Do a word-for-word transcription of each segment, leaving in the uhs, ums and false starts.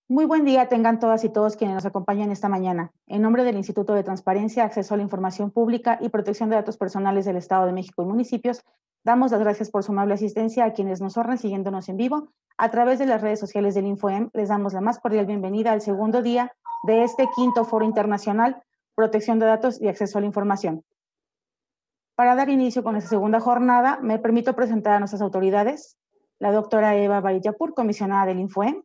Muy buen día tengan todas y todos quienes nos acompañan esta mañana. En nombre del Instituto de Transparencia, Acceso a la Información Pública y Protección de Datos Personales del Estado de México y municipios, damos las gracias por su amable asistencia a quienes nos honran siguiéndonos en vivo a través de las redes sociales del InfoEM. Les damos la más cordial bienvenida al segundo día de este quinto Foro Internacional, Protección de Datos y Acceso a la Información. Para dar inicio con esta segunda jornada, me permito presentar a nuestras autoridades, la doctora Eva Varillapur, comisionada del InfoEM,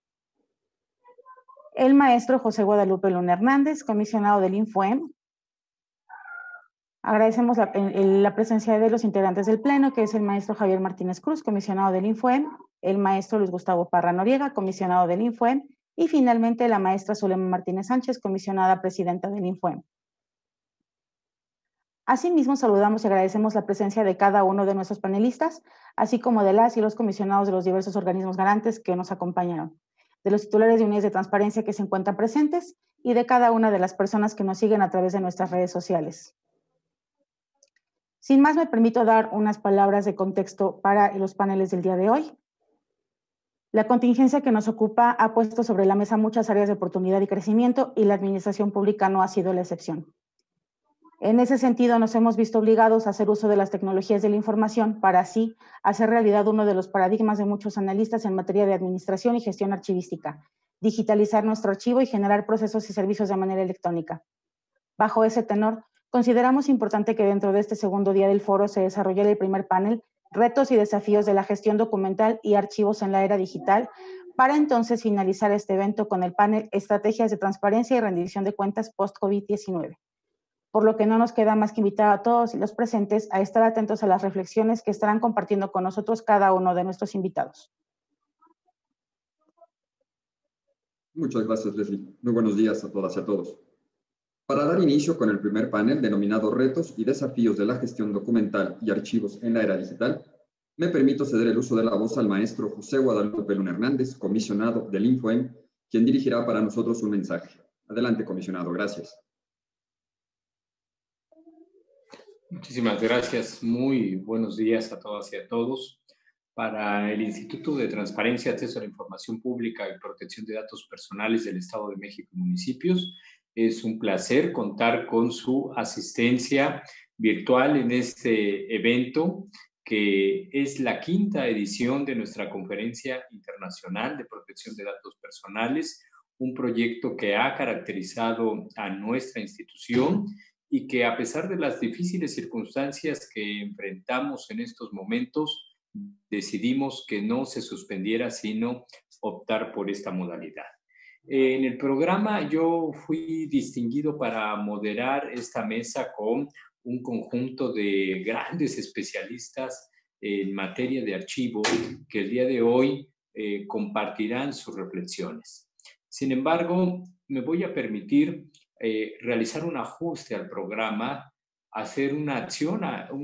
el maestro José Guadalupe Luna Hernández, comisionado del InfoEM. Agradecemos la, la presencia de los integrantes del Pleno, que es el maestro Javier Martínez Cruz, comisionado del InfoEM, el maestro Luis Gustavo Parra Noriega, comisionado del InfoEM, y finalmente la maestra Zulema Martínez Sánchez, comisionada presidenta del InfoEM. Asimismo, saludamos y agradecemos la presencia de cada uno de nuestros panelistas, así como de las y los comisionados de los diversos organismos garantes que nos acompañaron, de los titulares de unidades de transparencia que se encuentran presentes y de cada una de las personas que nos siguen a través de nuestras redes sociales. Sin más, me permito dar unas palabras de contexto para los paneles del día de hoy. La contingencia que nos ocupa ha puesto sobre la mesa muchas áreas de oportunidad y crecimiento y la administración pública no ha sido la excepción. En ese sentido, nos hemos visto obligados a hacer uso de las tecnologías de la información para así hacer realidad uno de los paradigmas de muchos analistas en materia de administración y gestión archivística, digitalizar nuestro archivo y generar procesos y servicios de manera electrónica. Bajo ese tenor, consideramos importante que dentro de este segundo día del foro se desarrolle el primer panel, Retos y desafíos de la gestión documental y archivos en la era digital, para entonces finalizar este evento con el panel Estrategias de transparencia y rendición de cuentas post COVID diecinueve. Por lo que no nos queda más que invitar a todos los presentes a estar atentos a las reflexiones que estarán compartiendo con nosotros cada uno de nuestros invitados. Muchas gracias, Leslie. Muy buenos días a todas y a todos. Para dar inicio con el primer panel denominado Retos y desafíos de la gestión documental y archivos en la era digital, me permito ceder el uso de la voz al maestro José Guadalupe Luna Hernández, comisionado del InfoEM, quien dirigirá para nosotros un mensaje. Adelante, comisionado. Gracias. Muchísimas gracias. Muy buenos días a todas y a todos. Para el Instituto de Transparencia, Acceso a la Información Pública y Protección de Datos Personales del Estado de México y municipios, es un placer contar con su asistencia virtual en este evento, que es la quinta edición de nuestra Conferencia Internacional de Protección de Datos Personales, un proyecto que ha caracterizado a nuestra institución y que, a pesar de las difíciles circunstancias que enfrentamos en estos momentos, decidimos que no se suspendiera, sino optar por esta modalidad. En el programa yo fui distinguido para moderar esta mesa con un conjunto de grandes especialistas en materia de archivo que el día de hoy eh, compartirán sus reflexiones. Sin embargo, me voy a permitir eh, realizar un ajuste al programa, hacer una acción,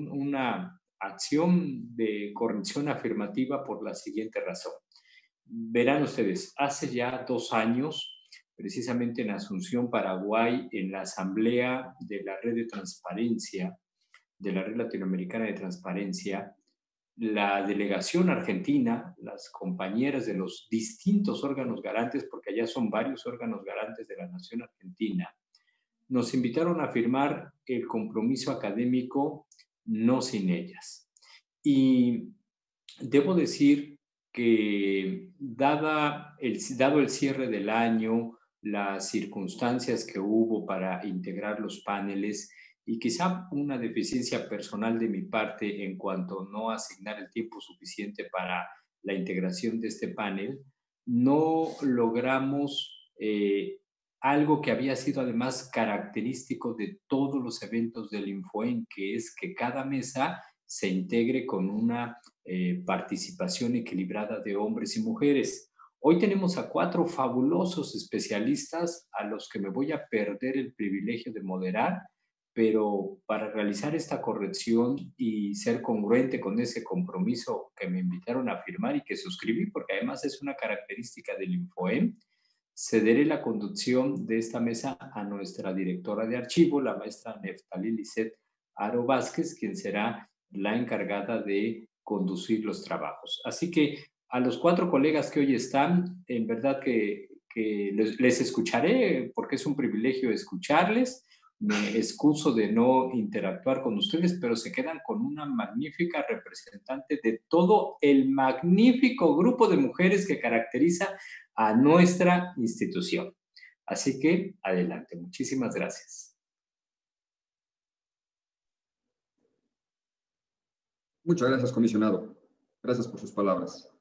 una acción de corrección afirmativa por la siguiente razón. Verán ustedes, hace ya dos años, precisamente en Asunción, Paraguay, en la asamblea de la Red de Transparencia, de la Red Latinoamericana de Transparencia, la delegación argentina, las compañeras de los distintos órganos garantes, porque allá son varios órganos garantes de la nación argentina, nos invitaron a firmar el compromiso académico No Sin Ellas. Y debo decir que dada el, dado el cierre del año, las circunstancias que hubo para integrar los paneles y quizá una deficiencia personal de mi parte en cuanto a no asignar el tiempo suficiente para la integración de este panel, no logramos eh, algo que había sido además característico de todos los eventos del InfoEM, que es que cada mesa se integre con una eh, participación equilibrada de hombres y mujeres. Hoy tenemos a cuatro fabulosos especialistas a los que me voy a perder el privilegio de moderar, pero para realizar esta corrección y ser congruente con ese compromiso que me invitaron a firmar y que suscribí, porque además es una característica del InfoEM, cederé la conducción de esta mesa a nuestra directora de archivo, la maestra Neftalí Lisset Aro Vázquez, quien será la encargada de conducir los trabajos. Así que a los cuatro colegas que hoy están, en verdad que que les, les escucharé porque es un privilegio escucharles. Me excuso de no interactuar con ustedes, pero se quedan con una magnífica representante de todo el magnífico grupo de mujeres que caracteriza a nuestra institución. Así que, adelante. Muchísimas gracias. Muchas gracias, comisionado. Gracias por sus palabras.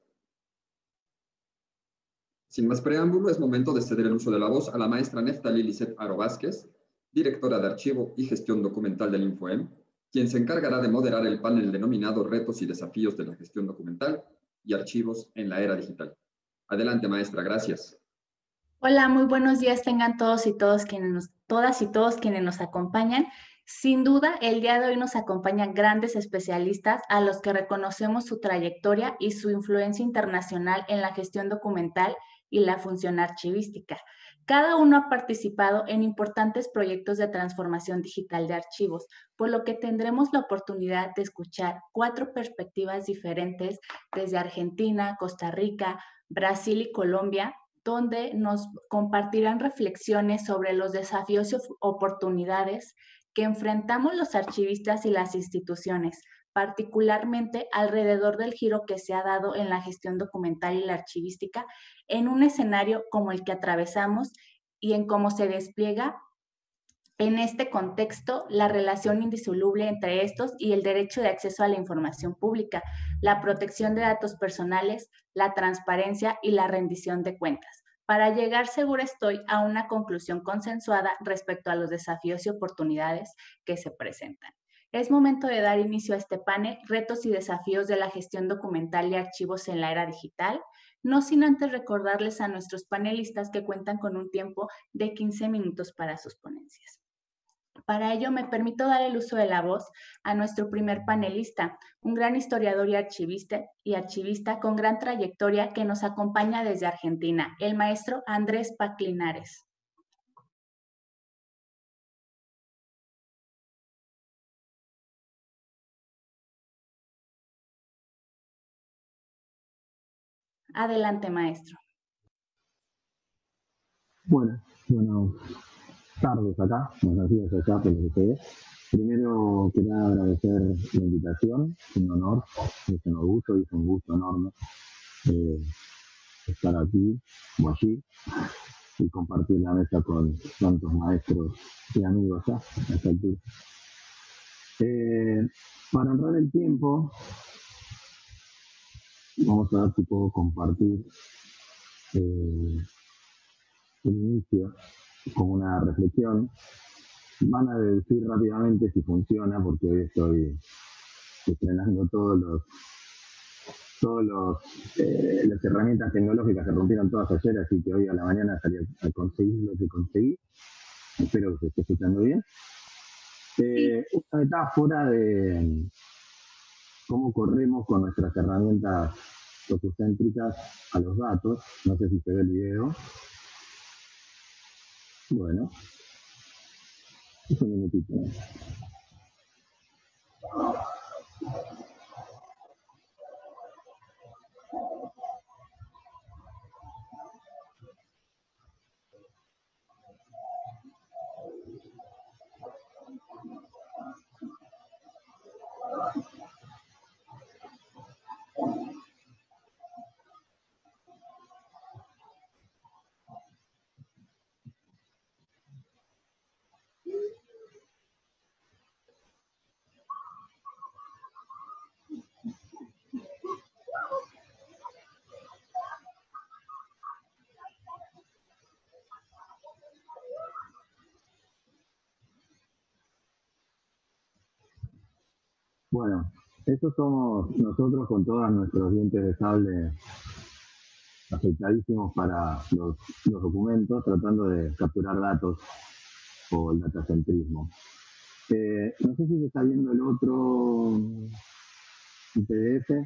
Sin más preámbulo, es momento de ceder el uso de la voz a la maestra Neftalí Lisset Aro Vázquez, directora de Archivo y Gestión Documental del InfoEM, quien se encargará de moderar el panel denominado Retos y Desafíos de la Gestión Documental y Archivos en la Era Digital. Adelante, maestra, gracias. Hola, muy buenos días tengan todos y todos quienes nos, todas y todos quienes nos acompañan. Sin duda, el día de hoy nos acompañan grandes especialistas a los que reconocemos su trayectoria y su influencia internacional en la gestión documental y la función archivística. Cada uno ha participado en importantes proyectos de transformación digital de archivos, por lo que tendremos la oportunidad de escuchar cuatro perspectivas diferentes desde Argentina, Costa Rica, Brasil y Colombia, donde nos compartirán reflexiones sobre los desafíos y oportunidades que enfrentamos los archivistas y las instituciones, particularmente alrededor del giro que se ha dado en la gestión documental y la archivística en un escenario como el que atravesamos y en cómo se despliega en este contexto la relación indisoluble entre estos y el derecho de acceso a la información pública, la protección de datos personales, la transparencia y la rendición de cuentas, para llegar, seguro estoy, a una conclusión consensuada respecto a los desafíos y oportunidades que se presentan. Es momento de dar inicio a este panel, Retos y Desafíos de la Gestión Documental y Archivos en la Era Digital, no sin antes recordarles a nuestros panelistas que cuentan con un tiempo de quince minutos para sus ponencias. Para ello, me permito dar el uso de la voz a nuestro primer panelista, un gran historiador y archivista, y archivista con gran trayectoria que nos acompaña desde Argentina, el maestro Andrés Paclinares. Adelante, maestro. Bueno, bueno. tardes acá, buenos días acá, por lo que se ve. Primero quería agradecer la invitación, es un honor, es un orgullo y es un gusto enorme eh, estar aquí o allí y compartir la mesa con tantos maestros y amigos ya a esta altura. Eh, para honrar el tiempo, vamos a ver si puedo compartir eh, el inicio con una reflexión. Van a decir rápidamente si funciona, porque hoy estoy estrenando todos los, todos los, eh, las herramientas tecnológicas se rompieron todas ayer, así que hoy a la mañana salí a conseguir lo que conseguí. Espero que se esté escuchando bien. Eh, una metáfora de cómo corremos con nuestras herramientas dococéntricas a los datos. No sé si se ve el video. Bueno, es un minutito. Bueno, estos somos nosotros con todos nuestros dientes de sable afectadísimos para los, los documentos, tratando de capturar datos o el datacentrismo. Eh, no sé si se está viendo el otro P D F.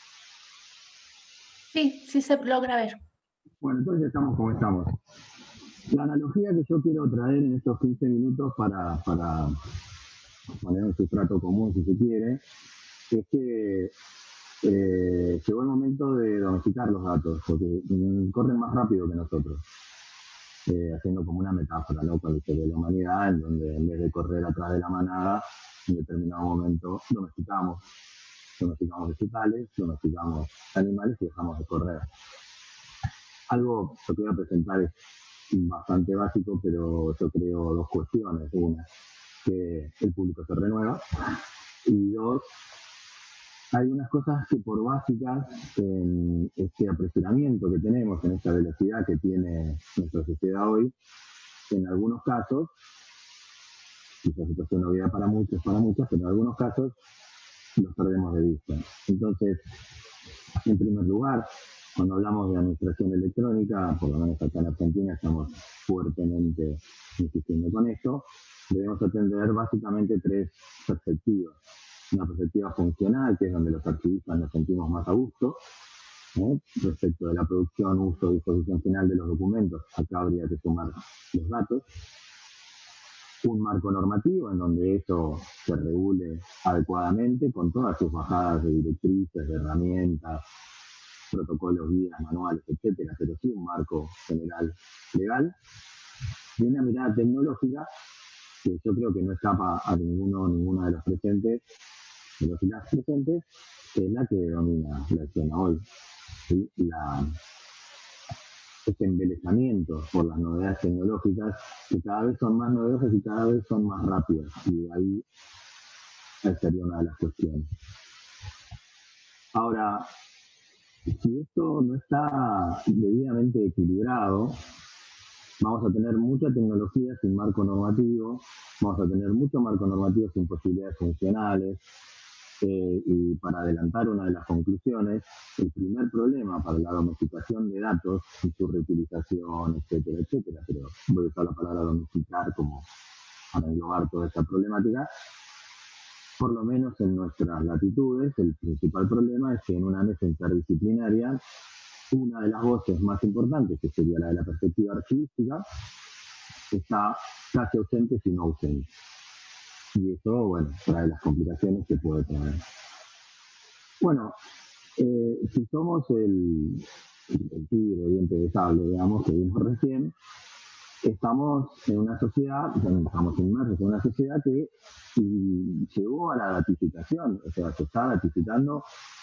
Sí, sí se logra ver. Bueno, entonces estamos como estamos. La analogía que yo quiero traer en estos quince minutos para, para poner un sustrato común, si se quiere, es que eh, llegó el momento de domesticar los datos, porque mm, corren más rápido que nosotros. Eh, haciendo como una metáfora, ¿no? Con la historia de la humanidad, en donde en vez de correr atrás de la manada, en determinado momento domesticamos, domesticamos vegetales, domesticamos animales y dejamos de correr. Algo que voy a presentar es bastante básico, pero yo creo dos cuestiones. Una, que el público se renueva, y dos, hay unas cosas que por básicas, en este apresuramiento que tenemos, en esta velocidad que tiene nuestra sociedad hoy, en algunos casos, quizás esto es una novedad para muchos, para muchas, pero en algunos casos los perdemos de vista. Entonces, en primer lugar, cuando hablamos de administración electrónica, por lo menos acá en Argentina estamos fuertemente insistiendo con esto, debemos atender básicamente tres perspectivas. Una perspectiva funcional, que es donde los archivistas nos sentimos más a gusto, ¿eh? Respecto de la producción, uso y disposición final de los documentos, acá habría que sumar los datos. Un marco normativo en donde eso se regule adecuadamente, con todas sus bajadas de directrices, de herramientas, protocolos, guías, manuales, etcétera, pero sí un marco general legal. Y una mirada tecnológica, que yo creo que no escapa a ninguno, ninguna de los presentes, de los y las presentes, que es la que domina la escena hoy. ¿Sí? La, este embelezamiento por las novedades tecnológicas, que cada vez son más novedosas y cada vez son más rápidas. Y ahí sería una de las cuestiones. Ahora, si esto no está debidamente equilibrado, vamos a tener mucha tecnología sin marco normativo, vamos a tener mucho marco normativo sin posibilidades funcionales, eh, y para adelantar una de las conclusiones, el primer problema para la domesticación de datos y su reutilización, etcétera, etcétera, pero voy a usar la palabra domesticar como para englobar toda esa problemática, por lo menos en nuestras latitudes, el principal problema es que en una mesa interdisciplinaria, una de las voces más importantes, que sería la de la perspectiva archivística, está casi ausente, si no ausente. Y eso, bueno, trae las complicaciones que puede traer. Bueno, eh, si somos el, el tigre diente de sable, digamos, que vimos recién, estamos en una sociedad, estamos inmersos en una sociedad que y, llegó a la datificación, o sea, se está datificando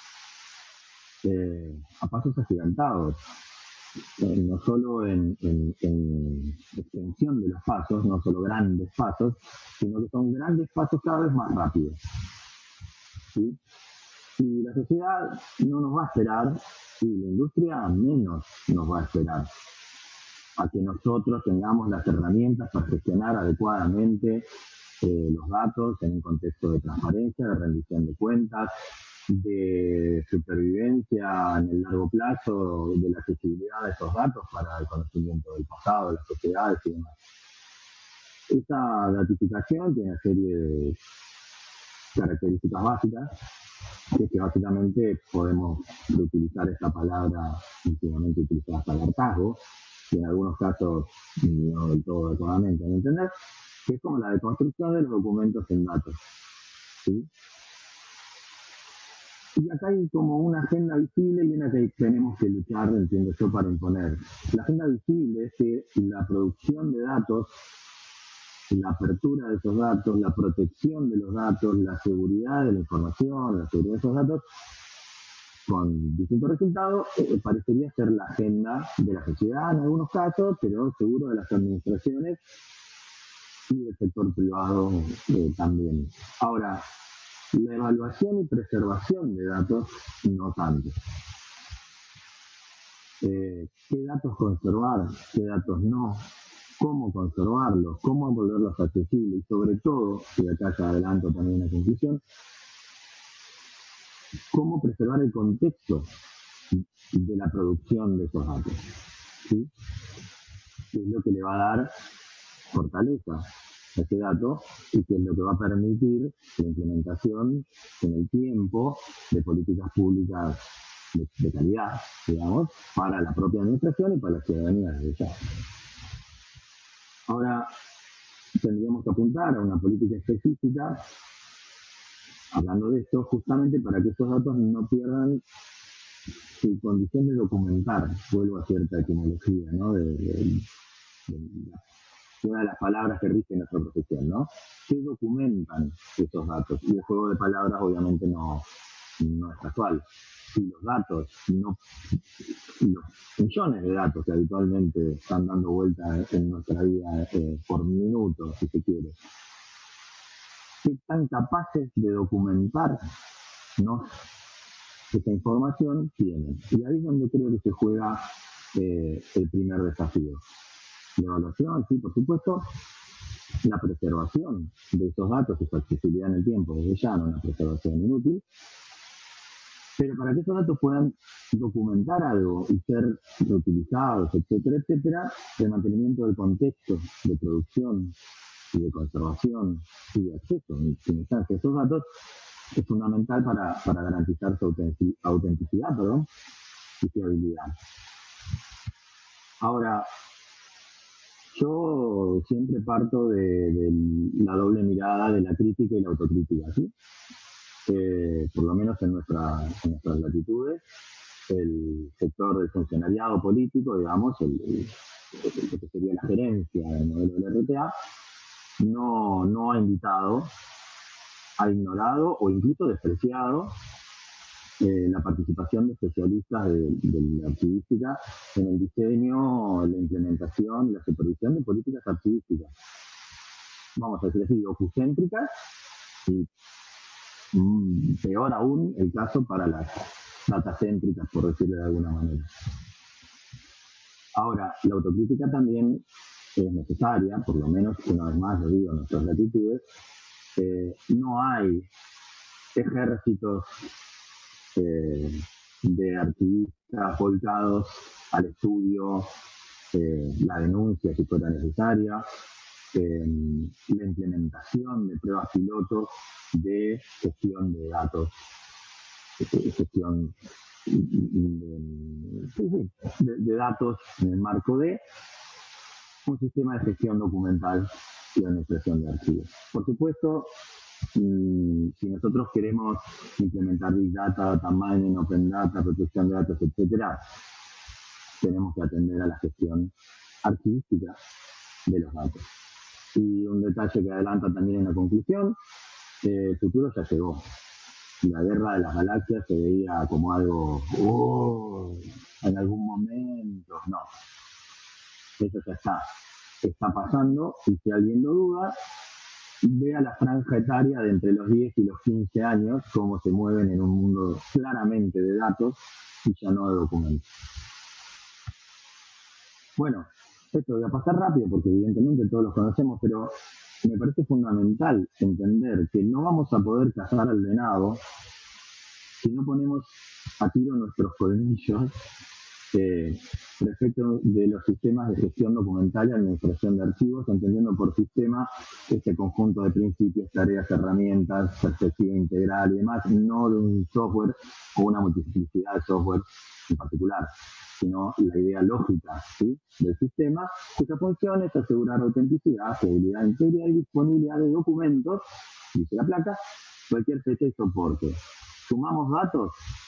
eh, a pasos agigantados. Eh, no solo en, en, en extensión de los pasos, no solo grandes pasos, sino que son grandes pasos cada vez más rápidos. ¿Sí? Y la sociedad no nos va a esperar, y la industria menos nos va a esperar, a que nosotros tengamos las herramientas para gestionar adecuadamente eh, los datos en un contexto de transparencia, de rendición de cuentas, de supervivencia en el largo plazo, de la accesibilidad de esos datos para el conocimiento del pasado, de las sociedades y demás. Esta datificación tiene una serie de características básicas, que es que básicamente podemos utilizar esta palabra últimamente utilizada hasta el hartazgo, y en algunos casos no del todo adecuadamente, ¿me entender? Que es como la deconstrucción de los documentos en datos. ¿Sí? Y acá hay como una agenda visible y una que tenemos que luchar, entiendo yo, para imponer. La agenda visible es que la producción de datos, la apertura de esos datos, la protección de los datos, la seguridad de la información, la seguridad de esos datos, con distintos resultados, eh, parecería ser la agenda de la sociedad en algunos casos, pero seguro de las administraciones y del sector privado eh, también. Ahora, la evaluación y preservación de datos, no tanto. Eh, ¿Qué datos conservar? ¿Qué datos no? ¿Cómo conservarlos? ¿Cómo volverlos accesibles? Y sobre todo, y acá ya adelanto también una conclusión, ¿cómo preservar el contexto de la producción de esos datos? ¿Sí? ¿Qué es lo que le va a dar fortaleza a ese dato y que es lo que va a permitir la implementación en el tiempo de políticas públicas de, de calidad, digamos, para la propia administración y para la ciudadanía desde ya. Ahora, tendríamos que apuntar a una política específica hablando de esto, justamente para que estos datos no pierdan su condición de documentar. Vuelvo a cierta etimología, ¿no? De, de, de, de una de las palabras que rigen nuestra profesión, ¿no? ¿Qué documentan esos datos? Y el juego de palabras obviamente no, no es casual. Si los datos, no, los millones de datos que habitualmente están dando vuelta en nuestra vida eh, por minuto, si se quiere, ¿qué tan capaces de documentar, ¿no?, esa información tienen? Y ahí es donde creo que se juega eh, el primer desafío. La evaluación, sí, por supuesto, la preservación de esos datos y su accesibilidad en el tiempo, desde ya no una preservación inútil, pero para que esos datos puedan documentar algo y ser reutilizados, etcétera, etcétera, el mantenimiento del contexto de producción y de conservación y de acceso sin instancia a esos datos es fundamental para, para garantizar su autentic, autenticidad perdón, y fiabilidad. Ahora, yo siempre parto de, de la doble mirada de la crítica y la autocrítica, ¿sí? Eh, por lo menos en, nuestra, en nuestras latitudes, el sector del funcionariado político, digamos, el, el, el que sería la gerencia del modelo del R T A, no, no ha invitado, ha ignorado o incluso despreciado eh, la participación de especialistas de, de la archivística en el diseño, la implementación y la supervisión de políticas archivísticas. Vamos a decir así, ocucéntricas y mm, peor aún el caso para las datacéntricas, por decirlo de alguna manera. Ahora, la autocrítica también es necesaria, por lo menos, una vez más lo digo, en nuestras latitudes. Eh, no hay ejércitos eh, de archivistas volcados al estudio, eh, la denuncia si fuera necesaria, eh, la implementación de pruebas pilotos de gestión de datos, de gestión de, de, de datos en el marco de un sistema de gestión documental y de administración de archivos. Por supuesto, mmm, si nosotros queremos implementar Big Data, Data Mining, Open Data, protección de datos, etcétera, tenemos que atender a la gestión archivística de los datos. Y un detalle que adelanta también en la conclusión, eh, el futuro ya llegó. La guerra de las galaxias se veía como algo, oh, en algún momento, no. Eso ya está, está pasando, y si alguien lo duda, vea la franja etaria de entre los diez y los quince años, cómo se mueven en un mundo claramente de datos y ya no de documentos. Bueno, esto voy a pasar rápido porque evidentemente todos los conocemos, pero me parece fundamental entender que no vamos a poder cazar al venado si no ponemos a tiro nuestros colmillos Eh, respecto de los sistemas de gestión documental y administración de archivos, entendiendo por sistema este conjunto de principios, tareas, herramientas, perspectiva integral y demás, no de un software o una multiplicidad de software en particular, sino la idea lógica, ¿sí?, del sistema, cuya función es asegurar autenticidad, fiabilidad, integridad y disponibilidad de documentos, dice la placa, cualquier fecha y soporte. ¿Sumamos datos?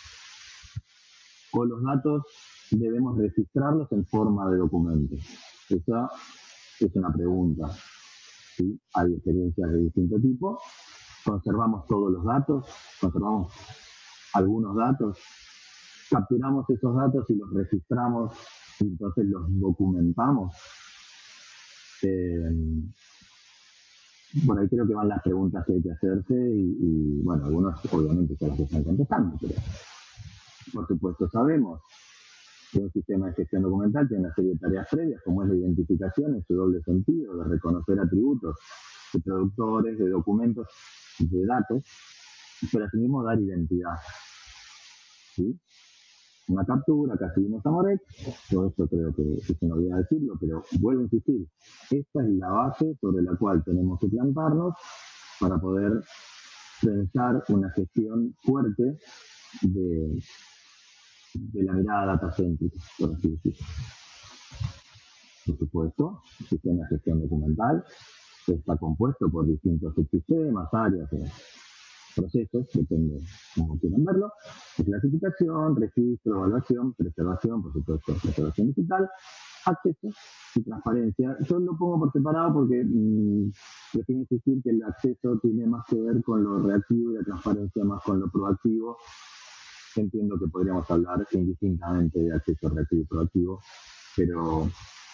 ¿O los datos debemos registrarlos en forma de documentos? Esa es una pregunta, ¿sí? Hay experiencias de distinto tipo. Conservamos todos los datos, conservamos algunos datos, capturamos esos datos y los registramos y entonces los documentamos. Eh, por ahí creo que van las preguntas que hay que hacerse y, y bueno, algunos obviamente son las que están contestando, pero por supuesto sabemos que un sistema de gestión documental tiene una serie de tareas previas, como es la identificación en su doble sentido, de reconocer atributos de productores, de documentos, de datos, pero asimismo dar identidad. ¿Sí? Una captura, casi vimos a Moret, todo esto creo que, que se me olvidó decirlo, pero vuelvo a insistir, esta es la base sobre la cual tenemos que plantarnos para poder pensar una gestión fuerte de de la mirada datacéntrica, por así decirlo. Por supuesto, el sistema de gestión documental está compuesto por distintos subsistemas, áreas. procesos, depende cómo quieran verlo, de clasificación, registro, evaluación, preservación, por supuesto, preservación digital, acceso y transparencia. Yo lo pongo por separado porque mmm, prefiero insistir que el acceso tiene más que ver con lo reactivo y la transparencia más con lo proactivo. Entiendo que podríamos hablar indistintamente de acceso reactivo y proactivo, pero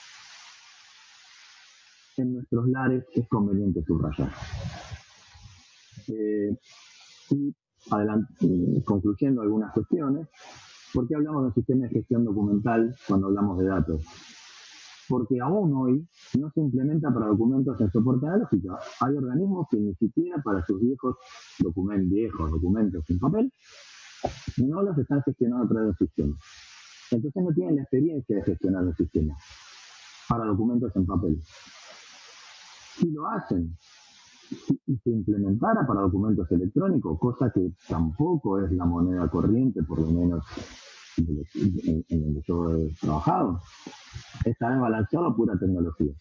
en nuestros lares es conveniente subrayar. Eh, y adelante, concluyendo algunas cuestiones, ¿por qué hablamos de un sistema de gestión documental cuando hablamos de datos? Porque aún hoy no se implementa para documentos en soporte analógico. Hay organismos que ni siquiera para sus viejos documentos, viejos documentos en papel, no los están gestionando a través del sistema. Entonces no tienen la experiencia de gestionar el sistema para documentos en papel. Si lo hacen y se implementara para documentos electrónicos, cosa que tampoco es la moneda corriente, por lo menos en, en donde yo he trabajado, está desbalanceado a pura tecnología.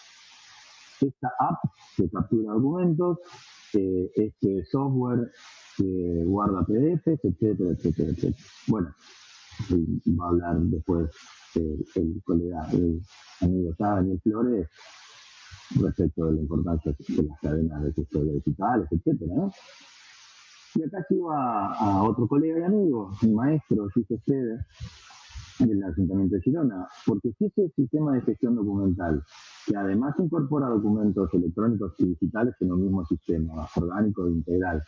Esta app que captura documentos, eh, este software que guarda P D Fs, etcétera, etcétera, etcétera. Bueno, va a hablar después eh, el colega, el amigo Daniel Flores, respecto de la importancia de las cadenas de custodia digitales, etcétera, ¿no? Y acá sigo a, a otro colega y amigo, un maestro, Giselle Feder, del Ayuntamiento de Girona, porque si ese sistema de gestión documental, que además incorpora documentos electrónicos y digitales en un mismo sistema, orgánico e integral,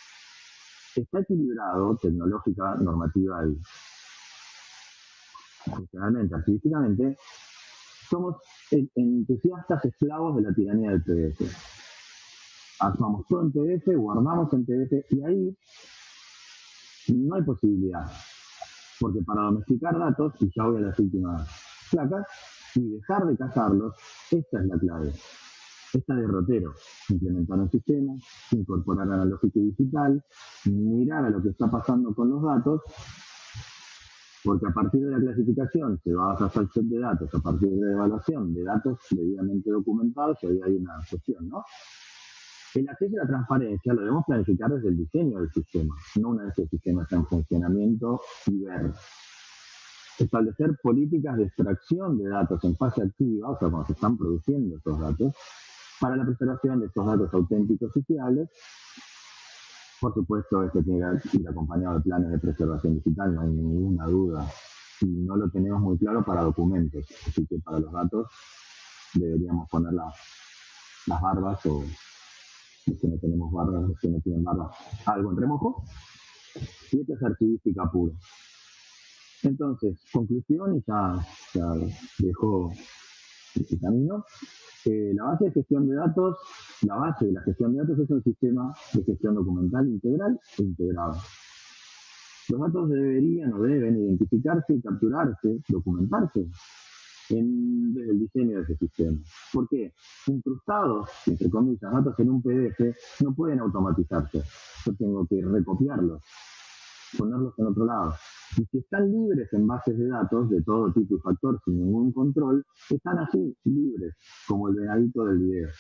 está equilibrado tecnológica, normativa y funcionalmente, artísticamente, somos entusiastas esclavos de la tiranía del P D F. Armamos todo en P D F, guardamos en P D F y ahí no hay posibilidad. Porque para domesticar datos, y ya voy a las últimas placas, y dejar de cazarlos, esta es la clave. Esta derrotero, implementar un sistema, incorporar analógico y digital, mirar a lo que está pasando con los datos, porque a partir de la clasificación se va a hacer el set de datos, a partir de la evaluación de datos debidamente documentados, y ahí hay una cuestión, ¿no? El acceso a la transparencia lo debemos planificar desde el diseño del sistema, no una vez que el sistema está en funcionamiento y ver. Establecer políticas de extracción de datos en fase activa, o sea, cuando se están produciendo estos datos, para la preservación de estos datos auténticos y fiables. Por supuesto, esto tiene que ir acompañado de planes de preservación digital, no hay ninguna duda. Y no lo tenemos muy claro para documentos, así que para los datos deberíamos poner la, las barbas o los que no tenemos barbas, los que no tienen barbas, algo en remojo. Y esto es archivística pura. Entonces, conclusión, y ya, ya dejo este camino. Eh, la base de gestión de datos, la base de la gestión de datos es un sistema de gestión documental integral e integrado. Los datos deberían o deben identificarse y capturarse, documentarse en, desde el diseño de ese sistema. ¿Por qué? Incrustados, entre comillas, datos en un P D F no pueden automatizarse. Yo tengo que recopiarlos, ponerlos en otro lado. Y si están libres en bases de datos de todo tipo y factor sin ningún control, están así, libres, como el venadito del video.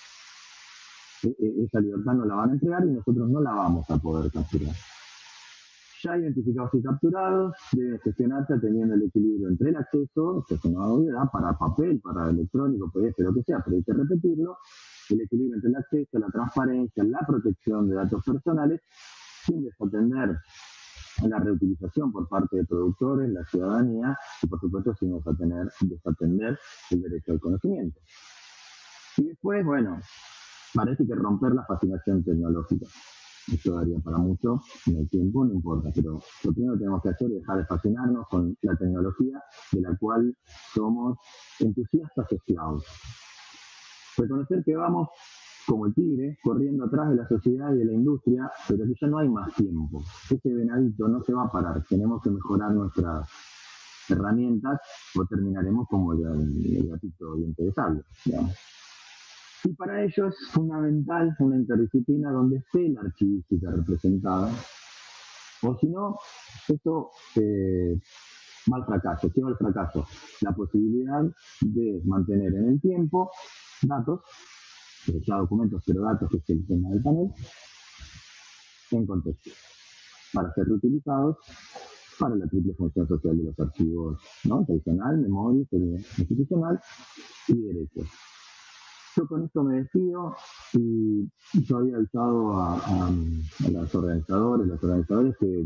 E -e esa libertad no la van a entregar y nosotros no la vamos a poder capturar. Ya identificados y capturados, deben gestionarse atendiendo el equilibrio entre el acceso, que es una novedad, para papel, para electrónico, P D F, lo que sea, pero hay que repetirlo, el equilibrio entre el acceso, la transparencia, la protección de datos personales, sin desatender la reutilización por parte de productores, la ciudadanía y por supuesto sin desatender, desatender el derecho al conocimiento. Y después, bueno, parece que romper la fascinación tecnológica. Esto daría para mucho, en el tiempo no importa, pero lo primero que tenemos que hacer es dejar de fascinarnos con la tecnología de la cual somos entusiastas esclavos. Reconocer que vamos como el tigre, corriendo atrás de la sociedad y de la industria, pero que ya no hay más tiempo. Ese venadito no se va a parar. Tenemos que mejorar nuestras herramientas o terminaremos como el, el gatito diente de sable, digamos. Y para ello es fundamental una interdisciplina donde esté la archivística representada, o si no, esto eh, va al fracaso, lleva al fracaso la posibilidad de mantener en el tiempo datos, ya documentos, pero datos, que es el tema del panel, en contexto, para ser reutilizados para la triple función social de los archivos, ¿no? Tradicional, memoria, seguridad institucional y derechos. Yo con esto me despido y yo había avisado a, a, a los organizadores, los organizadores que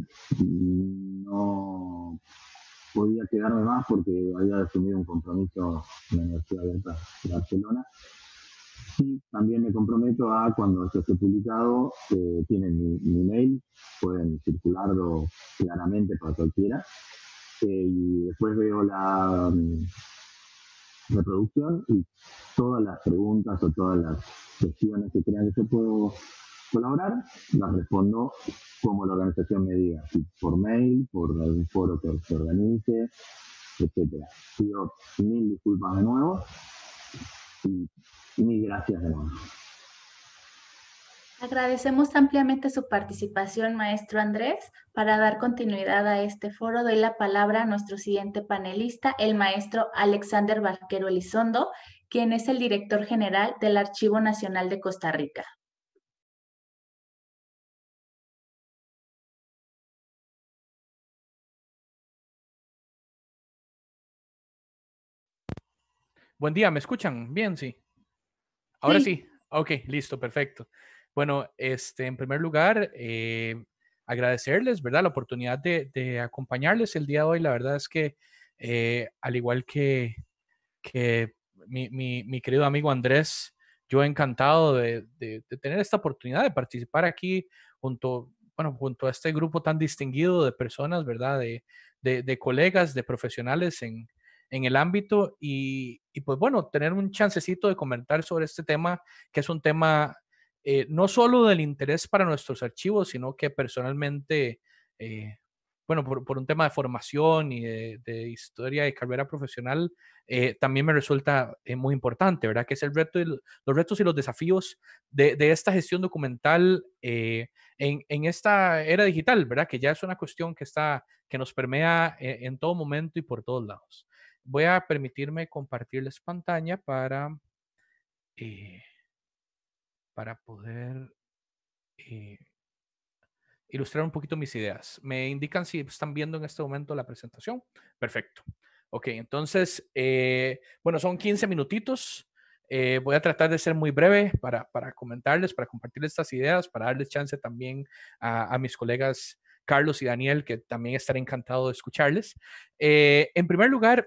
no podía quedarme más porque había asumido un compromiso en la Universidad Abierta de Barcelona. Y también me comprometo a, cuando esto esté publicado, eh, tienen mi, mi mail, pueden circularlo claramente para cualquiera. Eh, y después veo la um, reproducción y todas las preguntas o todas las cuestiones que crean que yo puedo colaborar, las respondo como la organización me diga, por mail, por algún foro que se organice, etcétera. Pido mil disculpas de nuevo y mil gracias de nuevo. Agradecemos ampliamente su participación, maestro Andrés. Para dar continuidad a este foro, doy la palabra a nuestro siguiente panelista, el maestro Alexander Barquero Elizondo, quien es el director general del Archivo Nacional de Costa Rica. Buen día, ¿me escuchan? Bien, sí. Ahora sí. sí. Ok, listo, perfecto. Bueno, este, en primer lugar, eh, agradecerles, ¿verdad? La oportunidad de, de acompañarles el día de hoy. La verdad es que, eh, al igual que, que mi, mi, mi querido amigo Andrés, yo encantado de, de, de tener esta oportunidad de participar aquí junto, bueno, junto a este grupo tan distinguido de personas, ¿verdad? De, de, de colegas, de profesionales en, en el ámbito y, y pues bueno, tener un chancecito de comentar sobre este tema, que es un tema eh, no solo del interés para nuestros archivos, sino que personalmente, eh, bueno, por, por un tema de formación y de, de historia y carrera profesional, eh, también me resulta eh, muy importante, ¿verdad? Que es el reto y lo, los retos y los desafíos de, de esta gestión documental eh, en, en esta era digital, ¿verdad? Que ya es una cuestión que, está, que nos permea en, en todo momento y por todos lados. Voy a permitirme compartirles pantalla para, eh, para poder eh, ilustrar un poquito mis ideas. ¿Me indican si están viendo en este momento la presentación? Perfecto. Ok, entonces, eh, bueno, son quince minutitos. Eh, voy a tratar de ser muy breve para, para comentarles, para compartir estas ideas, para darles chance también a, a mis colegas Carlos y Daniel, que también estaré encantado de escucharles. Eh, en primer lugar,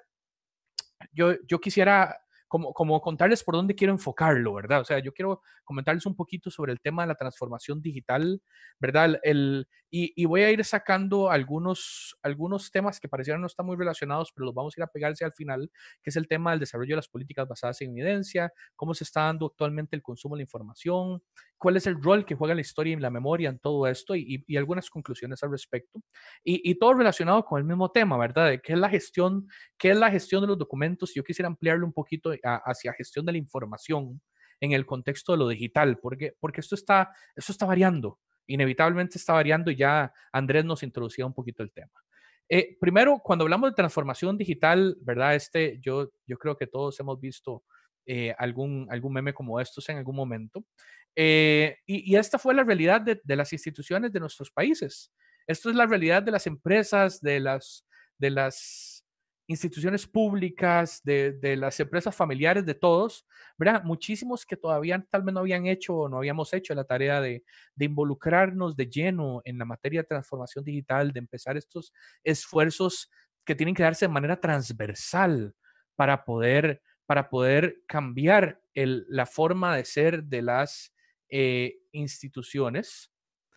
Yo, yo quisiera como, como contarles por dónde quiero enfocarlo, ¿verdad? O sea, yo quiero comentarles un poquito sobre el tema de la transformación digital, ¿verdad? El, y, y voy a ir sacando algunos, algunos temas que parecieran no estar muy relacionados, pero los vamos a ir a pegarse al final, que es el tema del desarrollo de las políticas basadas en evidencia, cómo se está dando actualmente el consumo de la información, cuál es el rol que juega la historia y la memoria en todo esto y, y algunas conclusiones al respecto. Y, y todo relacionado con el mismo tema, ¿verdad? De qué es la gestión ¿Qué es la gestión de los documentos? Yo quisiera ampliarlo un poquito a, hacia gestión de la información en el contexto de lo digital, porque, porque esto, está, esto está variando, inevitablemente está variando y ya Andrés nos introducía un poquito el tema. Eh, primero, cuando hablamos de transformación digital, ¿verdad? Este, yo, yo creo que todos hemos visto eh, algún, algún meme como estos en algún momento. Eh, y, y esta fue la realidad de, de las instituciones de nuestros países. Esto es la realidad de las empresas, de las, de las instituciones públicas, de, de las empresas familiares, de todos, ¿verdad? Muchísimos que todavía tal vez no habían hecho o no habíamos hecho la tarea de, de involucrarnos de lleno en la materia de transformación digital, de empezar estos esfuerzos que tienen que darse de manera transversal para poder, para poder cambiar el, la forma de ser de las eh, instituciones.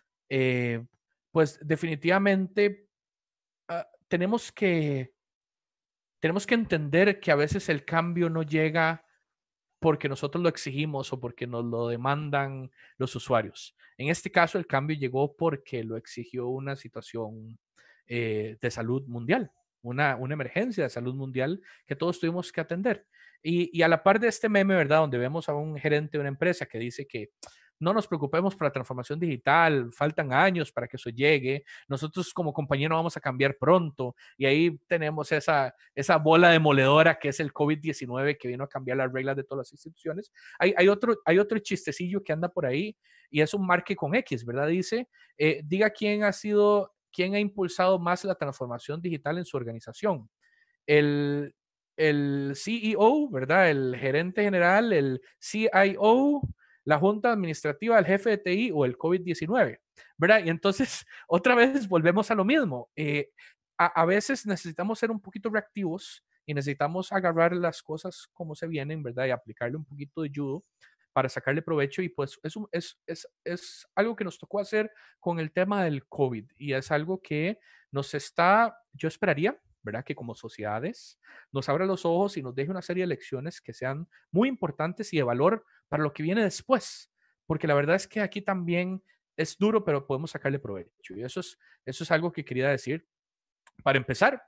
Eh, pues definitivamente uh, tenemos que tenemos que entender que a veces el cambio no llega porque nosotros lo exigimos o porque nos lo demandan los usuarios. En este caso, el cambio llegó porque lo exigió una situación eh, de salud mundial, una, una emergencia de salud mundial que todos tuvimos que atender. Y, y a la par de este meme, ¿verdad? Donde vemos a un gerente de una empresa que dice que no nos preocupemos por la transformación digital, faltan años para que eso llegue, nosotros como compañía no vamos a cambiar pronto, y ahí tenemos esa, esa bola demoledora que es el COVID diecinueve que vino a cambiar las reglas de todas las instituciones. Hay, hay, otro, hay otro chistecillo que anda por ahí, y es un marque con X, ¿verdad? Dice, eh, diga quién ha sido, quién ha impulsado más la transformación digital en su organización. El, el C E O, ¿verdad? El gerente general, el C I O, la junta administrativa, el jefe de T I o el COVID diecinueve, ¿verdad? Y entonces, otra vez volvemos a lo mismo. Eh, a, a veces necesitamos ser un poquito reactivos y necesitamos agarrar las cosas como se vienen, ¿verdad? Y aplicarle un poquito de judo para sacarle provecho, y pues es, un, es, es, es algo que nos tocó hacer con el tema del COVID, y es algo que nos está, yo esperaría, ¿verdad? Que como sociedades nos abra los ojos y nos deje una serie de lecciones que sean muy importantes y de valor para lo que viene después, porque la verdad es que aquí también es duro, pero podemos sacarle provecho, y eso es, eso es algo que quería decir. Para empezar,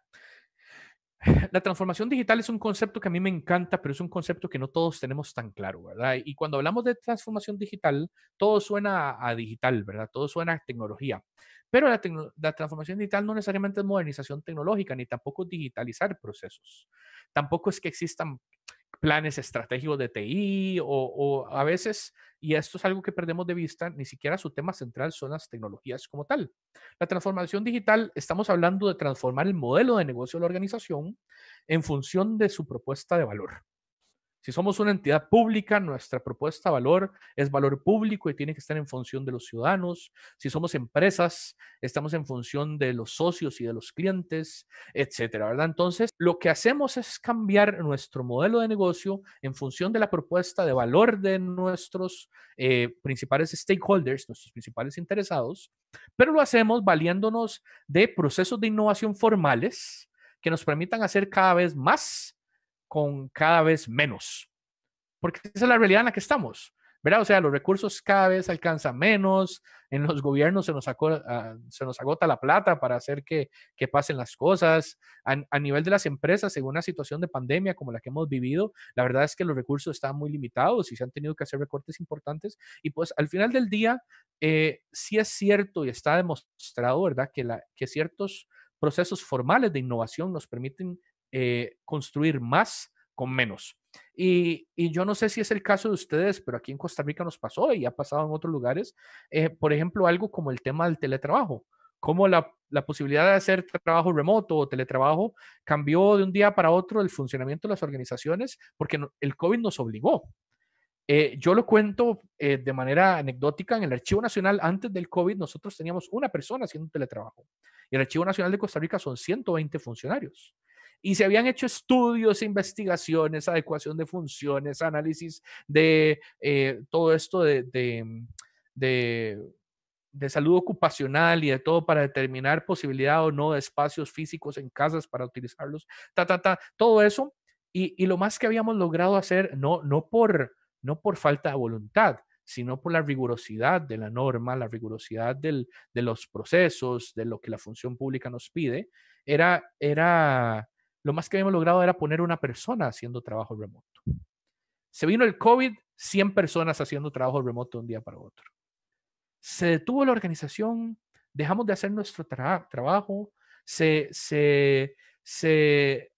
la transformación digital es un concepto que a mí me encanta, pero es un concepto que no todos tenemos tan claro, ¿verdad? Y cuando hablamos de transformación digital, todo suena a, a digital, ¿verdad? Todo suena a tecnología. Pero la, la transformación digital no necesariamente es modernización tecnológica, ni tampoco digitalizar procesos. Tampoco es que existan planes estratégicos de T I o, o a veces, y esto es algo que perdemos de vista, ni siquiera su tema central son las tecnologías como tal. La transformación digital, estamos hablando de transformar el modelo de negocio de la organización en función de su propuesta de valor. Si somos una entidad pública, nuestra propuesta de valor es valor público y tiene que estar en función de los ciudadanos. Si somos empresas, estamos en función de los socios y de los clientes, etcétera, ¿verdad? Entonces, lo que hacemos es cambiar nuestro modelo de negocio en función de la propuesta de valor de nuestros eh, principales stakeholders, nuestros principales interesados, pero lo hacemos valiéndonos de procesos de innovación formales que nos permitan hacer cada vez más con cada vez menos, porque esa es la realidad en la que estamos, ¿verdad? O sea, los recursos cada vez alcanzan menos, en los gobiernos se nos, agota, uh, se nos agota la plata para hacer que, que pasen las cosas. A, a nivel de las empresas, en una situación de pandemia como la que hemos vivido, la verdad es que los recursos están muy limitados y se han tenido que hacer recortes importantes, y pues al final del día, eh, sí es cierto y está demostrado, ¿verdad? Que, la, que ciertos procesos formales de innovación nos permiten Eh, construir más con menos. Y, y yo no sé si es el caso de ustedes, pero aquí en Costa Rica nos pasó y ha pasado en otros lugares, eh, por ejemplo, algo como el tema del teletrabajo, como la, la posibilidad de hacer trabajo remoto o teletrabajo cambió de un día para otro el funcionamiento de las organizaciones porque no, el COVID nos obligó. Eh, yo lo cuento eh, de manera anecdótica. En el Archivo Nacional, antes del COVID, nosotros teníamos una persona haciendo teletrabajo. Y el Archivo Nacional de Costa Rica son ciento veinte funcionarios. Y se habían hecho estudios, investigaciones, adecuación de funciones, análisis de eh, todo esto de, de, de, de salud ocupacional y de todo para determinar posibilidad o no de espacios físicos en casas para utilizarlos, ta, ta, ta, todo eso. Y, y lo más que habíamos logrado hacer, no, no, por, no por falta de voluntad, sino por la rigurosidad de la norma, la rigurosidad del, de los procesos, de lo que la función pública nos pide, era, era, lo más que habíamos logrado era poner una persona haciendo trabajo remoto. Se vino el COVID, cien personas haciendo trabajo remoto de un día para otro. Se detuvo la organización, dejamos de hacer nuestro tra trabajo, se, se, se,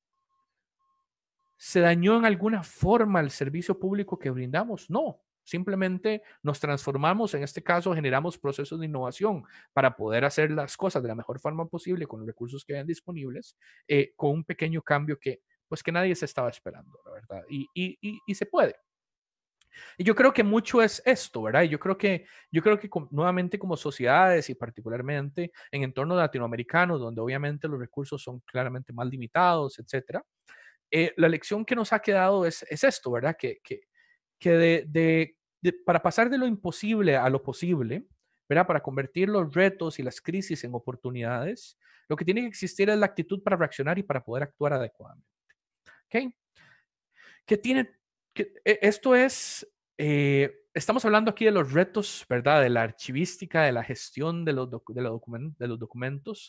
se dañó en alguna forma el servicio público que brindamos. No, simplemente nos transformamos, en este caso generamos procesos de innovación para poder hacer las cosas de la mejor forma posible con los recursos que hayan disponibles, eh, con un pequeño cambio que, pues, que nadie se estaba esperando, la verdad, y, y, y, y se puede. Y yo creo que mucho es esto, ¿verdad? Y yo creo que, yo creo que con, nuevamente como sociedades y particularmente en entornos latinoamericanos, donde obviamente los recursos son claramente más limitados, etcétera, eh, la lección que nos ha quedado es, es esto, ¿verdad? Que, que, que de, de, de, para pasar de lo imposible a lo posible, ¿verdad? Para convertir los retos y las crisis en oportunidades, lo que tiene que existir es la actitud para reaccionar y para poder actuar adecuadamente. ¿Ok? ¿Qué tiene? Que, esto es, eh, estamos hablando aquí de los retos, ¿verdad? De la archivística, de la gestión de los, docu de, los document de los documentos.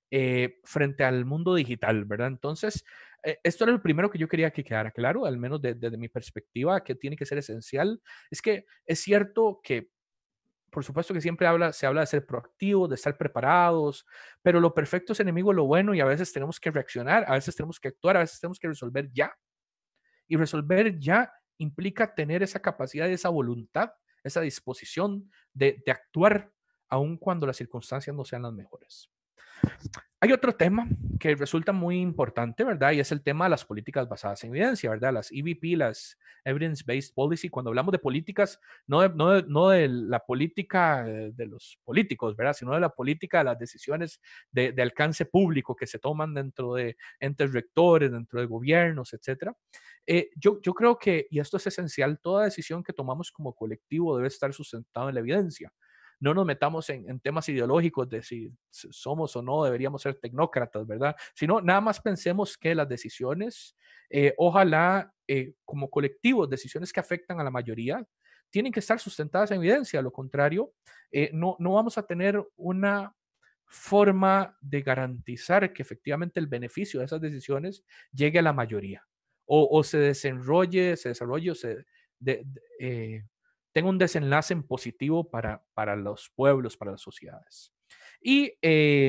eh, frente al mundo digital, ¿verdad? Entonces, eh, esto era lo primero que yo quería que quedara claro, al menos desde de, de mi perspectiva, que tiene que ser esencial. Es que es cierto que por supuesto que siempre habla, se habla de ser proactivos, de estar preparados, pero lo perfecto es enemigo de lo bueno y a veces tenemos que reaccionar, a veces tenemos que actuar, a veces tenemos que resolver ya. Y resolver ya implica tener esa capacidad, esa voluntad, esa disposición de, de actuar aun cuando las circunstancias no sean las mejores. Hay otro tema que resulta muy importante, ¿verdad? Y es el tema de las políticas basadas en evidencia, ¿verdad? Las E V P, las Evidence-Based Policy. Cuando hablamos de políticas, no de, no de, no de la política de los políticos, ¿verdad? Sino de la política de las decisiones de, de alcance público que se toman dentro de entes rectores, dentro de gobiernos, etcétera. Eh, yo, yo creo que, y esto es esencial, toda decisión que tomamos como colectivo debe estar sustentada en la evidencia. No nos metamos en, en temas ideológicos de si somos o no deberíamos ser tecnócratas, ¿verdad? Sino nada más pensemos que las decisiones, eh, ojalá eh, como colectivos, decisiones que afectan a la mayoría, tienen que estar sustentadas en evidencia. A lo contrario, eh, no, no vamos a tener una forma de garantizar que efectivamente el beneficio de esas decisiones llegue a la mayoría o, o se desenrolle, se desarrolle o se... De, de, eh, tenga un desenlace en positivo para, para los pueblos, para las sociedades. ¿Y eh,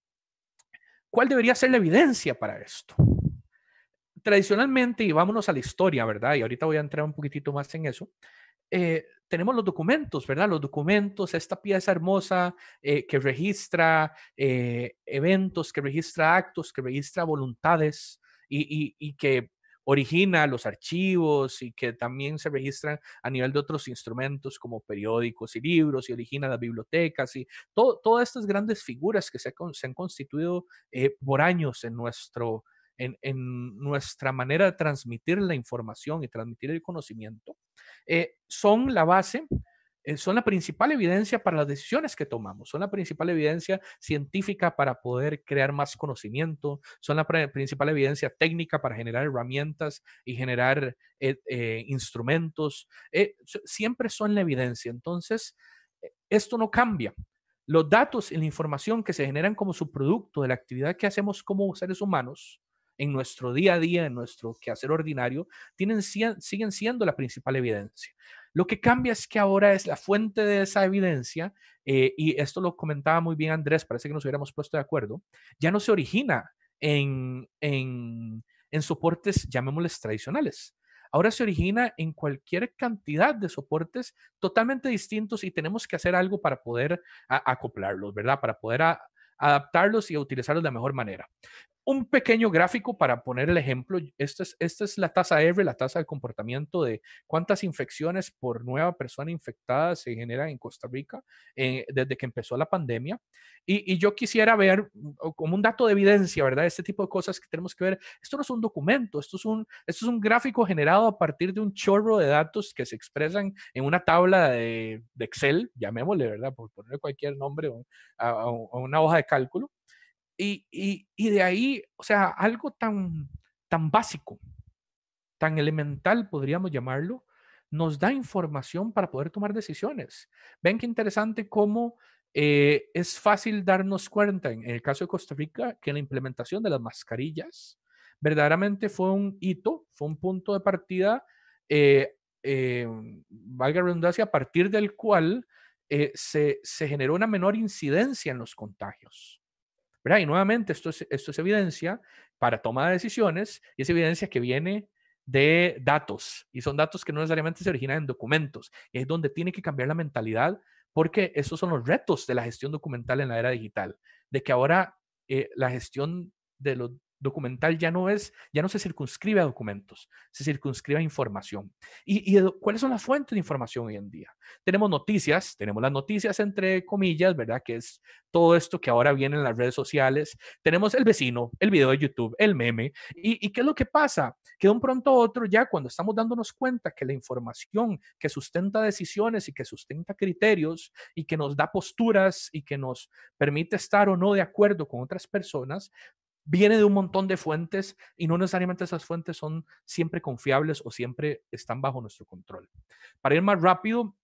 cuál debería ser la evidencia para esto? Tradicionalmente, y vámonos a la historia, ¿verdad? Y ahorita voy a entrar un poquitito más en eso. Eh, tenemos los documentos, ¿verdad? Los documentos, esta pieza hermosa eh, que registra eh, eventos, que registra actos, que registra voluntades y, y, y que origina los archivos y que también se registran a nivel de otros instrumentos como periódicos y libros y origina las bibliotecas y todo, todas estas grandes figuras que se, se han constituido eh, por años en, nuestro, en, en nuestra manera de transmitir la información y transmitir el conocimiento, eh, son la base, eh, son la principal evidencia para las decisiones que tomamos, son la principal evidencia científica para poder crear más conocimiento, son la principal evidencia técnica para generar herramientas y generar eh, eh, instrumentos, eh, siempre son la evidencia. Entonces, esto no cambia. Los datos y la información que se generan como subproducto de la actividad que hacemos como seres humanos en nuestro día a día, en nuestro quehacer ordinario, tienen, siguen siendo la principal evidencia. Lo que cambia es que ahora es la fuente de esa evidencia, eh, y esto lo comentaba muy bien Andrés, parece que nos hubiéramos puesto de acuerdo, ya no se origina en, en, en soportes, llamémosles tradicionales. Ahora se origina en cualquier cantidad de soportes totalmente distintos y tenemos que hacer algo para poder a, acoplarlos, ¿verdad? Para poder a, adaptarlos y utilizarlos de la mejor manera. Un pequeño gráfico para poner el ejemplo. Esta es, esta es la tasa R, la tasa de comportamiento de cuántas infecciones por nueva persona infectada se generan en Costa Rica eh, desde que empezó la pandemia. Y, y yo quisiera ver como un dato de evidencia, ¿verdad? Este tipo de cosas que tenemos que ver. Esto no es un documento, esto es un, esto es un gráfico generado a partir de un chorro de datos que se expresan en una tabla de, de Excel, llamémosle, ¿verdad? Por poner cualquier nombre o a, a una hoja de cálculo. Y, y, y de ahí, o sea, algo tan, tan básico, tan elemental, podríamos llamarlo, nos da información para poder tomar decisiones. Ven qué interesante cómo eh, es fácil darnos cuenta, en el caso de Costa Rica, que la implementación de las mascarillas verdaderamente fue un hito, fue un punto de partida, eh, eh, valga la redundancia, a partir del cual eh, se, se generó una menor incidencia en los contagios. ¿Verdad? Y nuevamente, esto es, esto es evidencia para toma de decisiones y es evidencia que viene de datos y son datos que no necesariamente se originan en documentos. Y es donde tiene que cambiar la mentalidad porque esos son los retos de la gestión documental en la era digital, de que ahora eh, la gestión de los documental ya no es, ya no se circunscribe a documentos, se circunscribe a información. ¿Y, y cuáles son las fuentes de información hoy en día? Tenemos noticias, tenemos las noticias entre comillas, ¿verdad? Que es todo esto que ahora viene en las redes sociales. Tenemos el vecino, el video de YouTube, el meme. ¿Y, y qué es lo que pasa? Que de un pronto a otro, ya cuando estamos dándonos cuenta que la información que sustenta decisiones y que sustenta criterios y que nos da posturas y que nos permite estar o no de acuerdo con otras personas, viene de un montón de fuentes y no necesariamente esas fuentes son siempre confiables o siempre están bajo nuestro control. Para ir más rápido,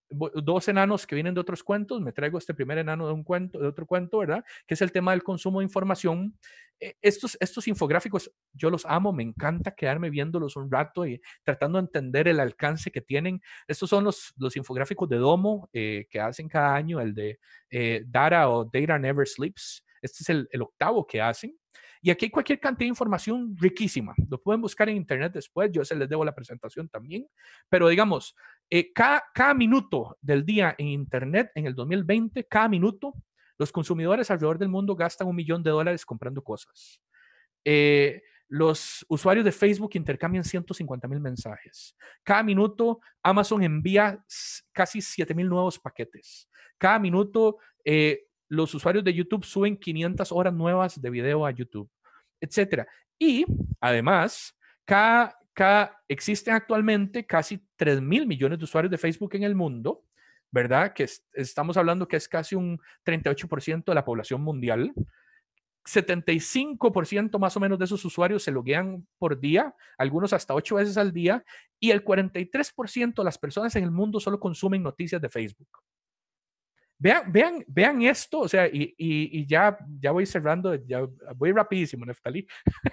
dos enanos que vienen de otros cuentos, me traigo este primer enano de un cuento, de otro cuento, ¿verdad? Que es el tema del consumo de información. Eh, estos, estos infográficos, yo los amo, me encanta quedarme viéndolos un rato y tratando de entender el alcance que tienen. Estos son los, los infográficos de Domo eh, que hacen cada año, el de eh, Data o Data Never Sleeps. Este es el, el octavo que hacen. Y aquí hay cualquier cantidad de información riquísima. Lo pueden buscar en internet después. Yo se les debo la presentación también. Pero digamos, eh, cada, cada minuto del día en internet en el dos mil veinte, cada minuto, los consumidores alrededor del mundo gastan un millón de dólares comprando cosas. Eh, los usuarios de Facebook intercambian ciento cincuenta mil mensajes. Cada minuto, Amazon envía casi siete mil nuevos paquetes. Cada minuto, eh, los usuarios de YouTube suben quinientas horas nuevas de video a YouTube, etcétera. Y además, cada, cada, existen actualmente casi tres mil millones de usuarios de Facebook en el mundo, ¿verdad? Que es, estamos hablando que es casi un treinta y ocho por ciento de la población mundial. setenta y cinco por ciento más o menos de esos usuarios se loguean por día, algunos hasta ocho veces al día, y el cuarenta y tres por ciento de las personas en el mundo solo consumen noticias de Facebook. Vean, vean, vean esto, o sea, y, y, y ya, ya voy cerrando, ya voy rapidísimo, Neftalí.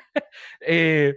eh,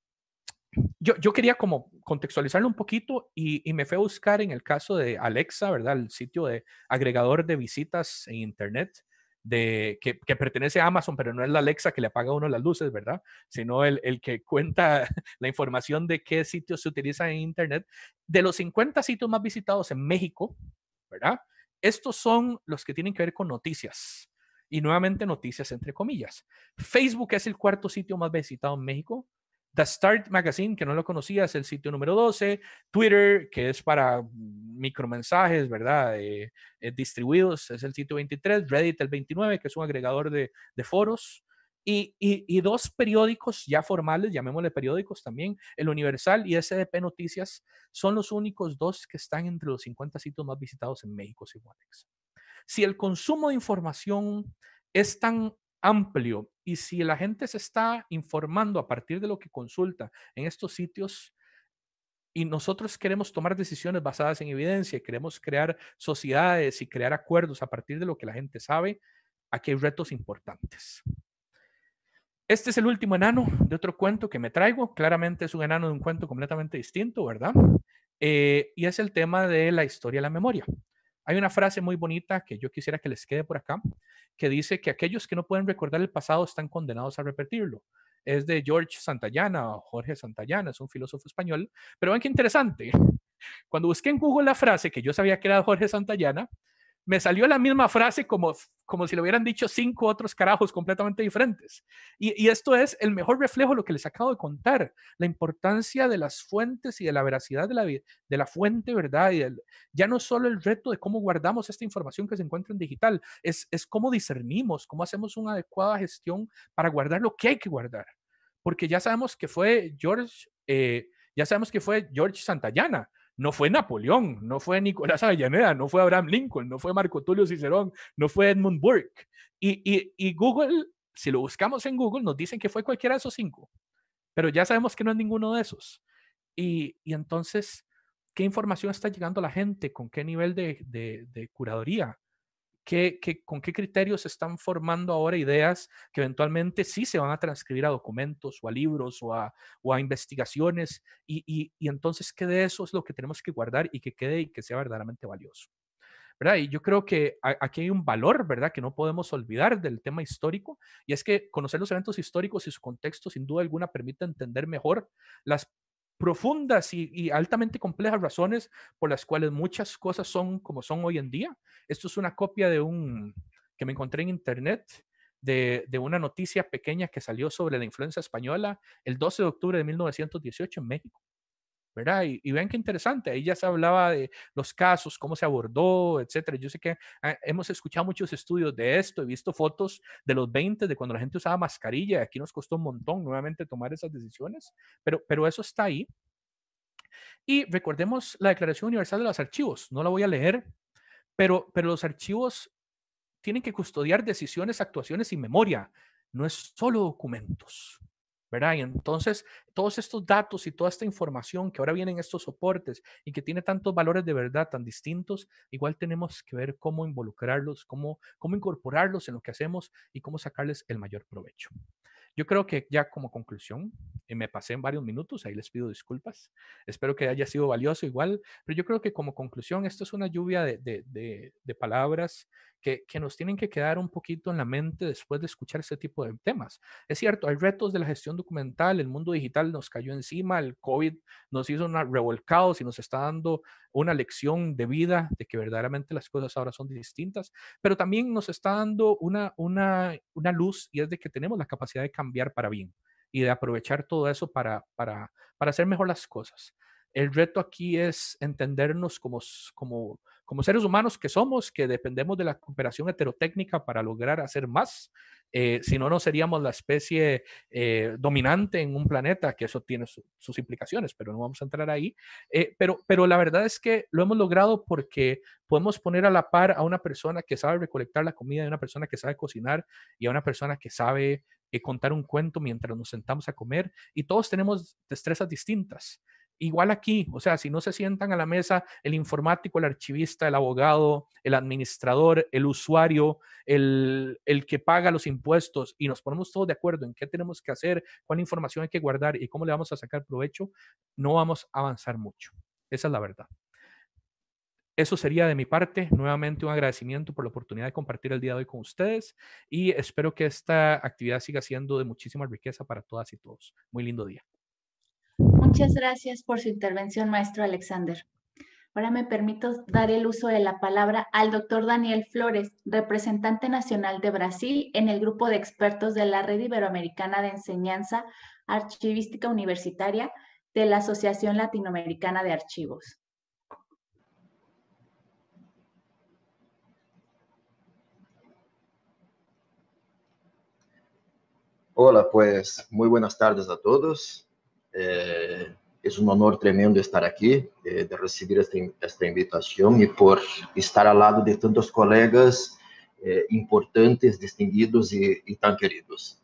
yo, yo quería como contextualizarlo un poquito y, y me fui a buscar en el caso de Alexa, ¿verdad? El sitio de agregador de visitas en Internet. De, que, que pertenece a Amazon, pero no es la Alexa que le apaga a uno las luces, ¿verdad? Sino el, el que cuenta la información de qué sitios se utilizan en Internet. De los cincuenta sitios más visitados en México, ¿verdad? Estos son los que tienen que ver con noticias. Y nuevamente noticias entre comillas. Facebook es el cuarto sitio más visitado en México. The Start Magazine, que no lo conocía, es el sitio número doce. Twitter, que es para micromensajes, ¿verdad? Eh, eh, distribuidos, es el sitio veintitrés. Reddit, el veintinueve, que es un agregador de, de foros. Y, y, y dos periódicos ya formales, llamémosle periódicos también, El Universal y S D P Noticias, son los únicos dos que están entre los cincuenta sitios más visitados en México, según Alexa. Si el consumo de información es tan amplio y si la gente se está informando a partir de lo que consulta en estos sitios y nosotros queremos tomar decisiones basadas en evidencia, queremos crear sociedades y crear acuerdos a partir de lo que la gente sabe, aquí hay retos importantes. Este es el último enano de otro cuento que me traigo. Claramente es un enano de un cuento completamente distinto, ¿verdad? Eh, y es el tema de la historia de la memoria. Hay una frase muy bonita que yo quisiera que les quede por acá, que dice que aquellos que no pueden recordar el pasado están condenados a repetirlo. Es de George Santayana, o Jorge Santayana, es un filósofo español. Pero ven qué interesante. Cuando busqué en Google la frase, que yo sabía que era Jorge Santayana, me salió la misma frase como, como si lo hubieran dicho cinco otros carajos completamente diferentes. Y, y esto es el mejor reflejo de lo que les acabo de contar, la importancia de las fuentes y de la veracidad de la, de la fuente, ¿verdad? Y el, ya no solo el reto de cómo guardamos esta información que se encuentra en digital, es, es cómo discernimos, cómo hacemos una adecuada gestión para guardar lo que hay que guardar. Porque ya sabemos que fue George, eh, ya sabemos que fue George Santayana. No fue Napoleón, no fue Nicolás Avellaneda, no fue Abraham Lincoln, no fue Marco Tulio Cicerón, no fue Edmund Burke. Y, y, y Google, si lo buscamos en Google, nos dicen que fue cualquiera de esos cinco. Pero ya sabemos que no es ninguno de esos. Y, y entonces, ¿qué información está llegando a la gente? ¿Con qué nivel de, de, de curaduría? ¿Qué, qué, ¿Con qué criterios se están formando ahora ideas que eventualmente sí se van a transcribir a documentos o a libros o a, o a investigaciones? Y, y, y entonces, ¿qué de eso es lo que tenemos que guardar y que quede y que sea verdaderamente valioso? ¿Verdad? Y yo creo que aquí hay un valor, ¿verdad?, que no podemos olvidar del tema histórico, y es que conocer los eventos históricos y su contexto, sin duda alguna, permite entender mejor las profundas y, y altamente complejas razones por las cuales muchas cosas son como son hoy en día. Esto es una copia de un que me encontré en internet de, de una noticia pequeña que salió sobre la influenza española el doce de octubre de mil novecientos dieciocho en México, ¿verdad? Y, y vean qué interesante, ahí ya se hablaba de los casos, cómo se abordó, etcétera. Yo sé que ah, hemos escuchado muchos estudios de esto, he visto fotos de los veinte, de cuando la gente usaba mascarilla, y aquí nos costó un montón nuevamente tomar esas decisiones, pero, pero eso está ahí. Y recordemos la Declaración Universal de los Archivos, no la voy a leer, pero, pero los archivos tienen que custodiar decisiones, actuaciones y memoria, no es solo documentos, ¿verdad? Y entonces, todos estos datos y toda esta información que ahora vienen en estos soportes y que tiene tantos valores de verdad tan distintos, igual tenemos que ver cómo involucrarlos, cómo, cómo incorporarlos en lo que hacemos y cómo sacarles el mayor provecho. Yo creo que ya como conclusión, eh, me pasé en varios minutos, ahí les pido disculpas, espero que haya sido valioso igual, pero yo creo que como conclusión, esto es una lluvia de, de, de, de palabras que, que nos tienen que quedar un poquito en la mente después de escuchar este tipo de temas. Es cierto, hay retos de la gestión documental, el mundo digital nos cayó encima, el COVID nos hizo una revolcados y nos está dando una lección de vida de que verdaderamente las cosas ahora son distintas, pero también nos está dando una, una, una luz y es de que tenemos la capacidad de cambiar para bien y de aprovechar todo eso para, para, para hacer mejor las cosas. El reto aquí es entendernos como, como, como seres humanos que somos, que dependemos de la cooperación heterotécnica para lograr hacer más. Eh, si no, no seríamos la especie eh, dominante en un planeta, que eso tiene su, sus implicaciones, pero no vamos a entrar ahí. Eh, pero, pero la verdad es que lo hemos logrado porque podemos poner a la par a una persona que sabe recolectar la comida, a una persona que sabe cocinar y a una persona que sabe eh, contar un cuento mientras nos sentamos a comer, y todos tenemos destrezas distintas. Igual aquí, o sea, si no se sientan a la mesa el informático, el archivista, el abogado, el administrador, el usuario, el, el que paga los impuestos, y nos ponemos todos de acuerdo en qué tenemos que hacer, cuál información hay que guardar y cómo le vamos a sacar provecho, no vamos a avanzar mucho. Esa es la verdad. Eso sería de mi parte. Nuevamente un agradecimiento por la oportunidad de compartir el día de hoy con ustedes y espero que esta actividad siga siendo de muchísima riqueza para todas y todos. Muy lindo día. Muchas gracias por su intervención, maestro Alexander. Ahora me permito dar el uso de la palabra al doctor Daniel Flores, representante nacional de Brasil en el grupo de expertos de la Red Iberoamericana de Enseñanza Archivística Universitaria de la Asociación Latinoamericana de Archivos. Hola, pues muy buenas tardes a todos. Eh, es un honor tremendo estar aquí, eh, de recibir esta, esta invitación y por estar al lado de tantos colegas eh, importantes, distinguidos y, y tan queridos.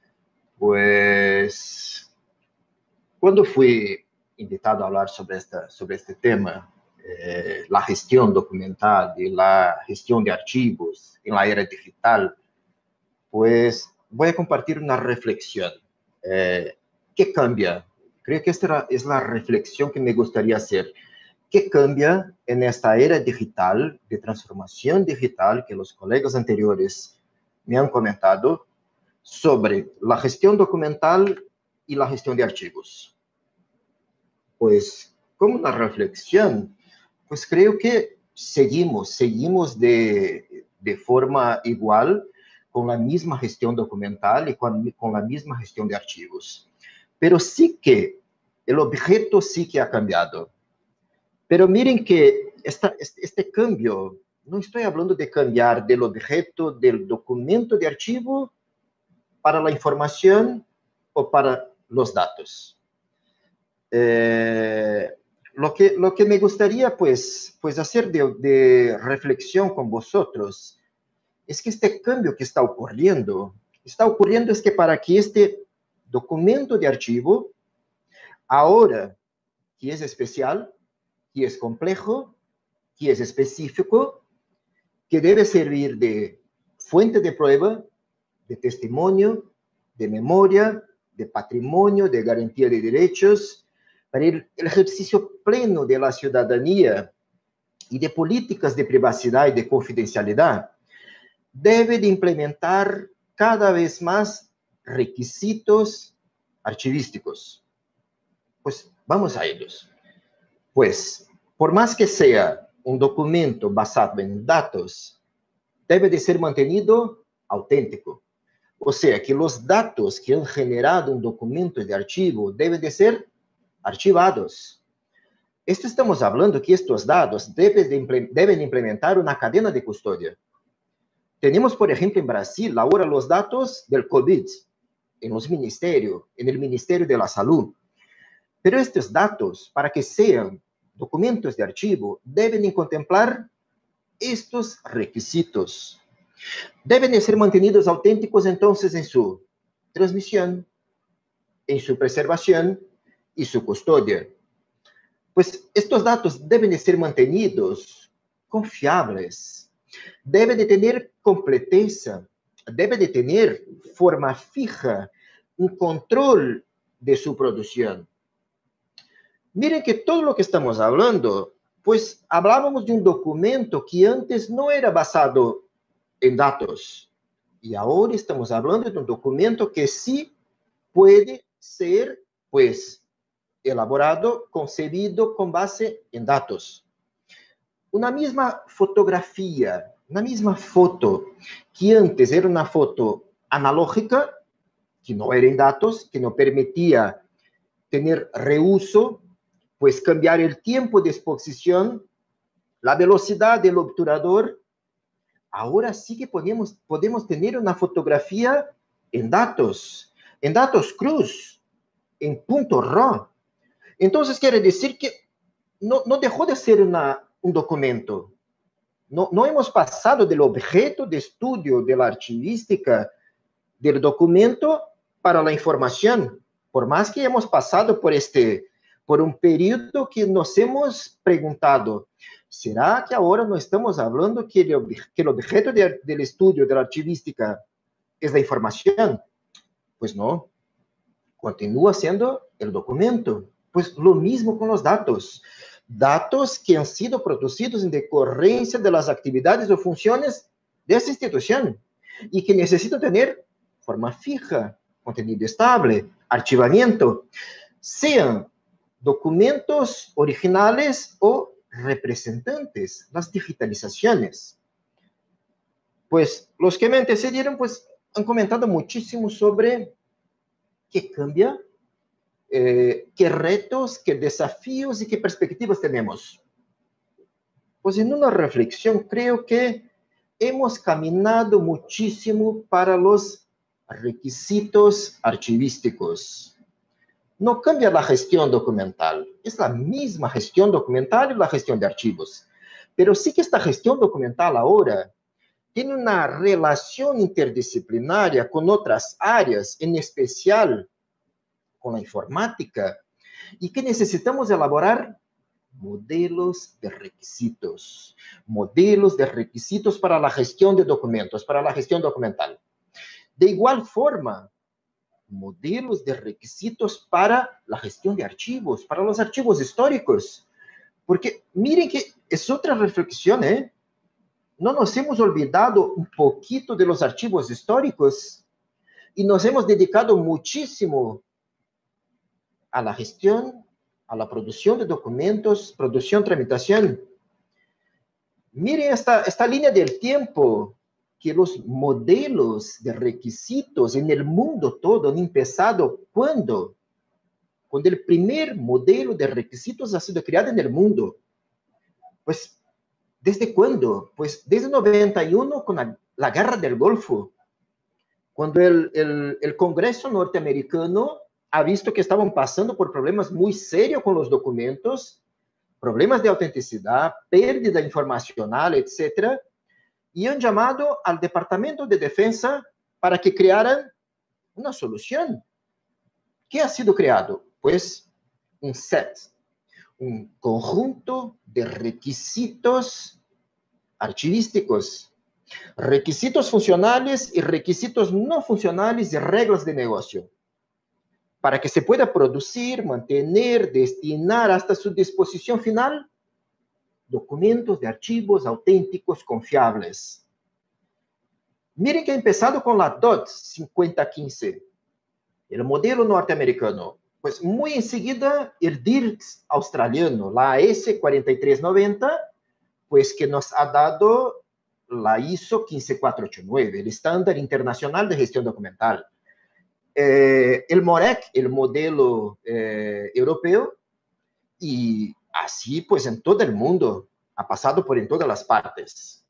Pues, cuando fui invitado a hablar sobre, esta, sobre este tema, eh, la gestión documental y la gestión de archivos en la era digital, pues voy a compartir una reflexión. Eh, ¿Qué cambia? Creo que esta es la reflexión que me gustaría hacer. ¿Qué cambia en esta era digital, de transformación digital, que los colegas anteriores me han comentado, sobre la gestión documental y la gestión de archivos? Pues, como una reflexión, pues creo que seguimos, seguimos de, de forma igual, con la misma gestión documental y con, con la misma gestión de archivos. Pero sí que el objeto sí que ha cambiado. Pero miren que esta, este, este cambio, no estoy hablando de cambiar del objeto del documento de archivo para la información o para los datos. Eh, lo, que, lo que me gustaría pues, pues hacer de, de reflexión con vosotros es que este cambio que está ocurriendo, está ocurriendo es que para que este documento de archivo, ahora que es especial, que es complejo, que es específico, que debe servir de fuente de prueba, de testimonio, de memoria, de patrimonio, de garantía de derechos, para el, el ejercicio pleno de la ciudadanía y de políticas de privacidad y de confidencialidad, debe de implementar cada vez más requisitos archivísticos. Pues vamos a ellos. Pues, por más que sea un documento basado en datos, debe de ser mantenido auténtico. O sea, que los datos que han generado un documento de archivo deben de ser archivados. Esto estamos hablando que estos datos deben de, deben implementar una cadena de custodia. Tenemos, por ejemplo, en Brasil, ahora los datos del COVID, en los ministerios, en el Ministerio de la Salud. Pero estos datos, para que sean documentos de archivo, deben contemplar estos requisitos. Deben ser mantenidos auténticos, entonces, en su transmisión, en su preservación y su custodia. Pues estos datos deben de ser mantenidos confiables, deben de tener completeza, deben de tener forma fija, un control de su producción. Miren que todo lo que estamos hablando, pues hablábamos de un documento que antes no era basado en datos. Y ahora estamos hablando de un documento que sí puede ser, pues, elaborado, concebido con base en datos. Una misma fotografía, una misma foto, que antes era una foto analógica, que no era en datos, que no permitía tener reuso, pues cambiar el tiempo de exposición, la velocidad del obturador. Ahora sí que podemos, podemos tener una fotografía en datos, en datos cruz, en punto RAW. Entonces quiere decir que no, no dejó de ser una, un documento. No, no hemos pasado del objeto de estudio de la archivística del documento para la información, por más que hemos pasado por, este, por un periodo que nos hemos preguntado, ¿será que ahora no estamos hablando que el, que el objeto de, del estudio de la archivística es la información? Pues no, continúa siendo el documento. Pues lo mismo con los datos. Datos que han sido producidos en decorrencia de las actividades o funciones de esta institución y que necesitan tener forma fija, contenido estable, archivamiento, sean documentos originales o representantes, las digitalizaciones. Pues los que me antecedieron pues, han comentado muchísimo sobre qué cambia, eh, qué retos, qué desafíos y qué perspectivas tenemos. Pues en una reflexión creo que hemos caminado muchísimo para los requisitos archivísticos. No cambia la gestión documental, es la misma gestión documental y la gestión de archivos. Pero sí que esta gestión documental ahora tiene una relación interdisciplinaria con otras áreas, en especial con la informática, y que necesitamos elaborar modelos de requisitos, modelos de requisitos para la gestión de documentos, para la gestión documental. De igual forma, modelos de requisitos para la gestión de archivos, para los archivos históricos. Porque miren que es otra reflexión, ¿eh? No nos hemos olvidado un poquito de los archivos históricos y nos hemos dedicado muchísimo a la gestión, a la producción de documentos, producción, tramitación. Miren esta, esta línea del tiempo, que los modelos de requisitos en el mundo todo han empezado ¿cuándo? Cuando el primer modelo de requisitos ha sido creado en el mundo. Pues, ¿desde cuándo? Pues desde noventa y uno con la, la Guerra del Golfo, cuando el, el, el Congreso norteamericano ha visto que estaban pasando por problemas muy serios con los documentos, problemas de autenticidad, pérdida informacional, etcétera, y han llamado al Departamento de Defensa para que crearan una solución. ¿Qué ha sido creado? Pues un set, un conjunto de requisitos archivísticos, requisitos funcionales y requisitos no funcionales y reglas de negocio, para que se pueda producir, mantener, destinar hasta su disposición final documentos de archivos auténticos confiables. Miren que ha empezado con la D O T cincuenta quince, el modelo norteamericano. Pues muy enseguida el D I R C S australiano, la A S cuarenta y tres noventa, pues que nos ha dado la I S O quince mil cuatrocientos ochenta y nueve, el estándar internacional de gestión documental. Eh, el MOREC, el modelo eh, europeo, y así pues en todo el mundo, ha pasado por en todas las partes.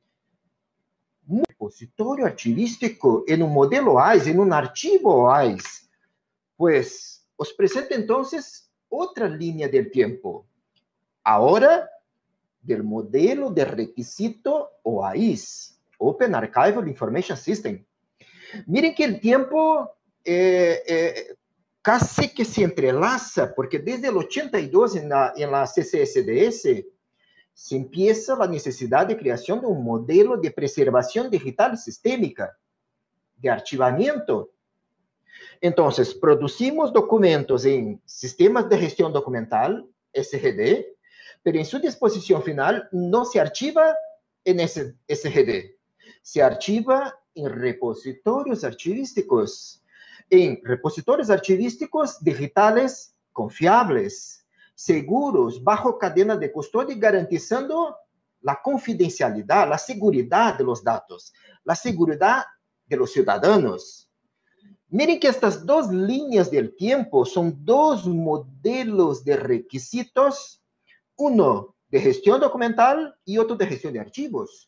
Un repositorio archivístico en un modelo A I S, en un archivo A I S, pues os presenta entonces otra línea del tiempo. Ahora, del modelo de requisito O A I S, Open Archival Information System. Miren que el tiempo eh, eh, casi que se entrelaza, porque desde el ochenta y dos en la, en la C C S D S se empieza la necesidad de creación de un modelo de preservación digital sistémica, de archivamiento. Entonces, producimos documentos en sistemas de gestión documental, S G D, pero en su disposición final no se archiva en S G D, se archiva en repositorios archivísticos, en repositorios archivísticos digitales confiables, seguros, bajo cadena de custodia, garantizando la confidencialidad, la seguridad de los datos, la seguridad de los ciudadanos. Miren que estas dos líneas del tiempo son dos modelos de requisitos, uno de gestión documental y otro de gestión de archivos.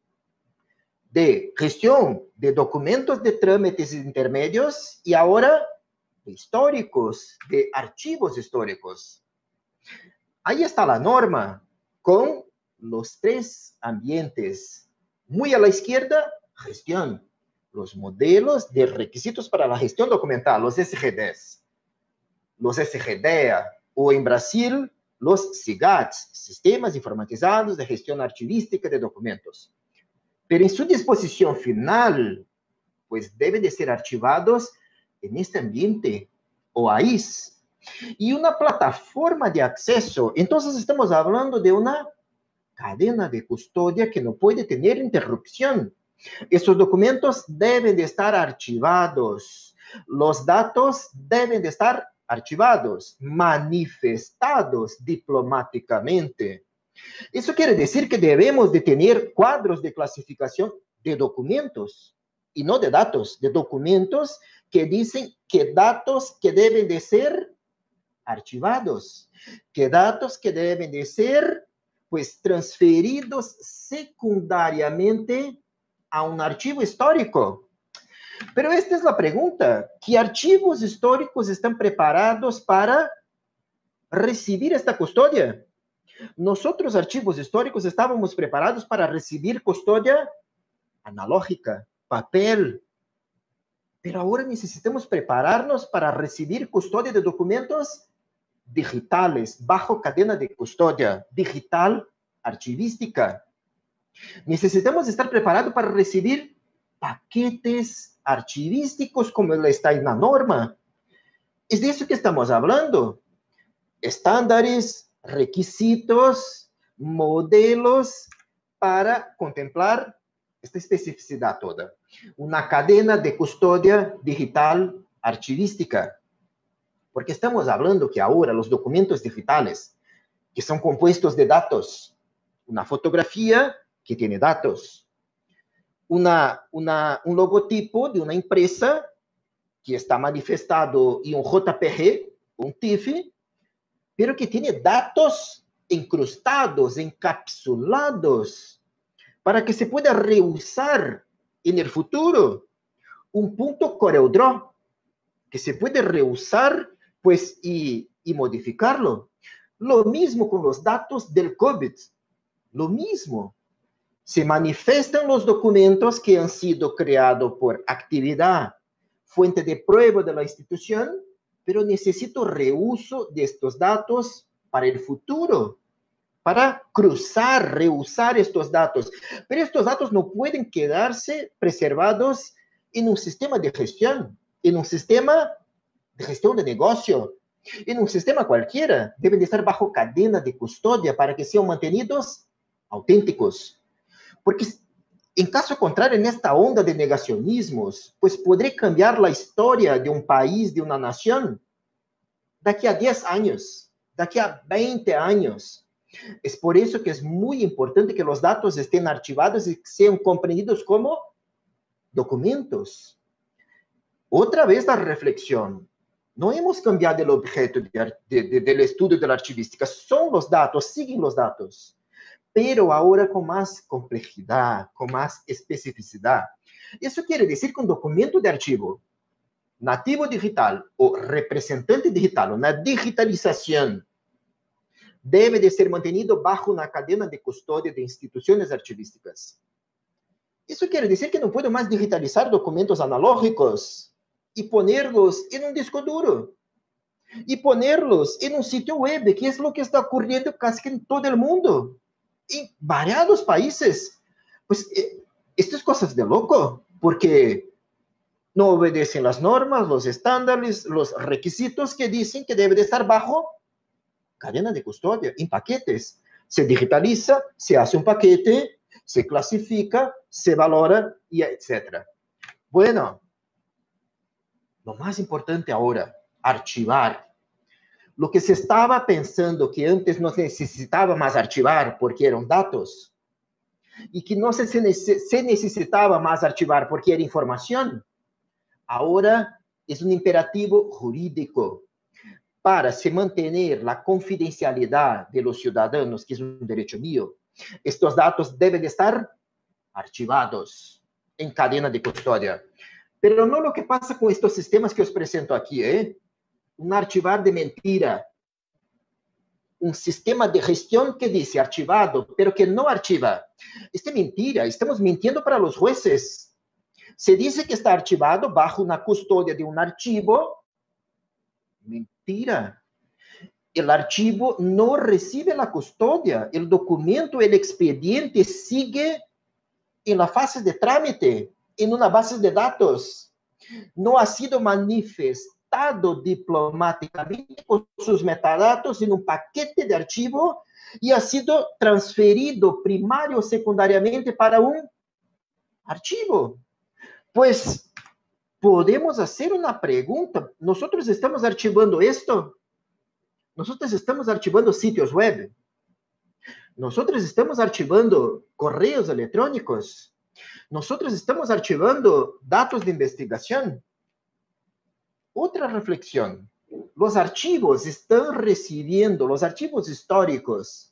De gestión de documentos de trámites intermedios y ahora de históricos, de archivos históricos. Ahí está la norma con los tres ambientes. Muy a la izquierda, gestión. Los modelos de requisitos para la gestión documental, los S G Ds, los S G D A, o en Brasil, los S I G A Ts, Sistemas Informatizados de Gestión Archivística de Documentos. Pero en su disposición final, pues deben de ser archivados en este ambiente, O A I S, y una plataforma de acceso. Entonces estamos hablando de una cadena de custodia que no puede tener interrupción. Estos documentos deben de estar archivados. Los datos deben de estar archivados, manifestados diplomáticamente. Eso quiere decir que debemos de tener cuadros de clasificación de documentos, y no de datos, de documentos que dicen que datos que deben de ser archivados, que datos que deben de ser, pues, transferidos secundariamente a un archivo histórico. Pero esta es la pregunta: ¿qué archivos históricos están preparados para recibir esta custodia? Nosotros, archivos históricos, estábamos preparados para recibir custodia analógica, papel. Pero ahora necesitamos prepararnos para recibir custodia de documentos digitales, bajo cadena de custodia, digital, archivística. Necesitamos estar preparados para recibir paquetes archivísticos como está en la norma. Es de eso que estamos hablando. Estándares, requisitos, modelos para contemplar esta especificidad toda. Una cadena de custodia digital archivística. Porque estamos hablando que ahora los documentos digitales, que son compuestos de datos, una fotografía que tiene datos, una, una, un logotipo de una empresa que está manifestado en un J P G, un T I F, pero que tiene datos incrustados, encapsulados, para que se pueda reusar en el futuro. Un punto CorelDRAW, que se puede reusar, pues, y, y modificarlo. Lo mismo con los datos del COVID. Lo mismo. Se manifiestan los documentos que han sido creados por actividad, fuente de prueba de la institución, pero necesito reuso de estos datos para el futuro, para cruzar, reusar estos datos. Pero estos datos no pueden quedarse preservados en un sistema de gestión, en un sistema de gestión de negocio, en un sistema cualquiera. Deben de estar bajo cadena de custodia para que sean mantenidos auténticos. Porque en caso contrario, en esta onda de negacionismos, pues podré cambiar la historia de un país, de una nación, de aquí a diez años, de aquí a veinte años. Es por eso que es muy importante que los datos estén archivados y sean comprendidos como documentos. Otra vez la reflexión. No hemos cambiado el objeto de, de, de, del estudio de la archivística. Son los datos, siguen los datos, pero ahora con más complejidad, con más especificidad. Eso quiere decir que un documento de archivo nativo digital o representante digital, una digitalización, debe de ser mantenido bajo una cadena de custodia de instituciones archivísticas. Eso quiere decir que no puedo más digitalizar documentos analógicos y ponerlos en un disco duro. y ponerlos en un sitio web, que es lo que está ocurriendo casi que en todo el mundo, en variados países. Pues eh, esto es cosas de loco, porque no obedecen las normas, los estándares, los requisitos que dicen que debe de estar bajo cadena de custodia, en paquetes. Se digitaliza, se hace un paquete, se clasifica, se valora, y etcétera. Bueno, lo más importante ahora, archivar. Lo que se estaba pensando que antes no se necesitaba más archivar porque eran datos, y que no se, se necesitaba más archivar porque era información, ahora es un imperativo jurídico para se mantener la confidencialidad de los ciudadanos, que es un derecho mío. Estos datos deben estar archivados en cadena de custodia. Pero no lo que pasa con estos sistemas que os presento aquí, ¿eh? Un archivar de mentira. Un sistema de gestión que dice archivado, pero que no archiva. Esto es mentira, estamos mintiendo para los jueces. Se dice que está archivado bajo una custodia de un archivo. Mentira. El archivo no recibe la custodia. El documento, el expediente sigue en la fase de trámite, en una base de datos. No ha sido manifestado diplomáticamente con sus metadatos en un paquete de archivo y ha sido transferido primario o secundariamente para un archivo. Pues podemos hacer una pregunta. ¿Nosotros estamos archivando esto? Nosotros estamos archivando sitios web. Nosotros estamos archivando correos electrónicos. Nosotros estamos archivando datos de investigación. Otra reflexión. Los archivos están recibiendo, los archivos históricos,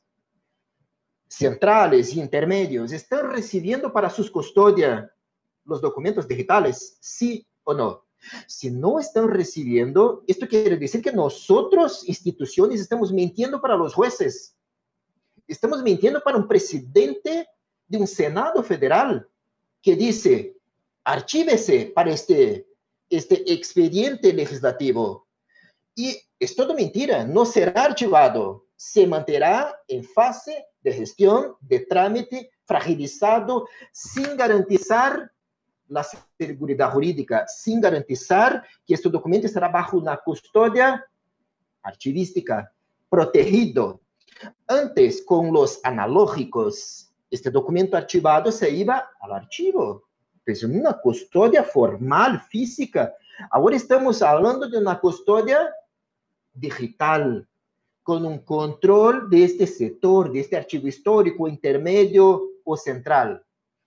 centrales y intermedios, están recibiendo para su custodia los documentos digitales, sí o no. Si no están recibiendo, esto quiere decir que nosotros, instituciones, estamos mintiendo para los jueces. Estamos mintiendo para un presidente de un Senado federal que dice, archívese para este, este expediente legislativo. Y es todo mentira, no será archivado. Se mantendrá en fase de gestión, de trámite, fragilizado, sin garantizar la seguridad jurídica, sin garantizar que este documento estará bajo una custodia archivística, protegido. Antes, con los analógicos, este documento archivado se iba al archivo, pues una custodia formal, física. Ahora estamos hablando de una custodia digital, con un control de este sector, de este archivo histórico, intermedio o central.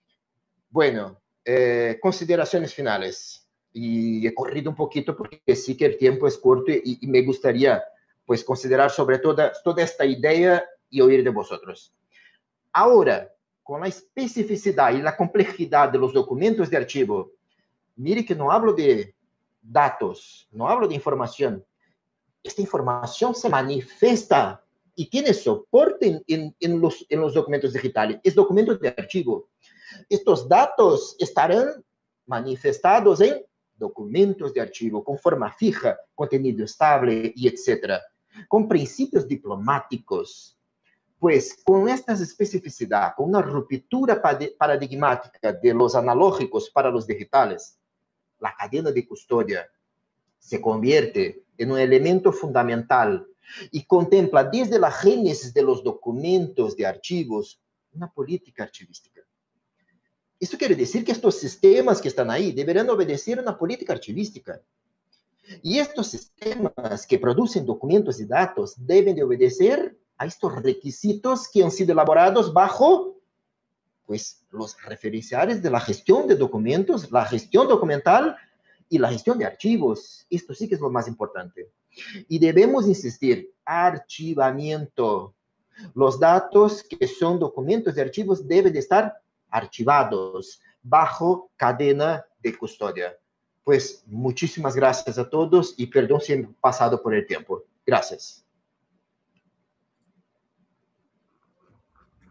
Bueno, Eh, consideraciones finales. Y he corrido un poquito porque sí que el tiempo es corto y, y me gustaría pues considerar sobre toda, toda esta idea y oír de vosotros. Ahora, con la especificidad y la complejidad de los documentos de archivo, mire que no hablo de datos, no hablo de información. Esta información se manifiesta y tiene soporte en, en, en, los, en los documentos digitales. Es documento de archivo. Estos datos estarán manifestados en documentos de archivo, con forma fija, contenido estable y etcétera, con principios diplomáticos. Pues con estas especificidades, con una ruptura paradigmática de los analógicos para los digitales, la cadena de custodia se convierte en un elemento fundamental y contempla desde la génesis de los documentos de archivos una política archivística. Esto quiere decir que estos sistemas que están ahí deberán obedecer una política archivística. Y estos sistemas que producen documentos y datos deben de obedecer a estos requisitos que han sido elaborados bajo pues, los referenciales de la gestión de documentos, la gestión documental y la gestión de archivos. Esto sí que es lo más importante. Y debemos insistir, archivamiento. Los datos que son documentos de archivos deben de estar archivados bajo cadena de custodia. Pues muchísimas gracias a todos y perdón si he pasado por el tiempo. Gracias.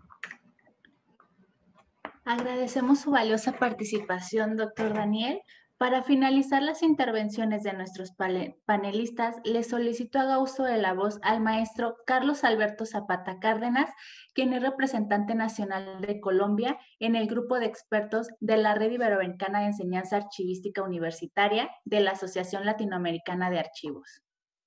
Agradecemos su valiosa participación, doctor Daniel. Para finalizar las intervenciones de nuestros panelistas, les solicito haga uso de la voz al maestro Carlos Alberto Zapata Cárdenas, quien es representante nacional de Colombia en el grupo de expertos de la Red Iberoamericana de Enseñanza Archivística Universitaria de la Asociación Latinoamericana de Archivos.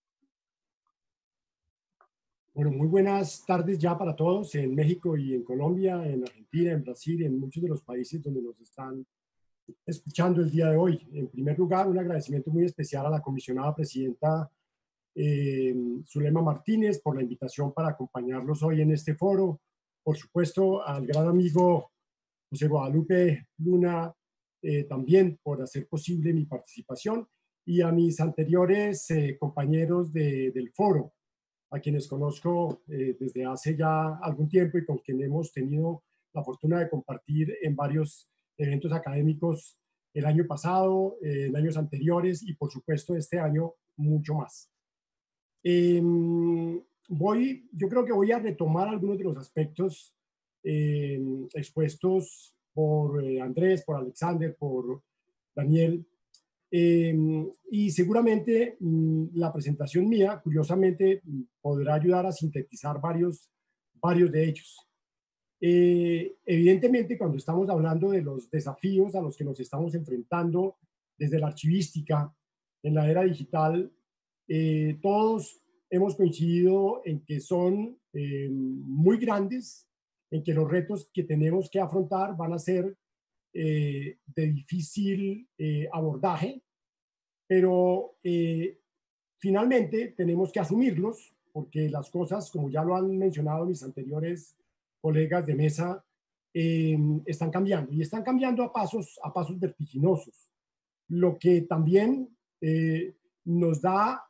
Bueno, muy buenas tardes ya para todos en México y en Colombia, en Argentina, en Brasil, en muchos de los países donde nos están escuchando el día de hoy. En primer lugar, un agradecimiento muy especial a la comisionada presidenta eh, Zulema Martínez por la invitación para acompañarlos hoy en este foro. Por supuesto, al gran amigo José Guadalupe Luna eh, también por hacer posible mi participación, y a mis anteriores eh, compañeros de, del foro, a quienes conozco eh, desde hace ya algún tiempo y con quien hemos tenido la fortuna de compartir en varios eventos académicos el año pasado, eh, en años anteriores y por supuesto este año mucho más. Eh, voy, yo creo que voy a retomar algunos de los aspectos eh, expuestos por eh, Andrés, por Alexander, por Daniel, eh, y seguramente mmm, la presentación mía, curiosamente, podrá ayudar a sintetizar varios, varios de ellos. Eh, evidentemente, cuando estamos hablando de los desafíos a los que nos estamos enfrentando desde la archivística en la era digital, eh, todos hemos coincidido en que son eh, muy grandes, en que los retos que tenemos que afrontar van a ser eh, de difícil eh, abordaje, pero eh, finalmente tenemos que asumirlos porque las cosas, como ya lo han mencionado mis anteriores colegas de mesa, eh, están cambiando y están cambiando a pasos, a pasos vertiginosos, lo que también eh, nos da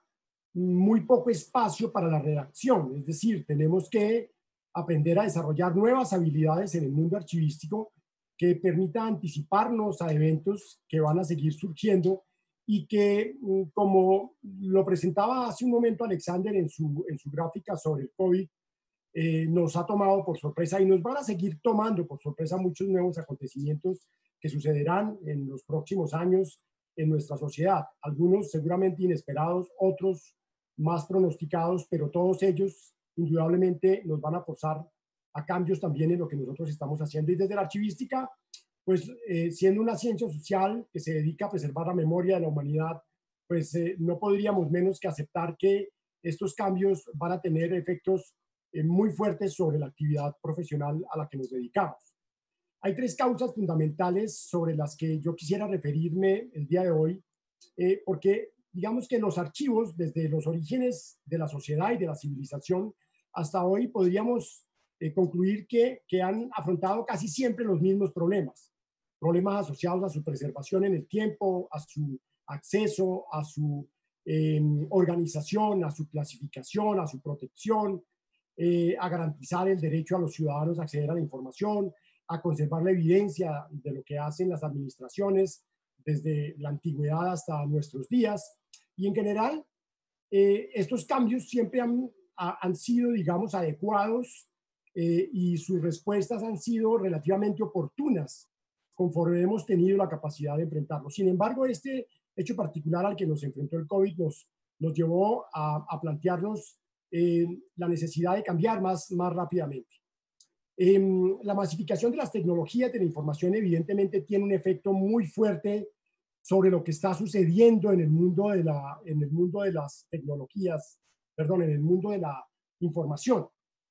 muy poco espacio para la redacción, es decir, tenemos que aprender a desarrollar nuevas habilidades en el mundo archivístico que permitan anticiparnos a eventos que van a seguir surgiendo y que, como lo presentaba hace un momento Alexander en su, en su gráfica sobre el COVID, eh, nos ha tomado por sorpresa y nos van a seguir tomando por sorpresa muchos nuevos acontecimientos que sucederán en los próximos años en nuestra sociedad. Algunos seguramente inesperados, otros más pronosticados, pero todos ellos indudablemente nos van a forzar a cambios también en lo que nosotros estamos haciendo. Y desde la archivística, pues eh, siendo una ciencia social que se dedica a preservar la memoria de la humanidad, pues eh, no podríamos menos que aceptar que estos cambios van a tener efectos eh, muy fuertes sobre la actividad profesional a la que nos dedicamos. Hay tres causas fundamentales sobre las que yo quisiera referirme el día de hoy, eh, porque digamos que los archivos, desde los orígenes de la sociedad y de la civilización hasta hoy, podríamos eh, concluir que, que han afrontado casi siempre los mismos problemas. Problemas asociados a su preservación en el tiempo, a su acceso, a su eh, organización, a su clasificación, a su protección, eh, a garantizar el derecho a los ciudadanos a acceder a la información, a conservar la evidencia de lo que hacen las administraciones desde la antigüedad hasta nuestros días. Y en general, eh, estos cambios siempre han, a, han sido, digamos, adecuados eh, y sus respuestas han sido relativamente oportunas conforme hemos tenido la capacidad de enfrentarlos. Sin embargo, este hecho particular al que nos enfrentó el COVID nos, nos llevó a, a plantearnos eh, la necesidad de cambiar más, más rápidamente. Eh, la masificación de las tecnologías de la información evidentemente tiene un efecto muy fuerte sobre lo que está sucediendo en el mundo de, la, en el mundo de las tecnologías, perdón, en el mundo de la información.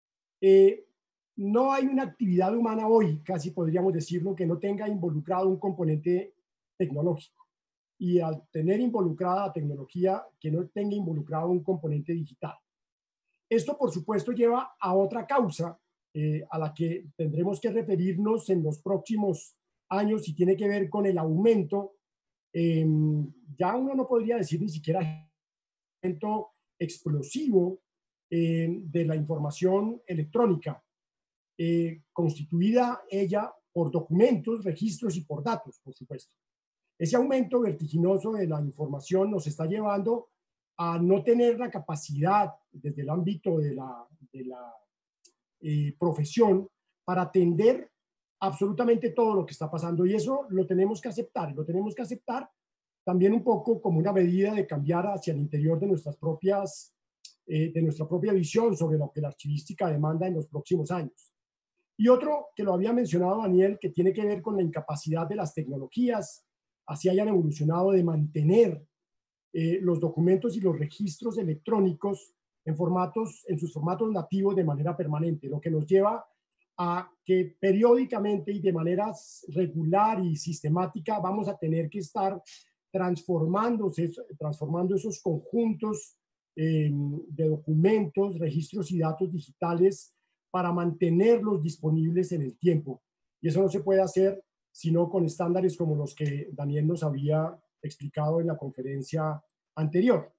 Eh, no hay una actividad humana hoy, casi podríamos decirlo, que no tenga involucrado un componente tecnológico. Y al tener involucrada la tecnología, que no tenga involucrado un componente digital. Esto, por supuesto, lleva a otra causa eh, a la que tendremos que referirnos en los próximos años y tiene que ver con el aumento, eh, ya uno no podría decir ni siquiera aumento explosivo eh, de la información electrónica, eh, constituida ella por documentos, registros y por datos, por supuesto. Ese aumento vertiginoso de la información nos está llevando a no tener la capacidad desde el ámbito de la, de la eh, profesión para atender absolutamente todo lo que está pasando. Y eso lo tenemos que aceptar. Lo tenemos que aceptar también un poco como una medida de cambiar hacia el interior de nuestras propias, eh, de nuestra propia visión sobre lo que la archivística demanda en los próximos años. Y otro que lo había mencionado Daniel, que tiene que ver con la incapacidad de las tecnologías, así hayan evolucionado, de mantener eh, los documentos y los registros electrónicos en, formatos, en sus formatos nativos de manera permanente, lo que nos lleva a que periódicamente y de manera regular y sistemática vamos a tener que estar transformándose, transformando esos conjuntos eh, de documentos, registros y datos digitales para mantenerlos disponibles en el tiempo. Y eso no se puede hacer sino con estándares como los que Daniel nos había explicado en la conferencia anterior.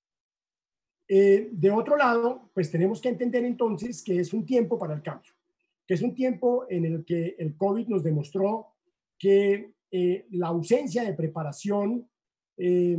Eh, de otro lado, pues tenemos que entender entonces que es un tiempo para el cambio, que es un tiempo en el que el COVID nos demostró que eh, la ausencia de preparación, eh,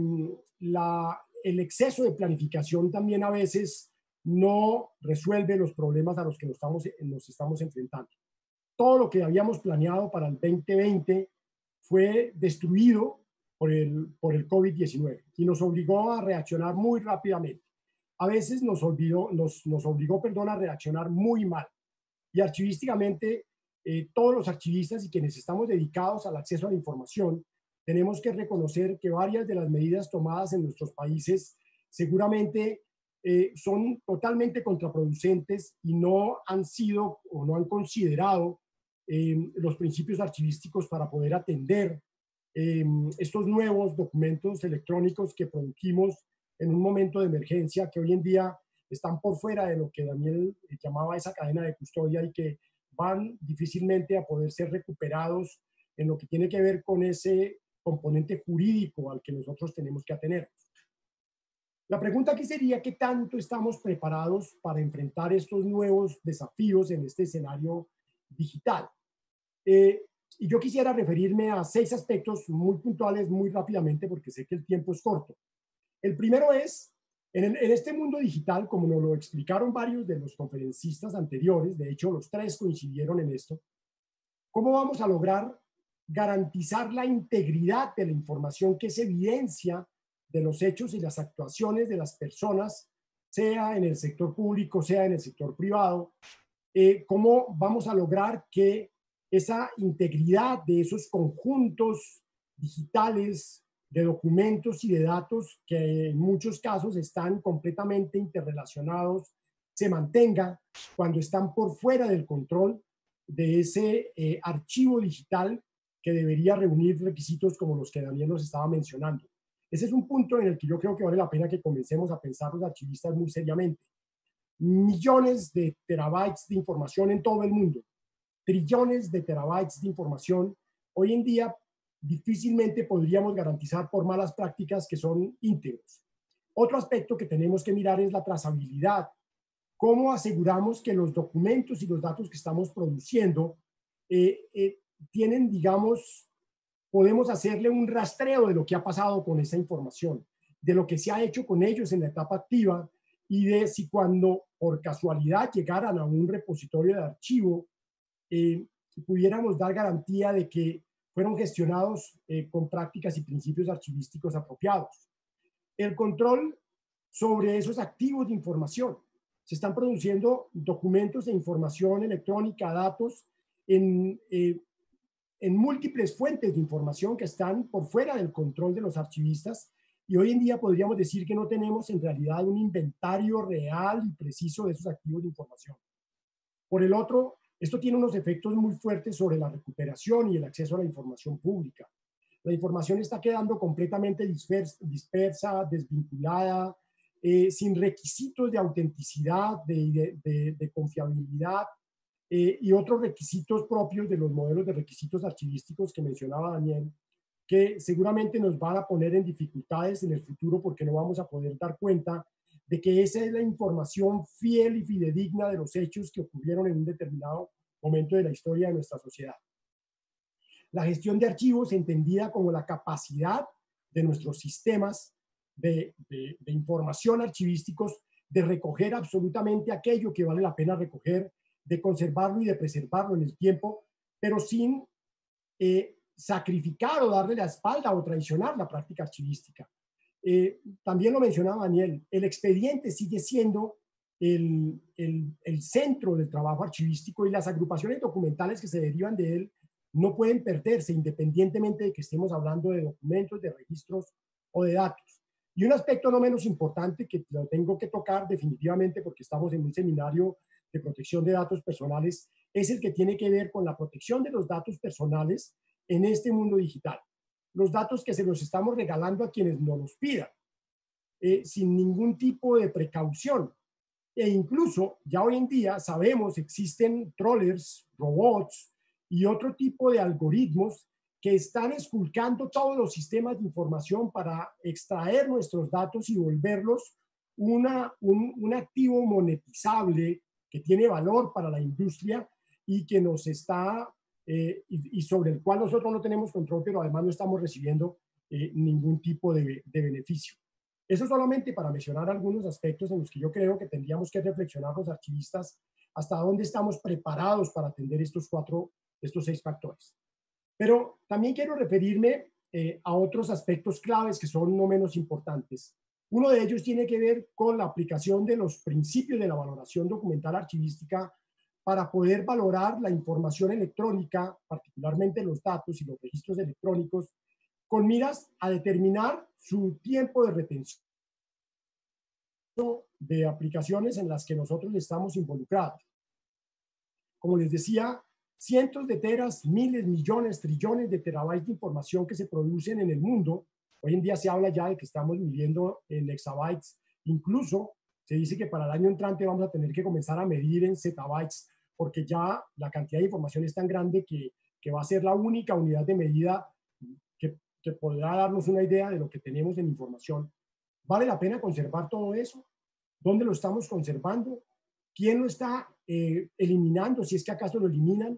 la, el exceso de planificación también a veces no resuelve los problemas a los que nos estamos, nos estamos enfrentando. Todo lo que habíamos planeado para el veinte veinte fue destruido por el, por el COVID diecinueve y nos obligó a reaccionar muy rápidamente. A veces nos, olvidó, nos, nos obligó perdón, a reaccionar muy mal. Y archivísticamente, eh, todos los archivistas y quienes estamos dedicados al acceso a la información, tenemos que reconocer que varias de las medidas tomadas en nuestros países seguramente eh, son totalmente contraproducentes y no han sido o no han considerado eh, los principios archivísticos para poder atender eh, estos nuevos documentos electrónicos que produjimos en un momento de emergencia, que hoy en día están por fuera de lo que Daniel llamaba esa cadena de custodia y que van difícilmente a poder ser recuperados en lo que tiene que ver con ese componente jurídico al que nosotros tenemos que atenernos. La pregunta aquí sería, ¿qué tanto estamos preparados para enfrentar estos nuevos desafíos en este escenario digital? Eh, y yo quisiera referirme a seis aspectos muy puntuales, muy rápidamente, porque sé que el tiempo es corto. El primero es, en, el, en este mundo digital, como nos lo explicaron varios de los conferencistas anteriores, de hecho los tres coincidieron en esto, ¿cómo vamos a lograr garantizar la integridad de la información que es evidencia de los hechos y las actuaciones de las personas, sea en el sector público, sea en el sector privado? Eh, ¿Cómo vamos a lograr que esa integridad de esos conjuntos digitales de documentos y de datos que en muchos casos están completamente interrelacionados se mantenga cuando están por fuera del control de ese eh, archivo digital que debería reunir requisitos como los que Daniel nos estaba mencionando? Ese es un punto en el que yo creo que vale la pena que comencemos a pensar los archivistas muy seriamente. Millones de terabytes de información en todo el mundo, trillones de terabytes de información, hoy en día difícilmente podríamos garantizar por malas prácticas que son íntegros. Otro aspecto que tenemos que mirar es la trazabilidad. ¿Cómo aseguramos que los documentos y los datos que estamos produciendo eh, eh, tienen, digamos, podemos hacerle un rastreo de lo que ha pasado con esa información, de lo que se ha hecho con ellos en la etapa activa y de si cuando por casualidad llegaran a un repositorio de archivo, eh, pudiéramos dar garantía de que fueron gestionados eh, con prácticas y principios archivísticos apropiados. El control sobre esos activos de información. Se están produciendo documentos de información electrónica, datos, en, eh, en múltiples fuentes de información que están por fuera del control de los archivistas, y hoy en día podríamos decir que no tenemos en realidad un inventario real y preciso de esos activos de información. Por el otro, esto tiene unos efectos muy fuertes sobre la recuperación y el acceso a la información pública. La información está quedando completamente dispersa, dispersa desvinculada, eh, sin requisitos de autenticidad, de, de, de, de confiabilidad eh, y otros requisitos propios de los modelos de requisitos archivísticos que mencionaba Daniel, que seguramente nos van a poner en dificultades en el futuro porque no vamos a poder dar cuenta de que esa es la información fiel y fidedigna de los hechos que ocurrieron en un determinado momento de la historia de nuestra sociedad. La gestión de archivos, entendida como la capacidad de nuestros sistemas de, de, de información archivísticos de recoger absolutamente aquello que vale la pena recoger, de conservarlo y de preservarlo en el tiempo, pero sin, eh, sacrificar o darle la espalda o traicionar la práctica archivística. Eh, también lo mencionaba Daniel, el expediente sigue siendo el, el, el centro del trabajo archivístico y las agrupaciones documentales que se derivan de él no pueden perderse independientemente de que estemos hablando de documentos, de registros o de datos. Y un aspecto no menos importante que lo tengo que tocar definitivamente porque estamos en un seminario de protección de datos personales es el que tiene que ver con la protección de los datos personales en este mundo digital. Los datos que se los estamos regalando a quienes nos los pidan, eh, sin ningún tipo de precaución. E incluso ya hoy en día sabemos existen trollers, robots y otro tipo de algoritmos que están esculcando todos los sistemas de información para extraer nuestros datos y volverlos una, un, un activo monetizable que tiene valor para la industria y que nos está, eh, y, y sobre el cual nosotros no tenemos control, pero además no estamos recibiendo eh, ningún tipo de, de beneficio. Eso solamente para mencionar algunos aspectos en los que yo creo que tendríamos que reflexionar los archivistas hasta dónde estamos preparados para atender estos cuatro, estos seis factores. Pero también quiero referirme eh, a otros aspectos claves que son no menos importantes. Uno de ellos tiene que ver con la aplicación de los principios de la valoración documental archivística para poder valorar la información electrónica, particularmente los datos y los registros electrónicos, con miras a determinar su tiempo de retención de aplicaciones en las que nosotros estamos involucrados. Como les decía, cientos de teras, miles, millones, trillones de terabytes de información que se producen en el mundo. Hoy en día se habla ya de que estamos midiendo en exabytes. Incluso se dice que para el año entrante vamos a tener que comenzar a medir en zettabytes, porque ya la cantidad de información es tan grande que, que va a ser la única unidad de medida que, que podrá darnos una idea de lo que tenemos en información. ¿Vale la pena conservar todo eso? ¿Dónde lo estamos conservando? ¿Quién lo está eh, eliminando? Si es que acaso lo eliminan.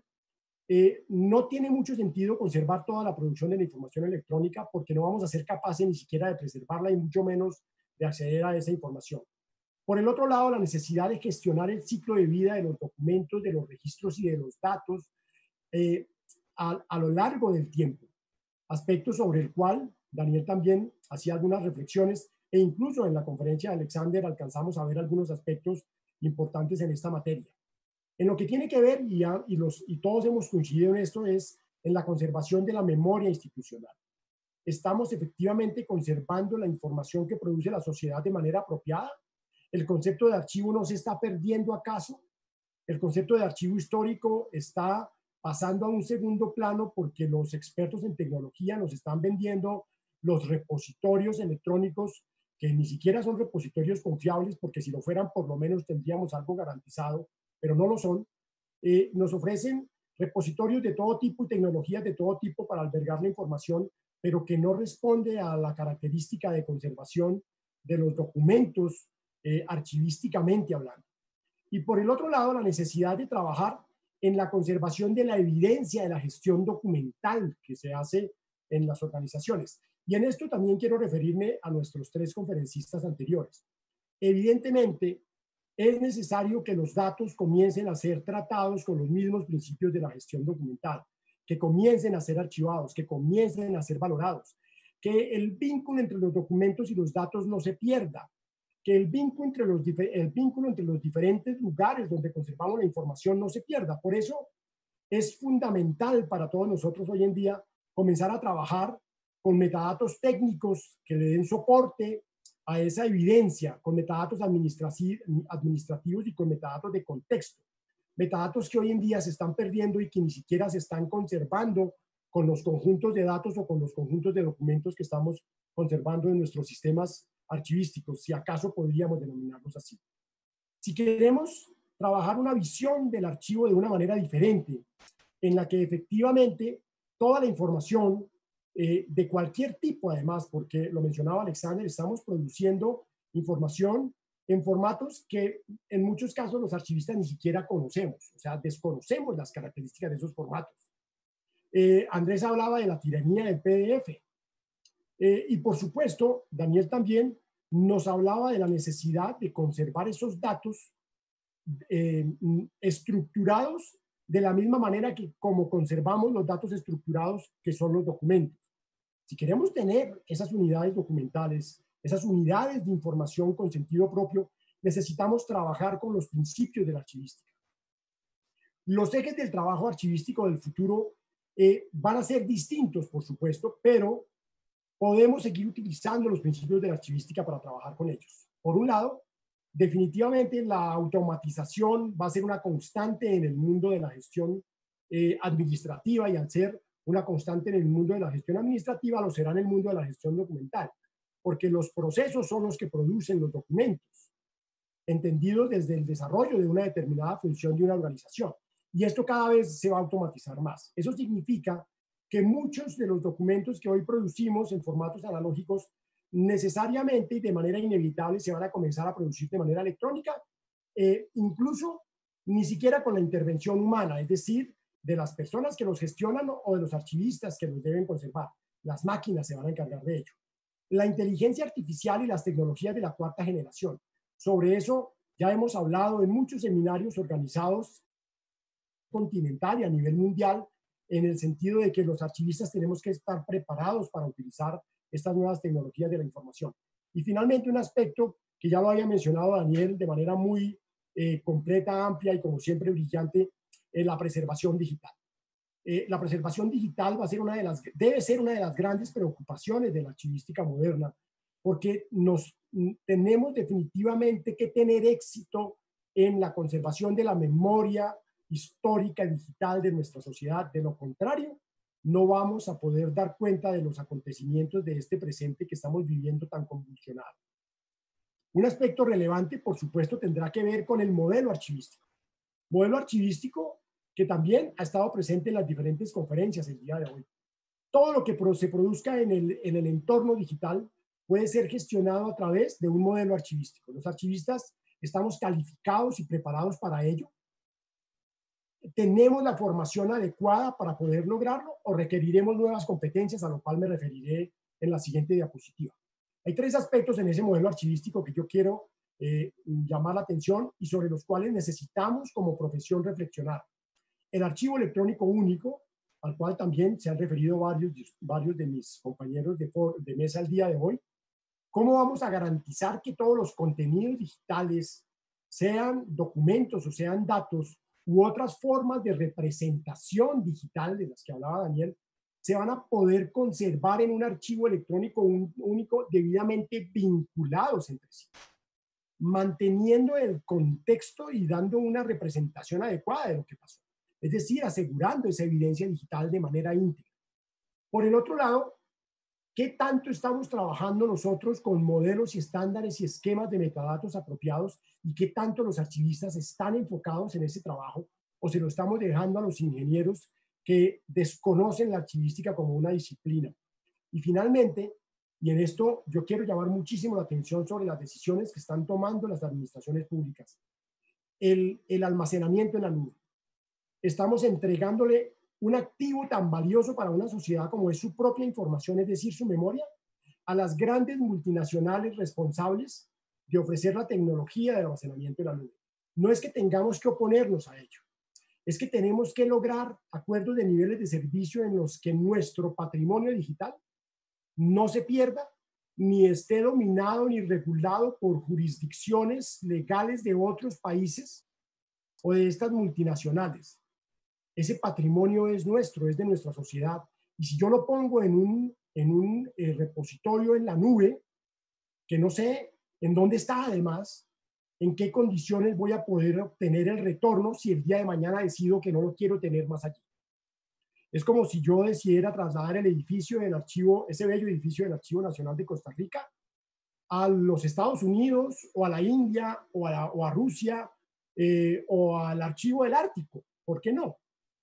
Eh, no tiene mucho sentido conservar toda la producción de la información electrónica porque no vamos a ser capaces ni siquiera de preservarla y mucho menos de acceder a esa información. Por el otro lado, la necesidad de gestionar el ciclo de vida de los documentos, de los registros y de los datos eh, a, a lo largo del tiempo. Aspecto sobre el cual Daniel también hacía algunas reflexiones e incluso en la conferencia de Alexander alcanzamos a ver algunos aspectos importantes en esta materia. En lo que tiene que ver, y, ya, y, los, y todos hemos coincidido en esto, es en la conservación de la memoria institucional. ¿Estamos efectivamente conservando la información que produce la sociedad de manera apropiada? ¿El concepto de archivo no se está perdiendo acaso? ¿El concepto de archivo histórico está pasando a un segundo plano porque los expertos en tecnología nos están vendiendo los repositorios electrónicos que ni siquiera son repositorios confiables porque si lo fueran por lo menos tendríamos algo garantizado, pero no lo son? Eh, nos ofrecen repositorios de todo tipo y tecnologías de todo tipo para albergar la información, pero que no responde a la característica de conservación de los documentos eh, archivísticamente hablando. Y por el otro lado, la necesidad de trabajar en la conservación de la evidencia de la gestión documental que se hace en las organizaciones. Y en esto también quiero referirme a nuestros tres conferencistas anteriores. Evidentemente, es necesario que los datos comiencen a ser tratados con los mismos principios de la gestión documental, que comiencen a ser archivados, que comiencen a ser valorados, que el vínculo entre los documentos y los datos no se pierda, que el vínculo entre los, el vínculo entre los diferentes lugares donde conservamos la información no se pierda. Por eso es fundamental para todos nosotros hoy en día comenzar a trabajar con metadatos técnicos que le den soporte a esa evidencia, con metadatos administrativos y con metadatos de contexto. Metadatos que hoy en día se están perdiendo y que ni siquiera se están conservando con los conjuntos de datos o con los conjuntos de documentos que estamos conservando en nuestros sistemas archivísticos, si acaso podríamos denominarlos así. Si queremos trabajar una visión del archivo de una manera diferente, en la que efectivamente toda la información eh, de cualquier tipo, además, porque lo mencionaba Alexander, estamos produciendo información en formatos que en muchos casos los archivistas ni siquiera conocemos, o sea, desconocemos las características de esos formatos. Eh, Andrés hablaba de la tiranía del P D F. Eh, y por supuesto, Daniel también nos hablaba de la necesidad de conservar esos datos eh, estructurados de la misma manera que como conservamos los datos estructurados que son los documentos. Si queremos tener esas unidades documentales, esas unidades de información con sentido propio, necesitamos trabajar con los principios de la archivística. Los ejes del trabajo archivístico del futuro eh, van a ser distintos, por supuesto, pero podemos seguir utilizando los principios de la archivística para trabajar con ellos. Por un lado, definitivamente la automatización va a ser una constante en el mundo de la gestión eh, administrativa, y al ser una constante en el mundo de la gestión administrativa, lo será en el mundo de la gestión documental, porque los procesos son los que producen los documentos, entendidos desde el desarrollo de una determinada función de una organización. Y esto cada vez se va a automatizar más. Eso significa que muchos de los documentos que hoy producimos en formatos analógicos necesariamente y de manera inevitable se van a comenzar a producir de manera electrónica, eh, incluso ni siquiera con la intervención humana, es decir, de las personas que los gestionan o de los archivistas que los deben conservar. Las máquinas se van a encargar de ello. La inteligencia artificial y las tecnologías de la cuarta generación. Sobre eso ya hemos hablado en muchos seminarios organizados continental y a nivel mundial, en el sentido de que los archivistas tenemos que estar preparados para utilizar estas nuevas tecnologías de la información. Y finalmente un aspecto que ya lo había mencionado Daniel de manera muy eh, completa, amplia y como siempre brillante, eh, la preservación digital. Eh, la preservación digital va a ser una de las, debe ser una de las grandes preocupaciones de la archivística moderna, porque nos tenemos definitivamente que tener éxito en la conservación de la memoria histórica digital de nuestra sociedad. De lo contrario, no vamos a poder dar cuenta de los acontecimientos de este presente que estamos viviendo tan convulsionado. Un aspecto relevante, por supuesto, tendrá que ver con el modelo archivístico. Modelo archivístico que también ha estado presente en las diferentes conferencias el día de hoy. Todo lo que se produzca en el, en el entorno digital puede ser gestionado a través de un modelo archivístico. Los archivistas estamos calificados y preparados para ello. ¿Tenemos la formación adecuada para poder lograrlo o requeriremos nuevas competencias, a lo cual me referiré en la siguiente diapositiva? Hay tres aspectos en ese modelo archivístico que yo quiero eh, llamar la atención y sobre los cuales necesitamos como profesión reflexionar. El archivo electrónico único, al cual también se han referido varios, varios de mis compañeros de, de mesa el día de hoy. ¿Cómo vamos a garantizar que todos los contenidos digitales, sean documentos o sean datos, u otras formas de representación digital de las que hablaba Daniel, se van a poder conservar en un archivo electrónico un, único debidamente vinculados entre sí, manteniendo el contexto y dando una representación adecuada de lo que pasó? Es decir, asegurando esa evidencia digital de manera íntegra. Por el otro lado, ¿qué tanto estamos trabajando nosotros con modelos y estándares y esquemas de metadatos apropiados y qué tanto los archivistas están enfocados en ese trabajo o se lo estamos dejando a los ingenieros que desconocen la archivística como una disciplina? Y finalmente, y en esto yo quiero llamar muchísimo la atención sobre las decisiones que están tomando las administraciones públicas, el, el almacenamiento en la nube. Estamos entregándole un activo tan valioso para una sociedad como es su propia información, es decir, su memoria, a las grandes multinacionales responsables de ofrecer la tecnología del almacenamiento en la nube. No es que tengamos que oponernos a ello, es que tenemos que lograr acuerdos de niveles de servicio en los que nuestro patrimonio digital no se pierda, ni esté dominado ni regulado por jurisdicciones legales de otros países o de estas multinacionales. Ese patrimonio es nuestro, es de nuestra sociedad. Y si yo lo pongo en un, en un eh, repositorio en la nube, que no sé en dónde está además, en qué condiciones voy a poder obtener el retorno si el día de mañana decido que no lo quiero tener más allí. Es como si yo decidiera trasladar el edificio del archivo, ese bello edificio del Archivo Nacional de Costa Rica, a los Estados Unidos o a la India o a, la, o a Rusia eh, o al archivo del Ártico. ¿Por qué no?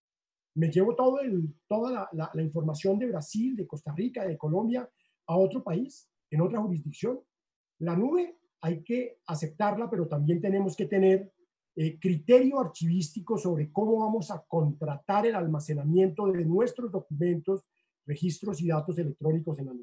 Me llevo todo el, toda la, la, la información de Brasil, de Costa Rica, de Colombia a otro país, en otra jurisdicción. La nube hay que aceptarla, pero también tenemos que tener eh, criterio archivístico sobre cómo vamos a contratar el almacenamiento de nuestros documentos, registros y datos electrónicos en la nube.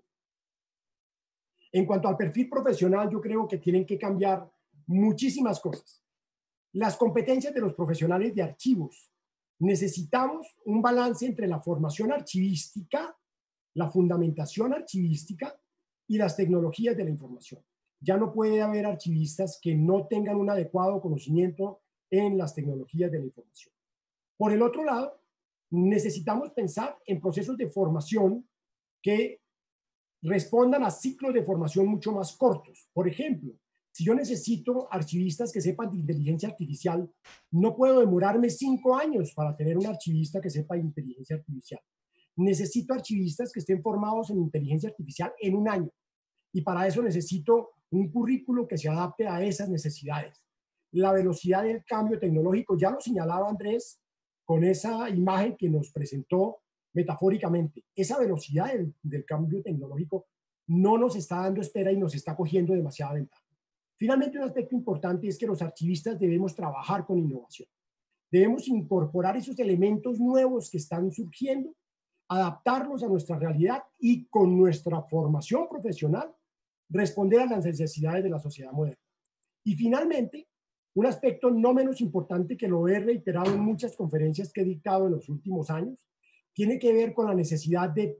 En cuanto al perfil profesional, yo creo que tienen que cambiar muchísimas cosas. Las competencias de los profesionales de archivos Necesitamos un balance entre la formación archivística, la fundamentación archivística y las tecnologías de la información. Ya no puede haber archivistas que no tengan un adecuado conocimiento en las tecnologías de la información. Por el otro lado, necesitamos pensar en procesos de formación que respondan a ciclos de formación mucho más cortos. Por ejemplo, si yo necesito archivistas que sepan de inteligencia artificial, no puedo demorarme cinco años para tener un archivista que sepa de inteligencia artificial. Necesito archivistas que estén formados en inteligencia artificial en un año. Y para eso necesito un currículo que se adapte a esas necesidades. La velocidad del cambio tecnológico, ya lo señalaba Andrés con esa imagen que nos presentó metafóricamente. Esa velocidad del, del cambio tecnológico no nos está dando espera y nos está cogiendo demasiada ventaja. Finalmente, un aspecto importante es que los archivistas debemos trabajar con innovación. Debemos incorporar esos elementos nuevos que están surgiendo, adaptarlos a nuestra realidad y con nuestra formación profesional responder a las necesidades de la sociedad moderna. Y finalmente, un aspecto no menos importante que lo he reiterado en muchas conferencias que he dictado en los últimos años, tiene que ver con la necesidad de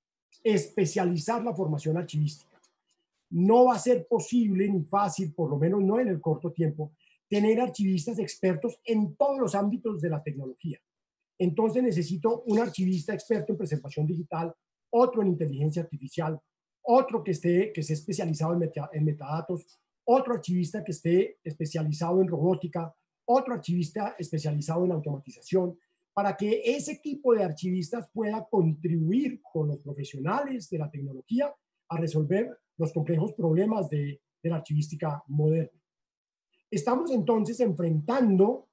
especializar la formación archivística. No va a ser posible ni fácil, por lo menos no en el corto tiempo, tener archivistas expertos en todos los ámbitos de la tecnología. Entonces necesito un archivista experto en preservación digital, otro en inteligencia artificial, otro que esté, que esté especializado en, meta, en metadatos, otro archivista que esté especializado en robótica, otro archivista especializado en automatización, para que ese equipo de archivistas pueda contribuir con los profesionales de la tecnología a resolver los complejos problemas de, de la archivística moderna. Estamos entonces enfrentando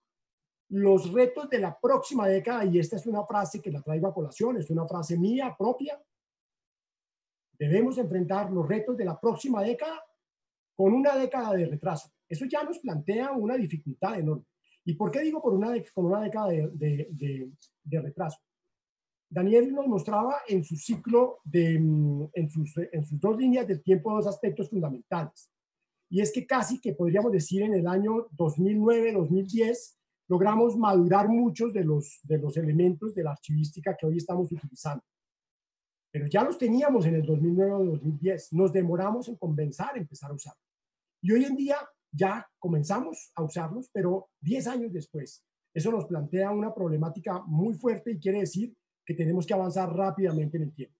los retos de la próxima década, y esta es una frase que la traigo a colación, es una frase mía propia. Debemos enfrentar los retos de la próxima década con una década de retraso. Eso ya nos plantea una dificultad enorme. ¿Y por qué digo por una, con una década de, de, de, de retraso? Daniel nos mostraba en su ciclo, de, en, sus, en sus dos líneas del tiempo, dos aspectos fundamentales. Y es que casi que podríamos decir en el año dos mil nueve, dos mil diez, logramos madurar muchos de los, de los elementos de la archivística que hoy estamos utilizando. Pero ya los teníamos en el dos mil nueve o dos mil diez. Nos demoramos en comenzar a empezar a usarlos. Y hoy en día ya comenzamos a usarlos, pero diez años después. Eso nos plantea una problemática muy fuerte y quiere decir que tenemos que avanzar rápidamente en el tiempo.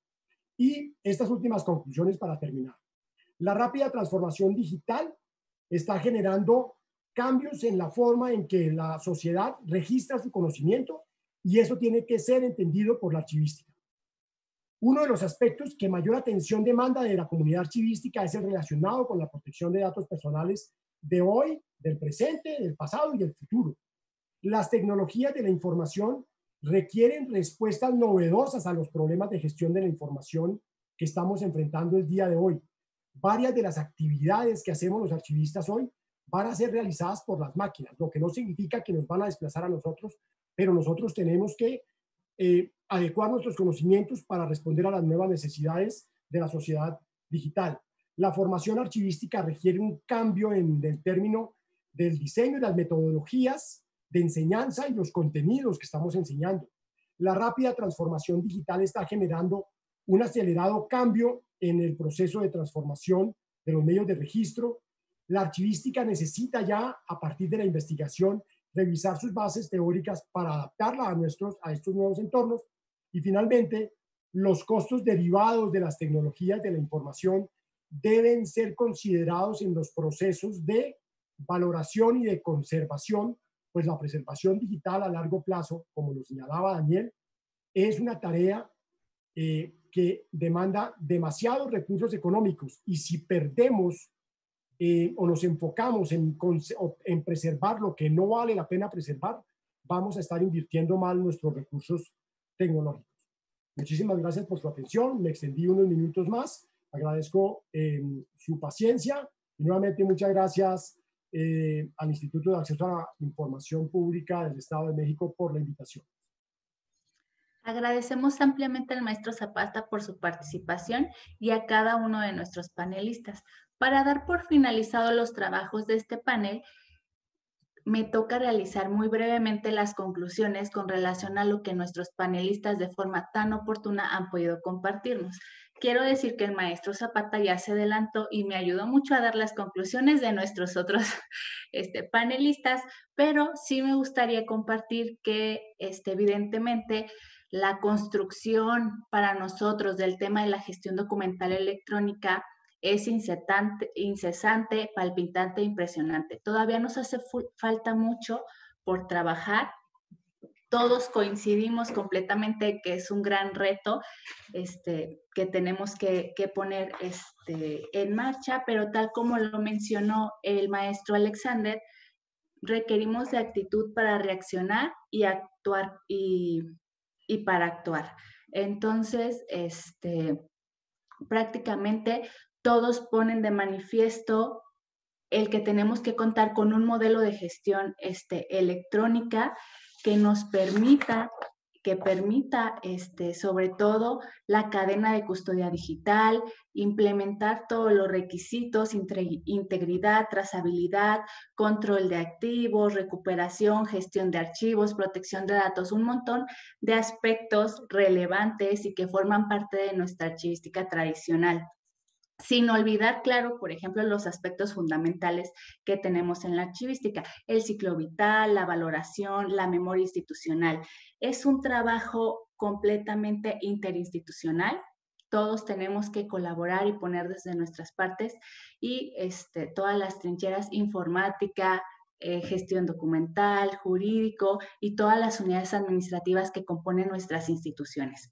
Y estas últimas conclusiones para terminar. La rápida transformación digital está generando cambios en la forma en que la sociedad registra su conocimiento, y eso tiene que ser entendido por la archivística. Uno de los aspectos que mayor atención demanda de la comunidad archivística es el relacionado con la protección de datos personales de hoy, del presente, del pasado y del futuro. Las tecnologías de la información requieren respuestas novedosas a los problemas de gestión de la información que estamos enfrentando el día de hoy. Varias de las actividades que hacemos los archivistas hoy van a ser realizadas por las máquinas, lo que no significa que nos van a desplazar a nosotros, pero nosotros tenemos que eh, adecuar nuestros conocimientos para responder a las nuevas necesidades de la sociedad digital. La formación archivística requiere un cambio en el término del diseño y las metodologías de enseñanza y los contenidos que estamos enseñando. La rápida transformación digital está generando un acelerado cambio en el proceso de transformación de los medios de registro. La archivística necesita ya, a partir de la investigación, revisar sus bases teóricas para adaptarla a, nuestros, a estos nuevos entornos. Y finalmente, los costos derivados de las tecnologías de la información deben ser considerados en los procesos de valoración y de conservación, pues la preservación digital a largo plazo, como lo señalaba Daniel, es una tarea eh, que demanda demasiados recursos económicos, y si perdemos eh, o nos enfocamos en, en preservar lo que no vale la pena preservar, vamos a estar invirtiendo mal nuestros recursos tecnológicos. Muchísimas gracias por su atención, me extendí unos minutos más, agradezco eh, su paciencia y nuevamente muchas gracias eh, al Instituto de Acceso a la Información Pública del Estado de México por la invitación. Agradecemos ampliamente al maestro Zapata por su participación y a cada uno de nuestros panelistas. Para dar por finalizado los trabajos de este panel, me toca realizar muy brevemente las conclusiones con relación a lo que nuestros panelistas de forma tan oportuna han podido compartirnos. Quiero decir que el maestro Zapata ya se adelantó y me ayudó mucho a dar las conclusiones de nuestros otros este, panelistas, pero sí me gustaría compartir que este, evidentemente la construcción para nosotros del tema de la gestión documental electrónica es incesante, incesante, palpitante, impresionante. Todavía nos hace falta mucho por trabajar. Todos coincidimos completamente que es un gran reto este, que tenemos que, que poner este, en marcha, pero tal como lo mencionó el maestro Alexander, requerimos de actitud para reaccionar y actuar y, y para actuar. Entonces, este, prácticamente todos ponen de manifiesto el que tenemos que contar con un modelo de gestión este, electrónica que nos permita, que permita este, sobre todo la cadena de custodia digital, implementar todos los requisitos, integridad, trazabilidad, control de activos, recuperación, gestión de archivos, protección de datos, un montón de aspectos relevantes y que forman parte de nuestra archivística tradicional. Sin olvidar, claro, por ejemplo, los aspectos fundamentales que tenemos en la archivística, el ciclo vital, la valoración, la memoria institucional. Es un trabajo completamente interinstitucional. Todos tenemos que colaborar y poner desde nuestras partes y este, todas las trincheras informática, eh, gestión documental, jurídico y todas las unidades administrativas que componen nuestras instituciones.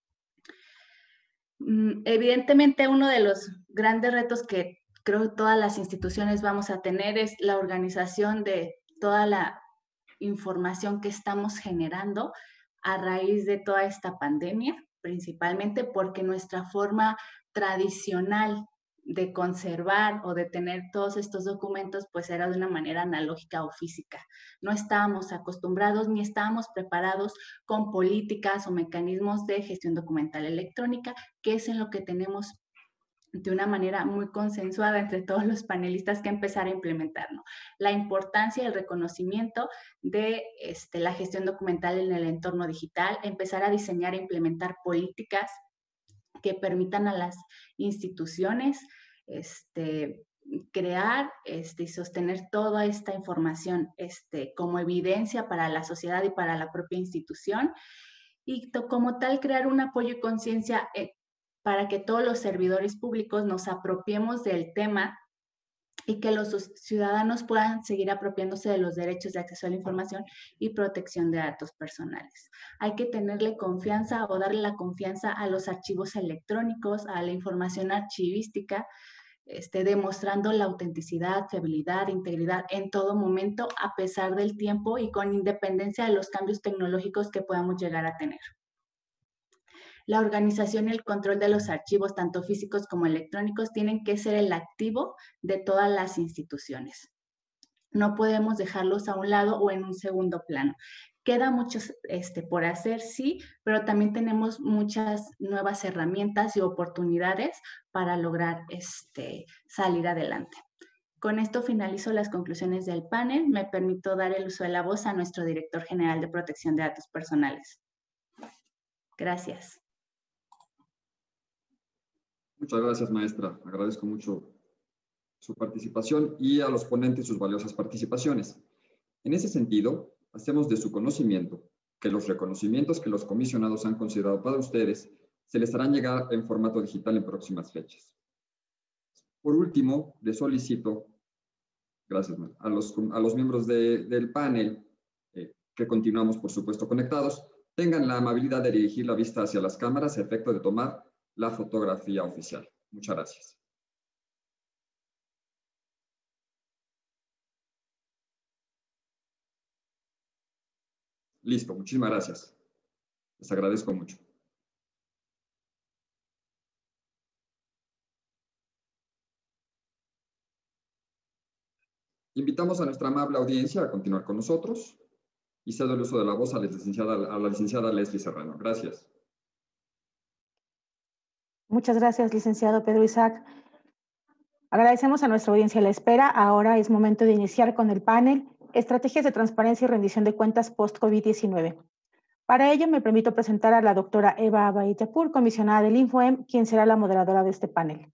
Evidentemente, uno de los grandes retos que creo que todas las instituciones vamos a tener es la organización de toda la información que estamos generando a raíz de toda esta pandemia, principalmente porque nuestra forma tradicional de conservar o de tener todos estos documentos pues era de una manera analógica o física. No estábamos acostumbrados ni estábamos preparados con políticas o mecanismos de gestión documental electrónica, que es en lo que tenemos de una manera muy consensuada entre todos los panelistas que empezar a implementarlo. La importancia y el reconocimiento de este, la gestión documental en el entorno digital, empezar a diseñar e implementar políticas que permitan a las instituciones este, crear este, y sostener toda esta información este, como evidencia para la sociedad y para la propia institución, y como tal crear un apoyo y conciencia eh, para que todos los servidores públicos nos apropiemos del tema y que los ciudadanos puedan seguir apropiándose de los derechos de acceso a la información y protección de datos personales. Hay que tenerle confianza o darle la confianza a los archivos electrónicos, a la información archivística, este, demostrando la autenticidad, fiabilidad, integridad en todo momento, a pesar del tiempo y con independencia de los cambios tecnológicos que podamos llegar a tener. La organización y el control de los archivos, tanto físicos como electrónicos, tienen que ser el activo de todas las instituciones. No podemos dejarlos a un lado o en un segundo plano. Queda mucho este, por hacer, sí, pero también tenemos muchas nuevas herramientas y oportunidades para lograr este, salir adelante. Con esto finalizo las conclusiones del panel. Me permito dar el uso de la voz a nuestro director general de protección de datos personales. Gracias. Muchas gracias, maestra. Agradezco mucho su participación y a los ponentes sus valiosas participaciones. En ese sentido, hacemos de su conocimiento que los reconocimientos que los comisionados han considerado para ustedes se les harán llegar en formato digital en próximas fechas. Por último, les solicito, gracias, a los, a los miembros de, del panel, eh, que continuamos, por supuesto, conectados, tengan la amabilidad de dirigir la vista hacia las cámaras a efecto de tomar la fotografía oficial. Muchas gracias. Listo, muchísimas gracias. Les agradezco mucho. Invitamos a nuestra amable audiencia a continuar con nosotros y cedo el uso de la voz a la licenciada, a la licenciada Leslie Serrano. Gracias. Muchas gracias, licenciado Pedro Isaac. Agradecemos a nuestra audiencia la espera. Ahora es momento de iniciar con el panel Estrategias de transparencia y rendición de cuentas post-COVID diecinueve. Para ello, me permito presentar a la doctora Eva Abay Yapur, comisionada del InfoEM, quien será la moderadora de este panel.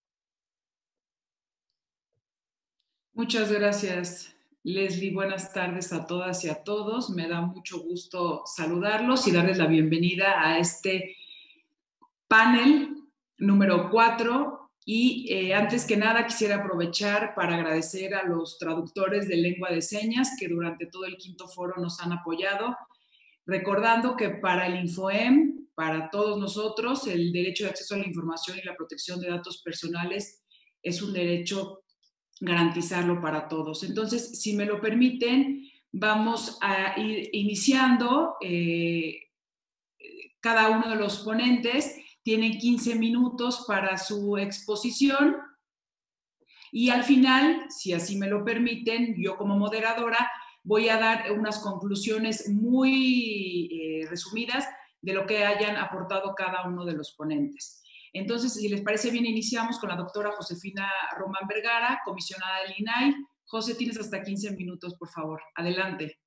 Muchas gracias, Leslie. Buenas tardes a todas y a todos. Me da mucho gusto saludarlos y darles la bienvenida a este panel número cuatro. Y eh, antes que nada quisiera aprovechar para agradecer a los traductores de lengua de señas que durante todo el quinto foro nos han apoyado, recordando que para el InfoEM, para todos nosotros, el derecho de acceso a la información y la protección de datos personales es un derecho garantizarlo para todos. Entonces, si me lo permiten, vamos a ir iniciando. Eh, cada uno de los ponentes tiene quince minutos para su exposición y al final, si así me lo permiten, yo como moderadora voy a dar unas conclusiones muy eh, resumidas de lo que hayan aportado cada uno de los ponentes. Entonces, si les parece bien, iniciamos con la doctora Josefina Román Vergara, comisionada del I N A I. José, tienes hasta quince minutos, por favor. Adelante.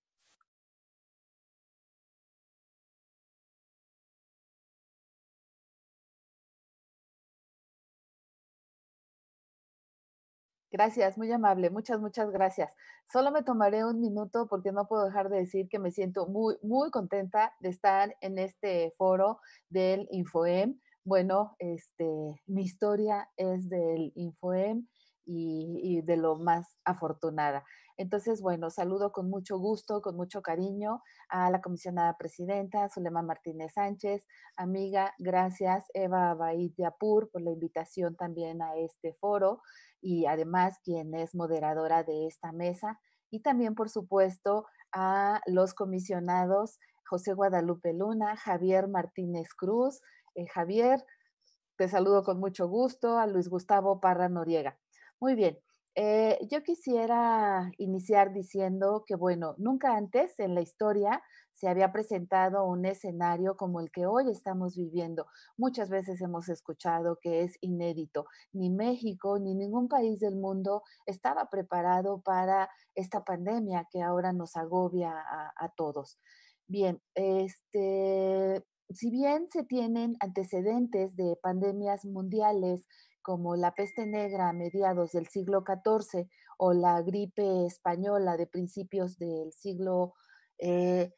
Gracias, muy amable. Muchas, muchas gracias. Solo me tomaré un minuto porque no puedo dejar de decir que me siento muy, muy contenta de estar en este foro del InfoEM. Bueno, este, mi historia es del InfoEM y, y de lo más afortunada. Entonces, bueno, saludo con mucho gusto, con mucho cariño a la comisionada presidenta, Zulema Martínez Sánchez. Amiga, gracias, Eva Abay Yapur, por la invitación también a este foro y además quien es moderadora de esta mesa. Y también, por supuesto, a los comisionados José Guadalupe Luna, Javier Martínez Cruz. Eh, Javier, te saludo con mucho gusto, a Luis Gustavo Parra Noriega. Muy bien, eh, yo quisiera iniciar diciendo que, bueno, nunca antes en la historia se había presentado un escenario como el que hoy estamos viviendo. Muchas veces hemos escuchado que es inédito. Ni México ni ningún país del mundo estaba preparado para esta pandemia que ahora nos agobia a, a todos. Bien, este, si bien se tienen antecedentes de pandemias mundiales como la peste negra a mediados del siglo catorce o la gripe española de principios del siglo, eh,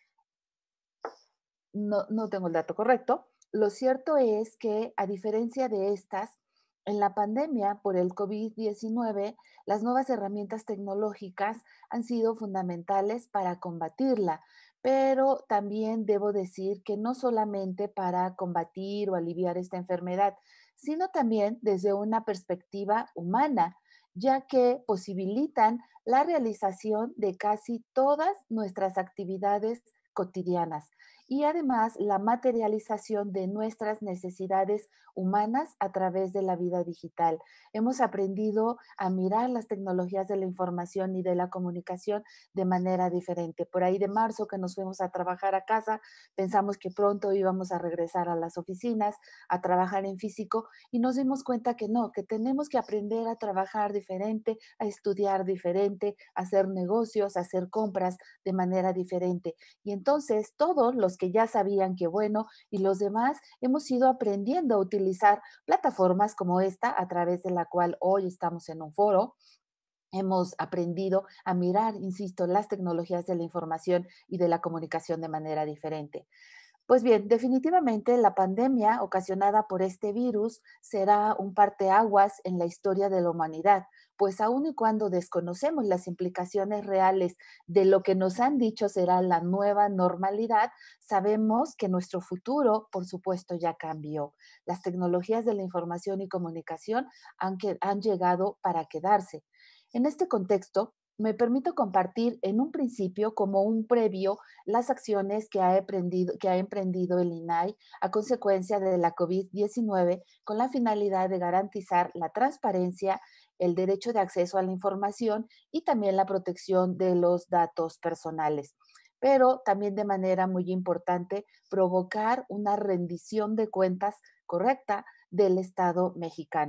no, no tengo el dato correcto, lo cierto es que a diferencia de estas, en la pandemia por el COVID diecinueve, las nuevas herramientas tecnológicas han sido fundamentales para combatirla, pero también debo decir que no solamente para combatir o aliviar esta enfermedad, sino también desde una perspectiva humana, ya que posibilitan la realización de casi todas nuestras actividades cotidianas y además la materialización de nuestras necesidades humanas a través de la vida digital. Hemos aprendido a mirar las tecnologías de la información y de la comunicación de manera diferente. Por ahí de marzo que nos fuimos a trabajar a casa, pensamos que pronto íbamos a regresar a las oficinas, a trabajar en físico y nos dimos cuenta que no, que tenemos que aprender a trabajar diferente, a estudiar diferente, a hacer negocios, a hacer compras de manera diferente. Y entonces todos los que ya sabían que bueno y los demás hemos ido aprendiendo a utilizar plataformas como esta a través de la cual hoy estamos en un foro. Hemos aprendido a mirar, insisto, las tecnologías de la información y de la comunicación de manera diferente. Pues bien, definitivamente la pandemia ocasionada por este virus será un parteaguas en la historia de la humanidad, pues aun y cuando desconocemos las implicaciones reales de lo que nos han dicho será la nueva normalidad, sabemos que nuestro futuro, por supuesto, ya cambió. Las tecnologías de la información y comunicación han, que, han llegado para quedarse. En este contexto, me permito compartir en un principio como un previo las acciones que ha emprendido, que ha emprendido el I N A I a consecuencia de la COVID diecinueve con la finalidad de garantizar la transparencia, el derecho de acceso a la información y también la protección de los datos personales. Pero también de manera muy importante provocar una rendición de cuentas correcta del Estado mexicano.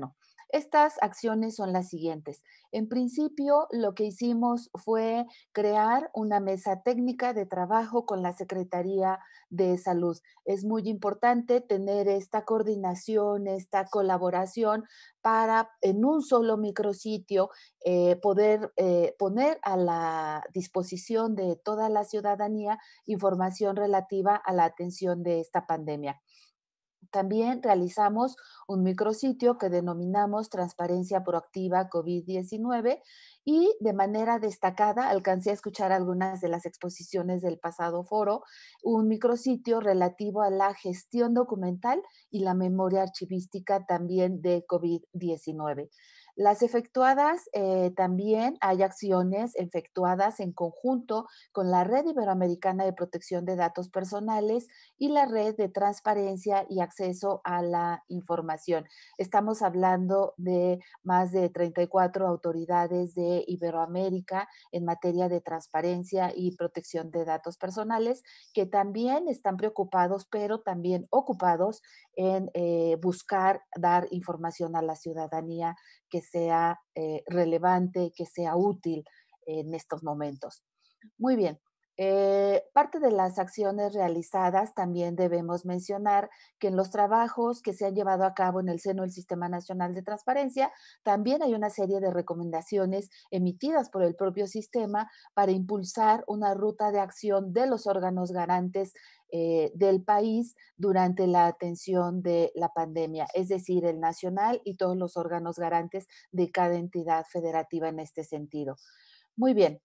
Estas acciones son las siguientes. En principio, lo que hicimos fue crear una mesa técnica de trabajo con la Secretaría de Salud. Es muy importante tener esta coordinación, esta colaboración para en un solo micrositio eh, poder eh, poner a la disposición de toda la ciudadanía información relativa a la atención de esta pandemia. También realizamos un micrositio que denominamos Transparencia Proactiva COVID diecinueve y de manera destacada alcancé a escuchar algunas de las exposiciones del pasado foro, un micrositio relativo a la gestión documental y la memoria archivística también de COVID diecinueve. Las efectuadas, eh, también hay acciones efectuadas en conjunto con la Red Iberoamericana de Protección de Datos Personales y la Red de Transparencia y Acceso a la Información. Estamos hablando de más de treinta y cuatro autoridades de Iberoamérica en materia de transparencia y protección de datos personales que también están preocupados, pero también ocupados en eh, buscar dar información a la ciudadanía que sea eh, relevante, que sea útil en estos momentos. Muy bien. Eh, parte de las acciones realizadas también debemos mencionar que en los trabajos que se han llevado a cabo en el seno del Sistema Nacional de Transparencia, también hay una serie de recomendaciones emitidas por el propio sistema para impulsar una ruta de acción de los órganos garantes eh, del país durante la atención de la pandemia, es decir, el nacional y todos los órganos garantes de cada entidad federativa en este sentido. Muy bien.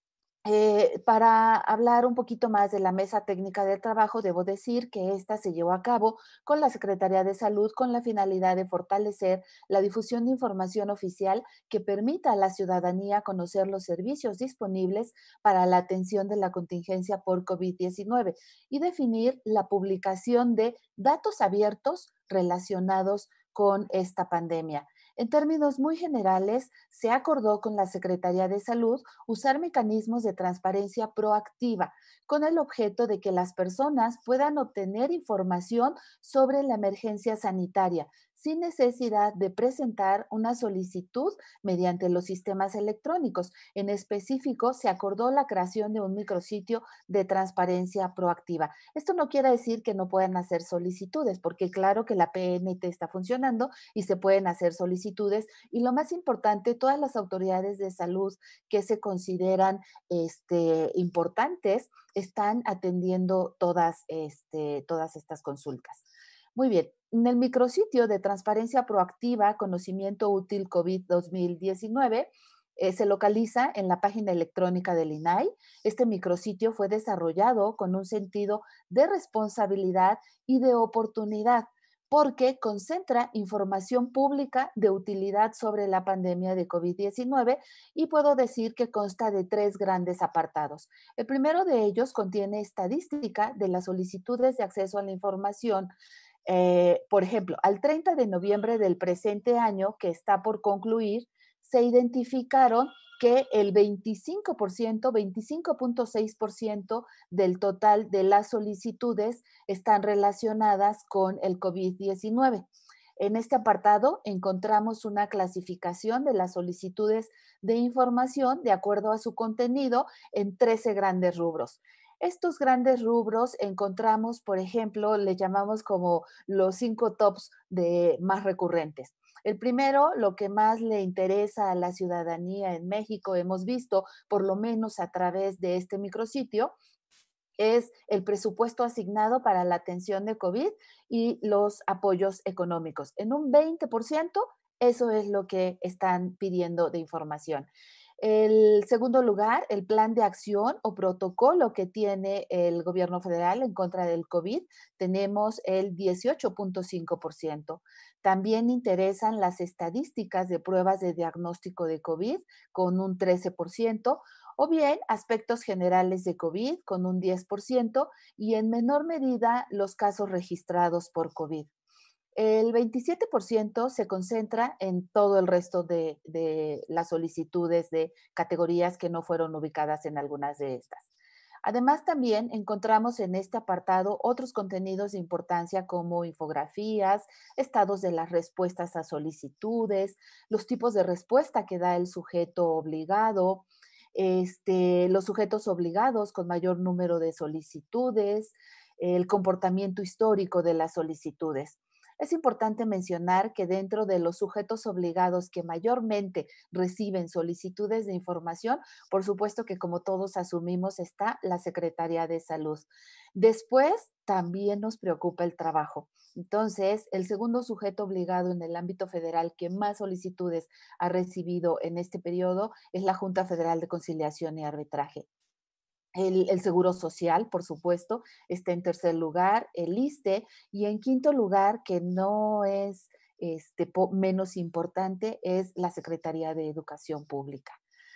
Eh, para hablar un poquito más de la mesa técnica del trabajo, debo decir que esta se llevó a cabo con la Secretaría de Salud con la finalidad de fortalecer la difusión de información oficial que permita a la ciudadanía conocer los servicios disponibles para la atención de la contingencia por COVID diecinueve y definir la publicación de datos abiertos relacionados con esta pandemia. En términos muy generales, se acordó con la Secretaría de Salud usar mecanismos de transparencia proactiva con el objeto de que las personas puedan obtener información sobre la emergencia sanitaria sin necesidad de presentar una solicitud mediante los sistemas electrónicos. En específico, se acordó la creación de un micrositio de transparencia proactiva. Esto no quiere decir que no puedan hacer solicitudes, porque claro que la P N T está funcionando y se pueden hacer solicitudes. Y lo más importante, todas las autoridades de salud que se consideran este, importantes están atendiendo todas, este, todas estas consultas. Muy bien. En el micrositio de transparencia proactiva, conocimiento útil COVID dos mil diecinueve, eh, se localiza en la página electrónica del I N A I. Este micrositio fue desarrollado con un sentido de responsabilidad y de oportunidad, porque concentra información pública de utilidad sobre la pandemia de COVID diecinueve y puedo decir que consta de tres grandes apartados. El primero de ellos contiene estadística de las solicitudes de acceso a la información. Eh, por ejemplo, al treinta de noviembre del presente año, que está por concluir, se identificaron que el veinticinco por ciento, veinticinco punto seis por ciento del total de las solicitudes están relacionadas con el COVID diecinueve. En este apartado encontramos una clasificación de las solicitudes de información de acuerdo a su contenido en trece grandes rubros. Estos grandes rubros encontramos, por ejemplo, le llamamos como los cinco tops de más recurrentes. El primero, lo que más le interesa a la ciudadanía en México, hemos visto, por lo menos a través de este micrositio, es el presupuesto asignado para la atención de COVID y los apoyos económicos. En un veinte por ciento, eso es lo que están pidiendo de información. El segundo lugar, el plan de acción o protocolo que tiene el gobierno federal en contra del COVID, tenemos el dieciocho punto cinco por ciento. También interesan las estadísticas de pruebas de diagnóstico de COVID con un trece por ciento, o bien aspectos generales de COVID con un diez por ciento y en menor medida los casos registrados por COVID. El veintisiete por ciento se concentra en todo el resto de, de las solicitudes de categorías que no fueron ubicadas en algunas de estas. Además, también encontramos en este apartado otros contenidos de importancia como infografías, estados de las respuestas a solicitudes, los tipos de respuesta que da el sujeto obligado, este, los sujetos obligados con mayor número de solicitudes, el comportamiento histórico de las solicitudes. Es importante mencionar que dentro de los sujetos obligados que mayormente reciben solicitudes de información, por supuesto que como todos asumimos está la Secretaría de Salud. Después, también nos preocupa el trabajo. Entonces, el segundo sujeto obligado en el ámbito federal que más solicitudes ha recibido en este periodo es la Junta Federal de Conciliación y Arbitraje. El, el Seguro Social, por supuesto, está en tercer lugar, el ISSSTE, y en quinto lugar, que no es este, po, menos importante, es la Secretaría de Educación Pública.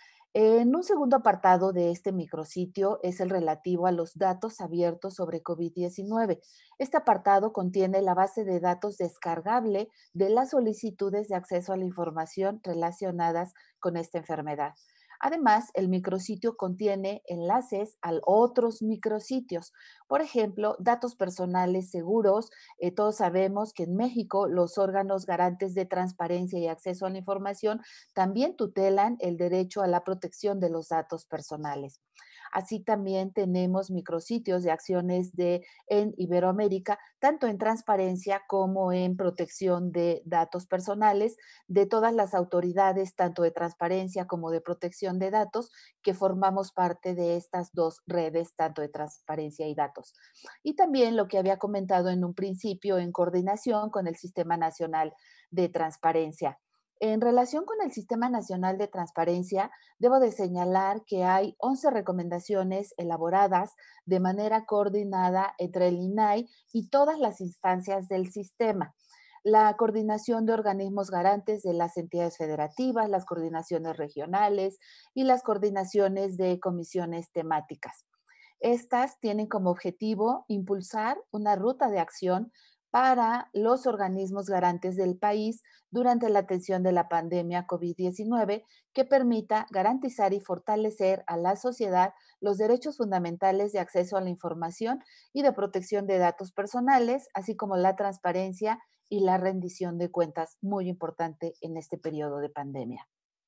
En un segundo apartado de este micrositio es el relativo a los datos abiertos sobre COVID diecinueve. Este apartado contiene la base de datos descargable de las solicitudes de acceso a la información relacionadas con esta enfermedad. Además, el micrositio contiene enlaces a otros micrositios. Por ejemplo, datos personales seguros. Eh, todos sabemos que en México los órganos garantes de transparencia y acceso a la información también tutelan el derecho a la protección de los datos personales. Así también tenemos micrositios de acciones de, en Iberoamérica, tanto en transparencia como en protección de datos personales de todas las autoridades, tanto de transparencia como de protección de datos, que formamos parte de estas dos redes, tanto de transparencia y datos. Y también lo que había comentado en un principio, en coordinación con el Sistema Nacional de Transparencia. En relación con el Sistema Nacional de Transparencia, debo de señalar que hay once recomendaciones elaboradas de manera coordinada entre el I N A I y todas las instancias del sistema. La coordinación de organismos garantes de las entidades federativas, las coordinaciones regionales y las coordinaciones de comisiones temáticas. Estas tienen como objetivo impulsar una ruta de acción para los organismos garantes del país durante la atención de la pandemia COVID diecinueve que permita garantizar y fortalecer a la sociedad los derechos fundamentales de acceso a la información y de protección de datos personales, así como la transparencia y la rendición de cuentas, muy importante en este periodo de pandemia.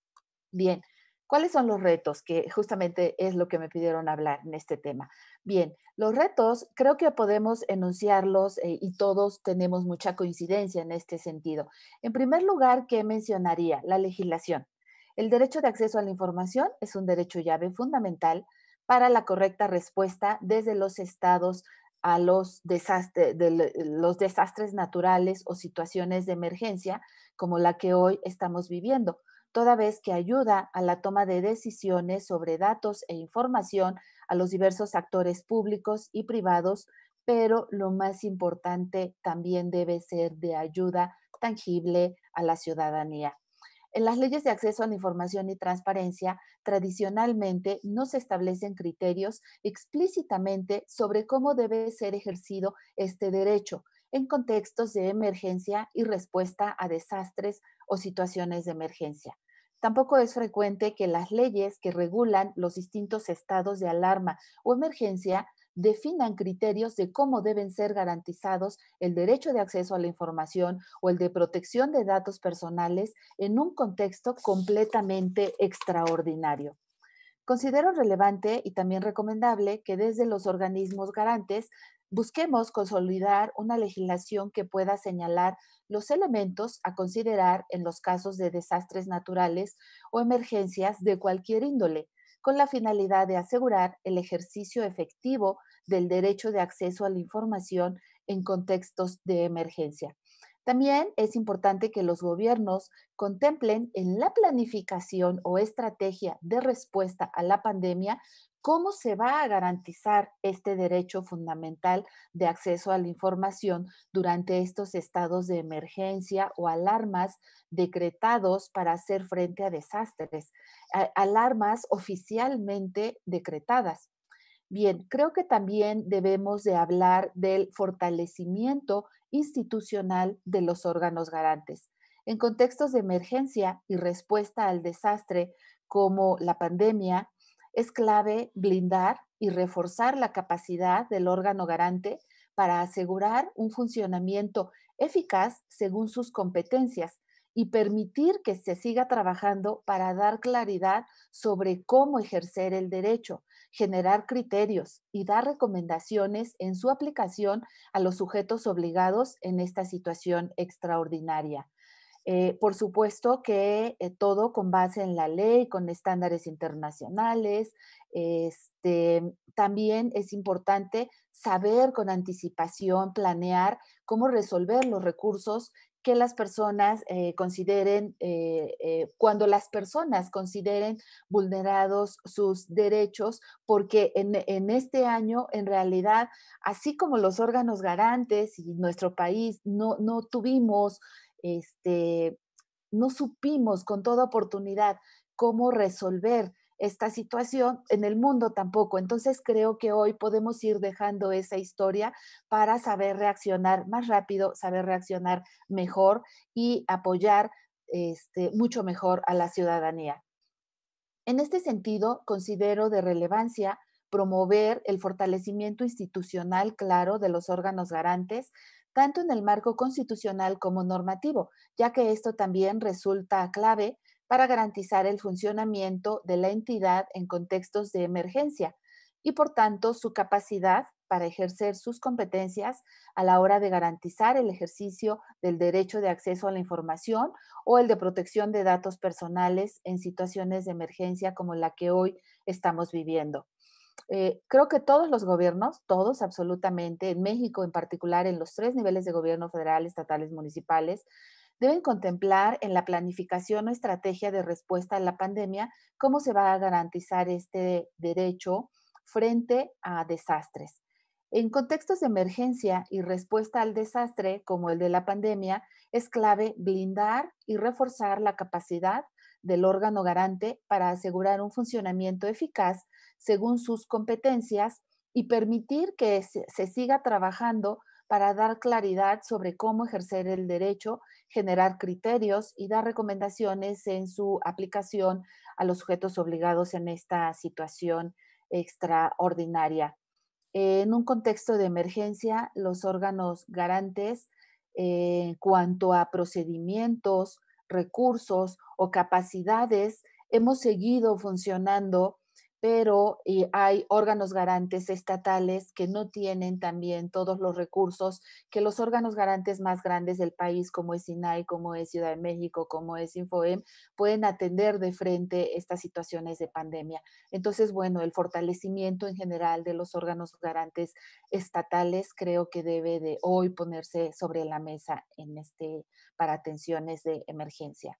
Bien. ¿Cuáles son los retos? Que justamente es lo que me pidieron hablar en este tema. Bien, los retos creo que podemos enunciarlos eh, y todos tenemos mucha coincidencia en este sentido. En primer lugar, ¿qué mencionaría? La legislación. El derecho de acceso a la información es un derecho llave fundamental para la correcta respuesta desde los estados a los, desastre, de los desastres naturales o situaciones de emergencia como la que hoy estamos viviendo, toda vez que ayuda a la toma de decisiones sobre datos e información a los diversos actores públicos y privados, pero lo más importante también debe ser de ayuda tangible a la ciudadanía. En las leyes de acceso a la información y transparencia, tradicionalmente no se establecen criterios explícitamente sobre cómo debe ser ejercido este derecho en contextos de emergencia y respuesta a desastres o situaciones de emergencia. Tampoco es frecuente que las leyes que regulan los distintos estados de alarma o emergencia definan criterios de cómo deben ser garantizados el derecho de acceso a la información o el de protección de datos personales en un contexto completamente extraordinario. Considero relevante y también recomendable que desde los organismos garantes busquemos consolidar una legislación que pueda señalar los elementos a considerar en los casos de desastres naturales o emergencias de cualquier índole, con la finalidad de asegurar el ejercicio efectivo del derecho de acceso a la información en contextos de emergencia. También es importante que los gobiernos contemplen en la planificación o estrategia de respuesta a la pandemia cómo se va a garantizar este derecho fundamental de acceso a la información durante estos estados de emergencia o alarmas decretados para hacer frente a desastres, alarmas oficialmente decretadas. Bien, creo que también debemos de hablar del fortalecimiento institucional de los órganos garantes. En contextos de emergencia y respuesta al desastre como la pandemia, es clave blindar y reforzar la capacidad del órgano garante para asegurar un funcionamiento eficaz según sus competencias y permitir que se siga trabajando para dar claridad sobre cómo ejercer el derecho, generar criterios y dar recomendaciones en su aplicación a los sujetos obligados en esta situación extraordinaria. Eh, por supuesto que eh, todo con base en la ley, con estándares internacionales. Este, también es importante saber con anticipación, planear cómo resolver los recursos que las personas eh, consideren, eh, eh, cuando las personas consideren vulnerados sus derechos, porque en, en este año, en realidad, así como los órganos garantes y nuestro país no, no tuvimos este, no supimos con toda oportunidad cómo resolver esta situación, en el mundo tampoco. Entonces creo que hoy podemos ir dejando esa historia para saber reaccionar más rápido, saber reaccionar mejor y apoyar este, mucho mejor a la ciudadanía. En este sentido, considero de relevancia promover el fortalecimiento institucional claro de los órganos garantes, tanto en el marco constitucional como normativo, ya que esto también resulta clave para garantizar el funcionamiento de la entidad en contextos de emergencia y, por tanto, su capacidad para ejercer sus competencias a la hora de garantizar el ejercicio del derecho de acceso a la información o el de protección de datos personales en situaciones de emergencia como la que hoy estamos viviendo. Eh, creo que todos los gobiernos, todos absolutamente, en México en particular, en los tres niveles de gobierno federal, estatales, municipales, deben contemplar en la planificación o estrategia de respuesta a la pandemia cómo se va a garantizar este derecho frente a desastres. En contextos de emergencia y respuesta al desastre, como el de la pandemia, es clave blindar y reforzar la capacidad del órgano garante para asegurar un funcionamiento eficaz según sus competencias y permitir que se, se siga trabajando para dar claridad sobre cómo ejercer el derecho, generar criterios y dar recomendaciones en su aplicación a los sujetos obligados en esta situación extraordinaria. En un contexto de emergencia, los órganos garantes, eh, en cuanto a procedimientos, recursos o capacidades, hemos seguido funcionando, pero eh, hay órganos garantes estatales que no tienen también todos los recursos que los órganos garantes más grandes del país, como es INAI, como es Ciudad de México, como es Infoem, pueden atender de frente estas situaciones de pandemia. Entonces, bueno, el fortalecimiento en general de los órganos garantes estatales creo que debe de hoy ponerse sobre la mesa en este, para atenciones de emergencia.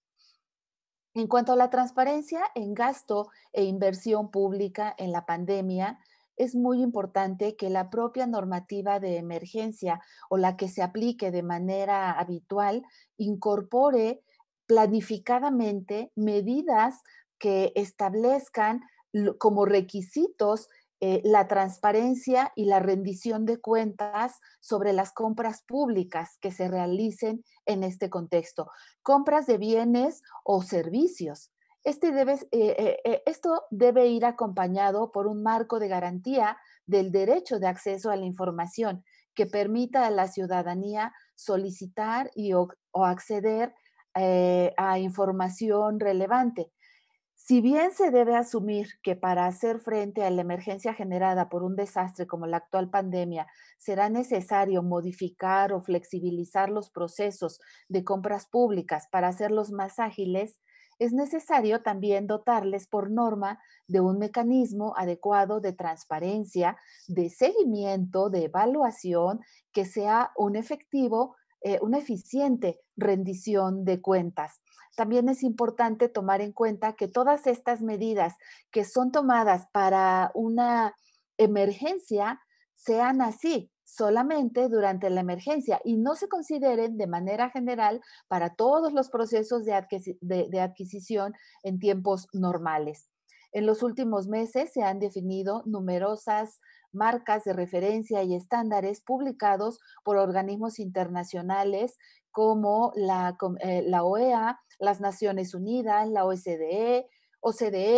En cuanto a la transparencia en gasto e inversión pública en la pandemia, es muy importante que la propia normativa de emergencia o la que se aplique de manera habitual incorpore planificadamente medidas que establezcan como requisitos Eh, la transparencia y la rendición de cuentas sobre las compras públicas que se realicen en este contexto. Compras de bienes o servicios. Este debe, eh, eh, esto debe ir acompañado por un marco de garantía del derecho de acceso a la información que permita a la ciudadanía solicitar y, o, o acceder eh, a información relevante. Si bien se debe asumir que para hacer frente a la emergencia generada por un desastre como la actual pandemia será necesario modificar o flexibilizar los procesos de compras públicas para hacerlos más ágiles, es necesario también dotarles por norma de un mecanismo adecuado de transparencia, de seguimiento, de evaluación, que sea un efectivo, eh, una eficiente rendición de cuentas. También es importante tomar en cuenta que todas estas medidas que son tomadas para una emergencia sean así, solamente durante la emergencia y no se consideren de manera general para todos los procesos de, adquis de, de adquisición en tiempos normales. En los últimos meses se han definido numerosas marcas de referencia y estándares publicados por organismos internacionales como la, eh, la O E A, las Naciones Unidas, la O C D E, O C D E,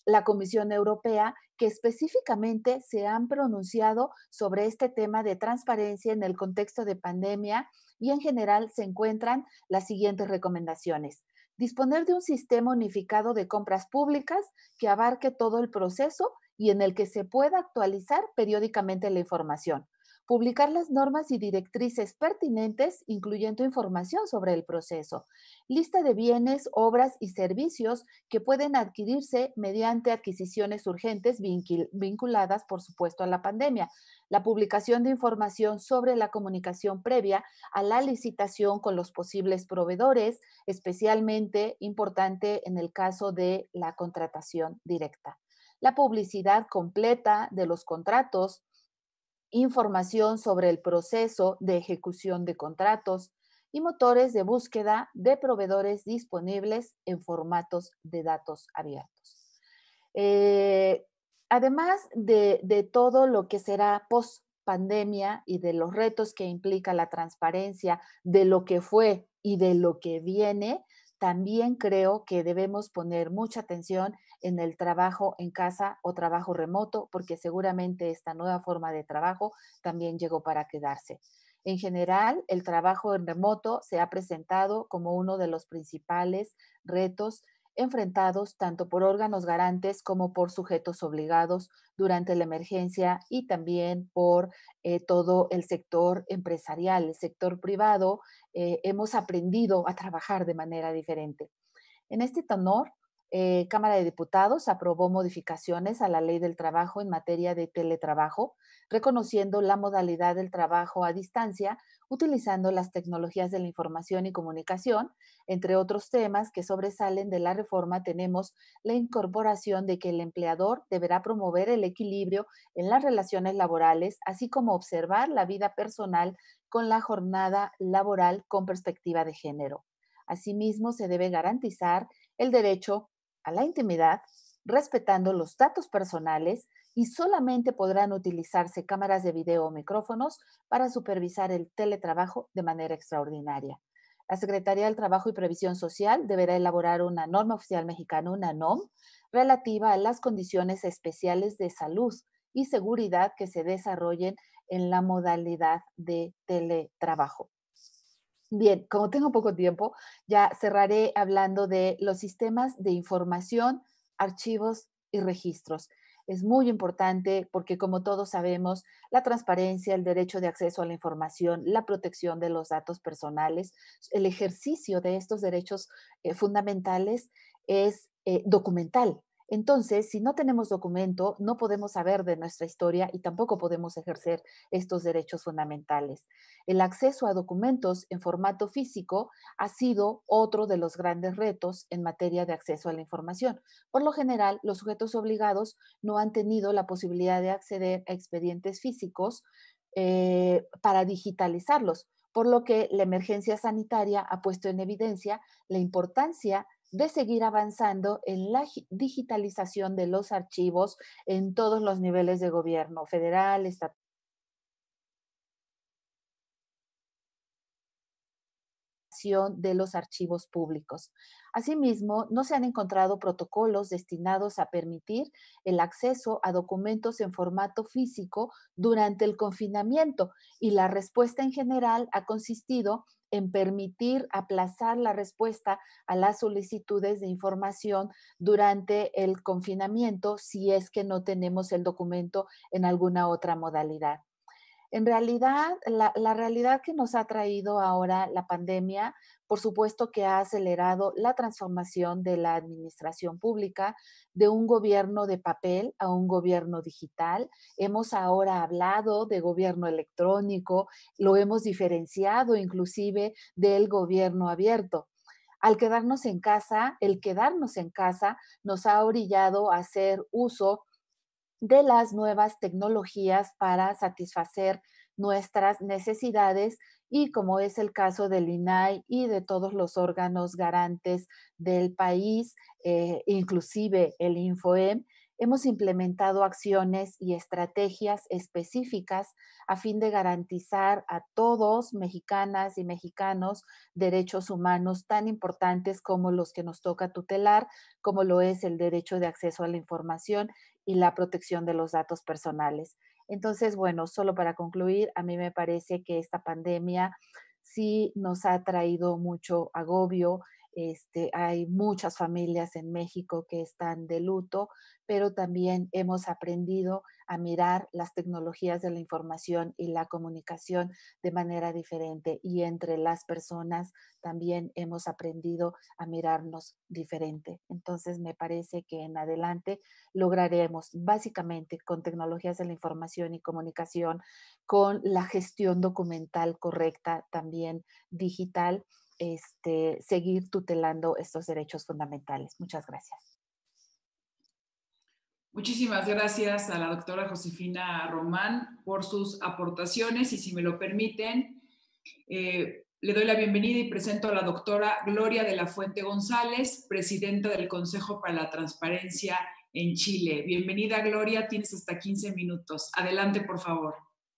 la Comisión Europea, que específicamente se han pronunciado sobre este tema de transparencia en el contexto de pandemia y en general se encuentran las siguientes recomendaciones. Disponer de un sistema unificado de compras públicas que abarque todo el proceso y en el que se pueda actualizar periódicamente la información. Publicar las normas y directrices pertinentes, incluyendo información sobre el proceso. Lista de bienes, obras y servicios que pueden adquirirse mediante adquisiciones urgentes vinculadas, por supuesto, a la pandemia. La publicación de información sobre la comunicación previa a la licitación con los posibles proveedores, especialmente importante en el caso de la contratación directa. La publicidad completa de los contratos, información sobre el proceso de ejecución de contratos y motores de búsqueda de proveedores disponibles en formatos de datos abiertos. Eh, además de, de todo lo que será post pandemia y de los retos que implica la transparencia de lo que fue y de lo que viene, también creo que debemos poner mucha atención en el trabajo en casa o trabajo remoto, porque seguramente esta nueva forma de trabajo también llegó para quedarse. En general, el trabajo en remoto se ha presentado como uno de los principales retos enfrentados tanto por órganos garantes como por sujetos obligados durante la emergencia y también por eh, todo el sector empresarial, el sector privado. Eh, hemos aprendido a trabajar de manera diferente. En este tenor, eh, Cámara de Diputados aprobó modificaciones a la Ley del Trabajo en materia de teletrabajo, reconociendo la modalidad del trabajo a distancia, utilizando las tecnologías de la información y comunicación. Entre otros temas que sobresalen de la reforma tenemos la incorporación de que el empleador deberá promover el equilibrio en las relaciones laborales, así como observar la vida personal con la jornada laboral con perspectiva de género. Asimismo, se debe garantizar el derecho a la intimidad, respetando los datos personales, y solamente podrán utilizarse cámaras de video o micrófonos para supervisar el teletrabajo de manera extraordinaria. La Secretaría del Trabajo y Previsión Social deberá elaborar una norma oficial mexicana, una N O M, relativa a las condiciones especiales de salud y seguridad que se desarrollen en la modalidad de teletrabajo. Bien, como tengo poco tiempo, ya cerraré hablando de los sistemas de información, archivos y registros. Es muy importante porque, como todos sabemos, la transparencia, el derecho de acceso a la información, la protección de los datos personales, el ejercicio de estos derechos eh, fundamentales es eh, documental. Entonces, si no tenemos documento, no podemos saber de nuestra historia y tampoco podemos ejercer estos derechos fundamentales. El acceso a documentos en formato físico ha sido otro de los grandes retos en materia de acceso a la información. Por lo general, los sujetos obligados no han tenido la posibilidad de acceder a expedientes físicos eh, para digitalizarlos, por lo que la emergencia sanitaria ha puesto en evidencia la importancia de seguir avanzando en la digitalización de los archivos en todos los niveles de gobierno, federal, estatal, de los archivos públicos. Asimismo, no se han encontrado protocolos destinados a permitir el acceso a documentos en formato físico durante el confinamiento, y la respuesta en general ha consistido en permitir aplazar la respuesta a las solicitudes de información durante el confinamiento si es que no tenemos el documento en alguna otra modalidad. En realidad, la, la, realidad que nos ha traído ahora la pandemia, por supuesto que ha acelerado la transformación de la administración pública, de un gobierno de papel a un gobierno digital. Hemos ahora hablado de gobierno electrónico, lo hemos diferenciado inclusive del gobierno abierto. Al quedarnos en casa, el quedarnos en casa nos ha orillado a hacer uso de las nuevas tecnologías para satisfacer nuestras necesidades, y como es el caso del I N A I y de todos los órganos garantes del país, eh, inclusive el INFOEM, Hemos implementado acciones y estrategias específicas a fin de garantizar a todos, mexicanas y mexicanos, derechos humanos tan importantes como los que nos toca tutelar, como lo es el derecho de acceso a la información y la protección de los datos personales. Entonces, bueno, solo para concluir, a mí me parece que esta pandemia sí nos ha traído mucho agobio. Este, hay muchas familias en México que están de luto, pero también hemos aprendido a mirar las tecnologías de la información y la comunicación de manera diferente, y entre las personas también hemos aprendido a mirarnos diferente. Entonces me parece que en adelante lograremos básicamente con tecnologías de la información y comunicación, con la gestión documental correcta, también digital, Este, seguir tutelando estos derechos fundamentales. Muchas gracias. Muchísimas gracias a la doctora Josefina Román por sus aportaciones, y si me lo permiten, eh, le doy la bienvenida y presento a la doctora Gloria de la Fuente González, presidenta del Consejo para la Transparencia en Chile. Bienvenida, Gloria, tienes hasta quince minutos. Adelante, por favor.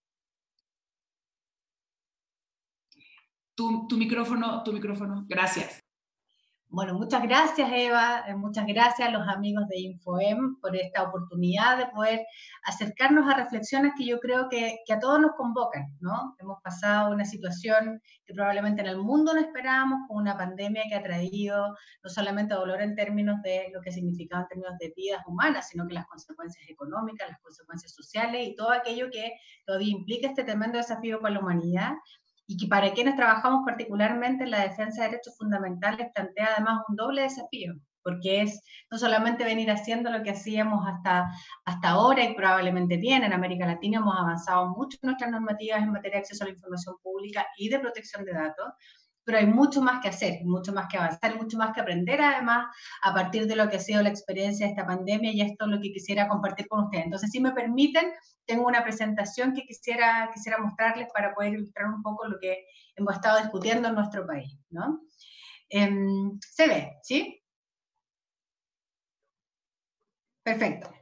Tu, tu micrófono, tu micrófono. Gracias. Bueno, muchas gracias, Eva. Muchas gracias a los amigos de InfoEM por esta oportunidad de poder acercarnos a reflexiones que yo creo que, que a todos nos convocan, ¿no? Hemos pasado una situación que probablemente en el mundo no esperábamos, con una pandemia que ha traído no solamente dolor en términos de lo que significaba en términos de vidas humanas, sino que las consecuencias económicas, las consecuencias sociales y todo aquello que todavía implica este tremendo desafío para la humanidad, y que para quienes trabajamos particularmente en la defensa de derechos fundamentales plantea además un doble desafío, porque es no solamente venir haciendo lo que hacíamos hasta, hasta ahora, y probablemente bien, en América Latina hemos avanzado mucho en nuestras normativas en materia de acceso a la información pública y de protección de datos, pero hay mucho más que hacer, mucho más que avanzar, mucho más que aprender además a partir de lo que ha sido la experiencia de esta pandemia, y esto es lo que quisiera compartir con ustedes. Entonces, si me permiten, tengo una presentación que quisiera, quisiera mostrarles para poder ilustrar un poco lo que hemos estado discutiendo en nuestro país, ¿no? Eh, ¿Se ve? ¿Sí? Perfecto.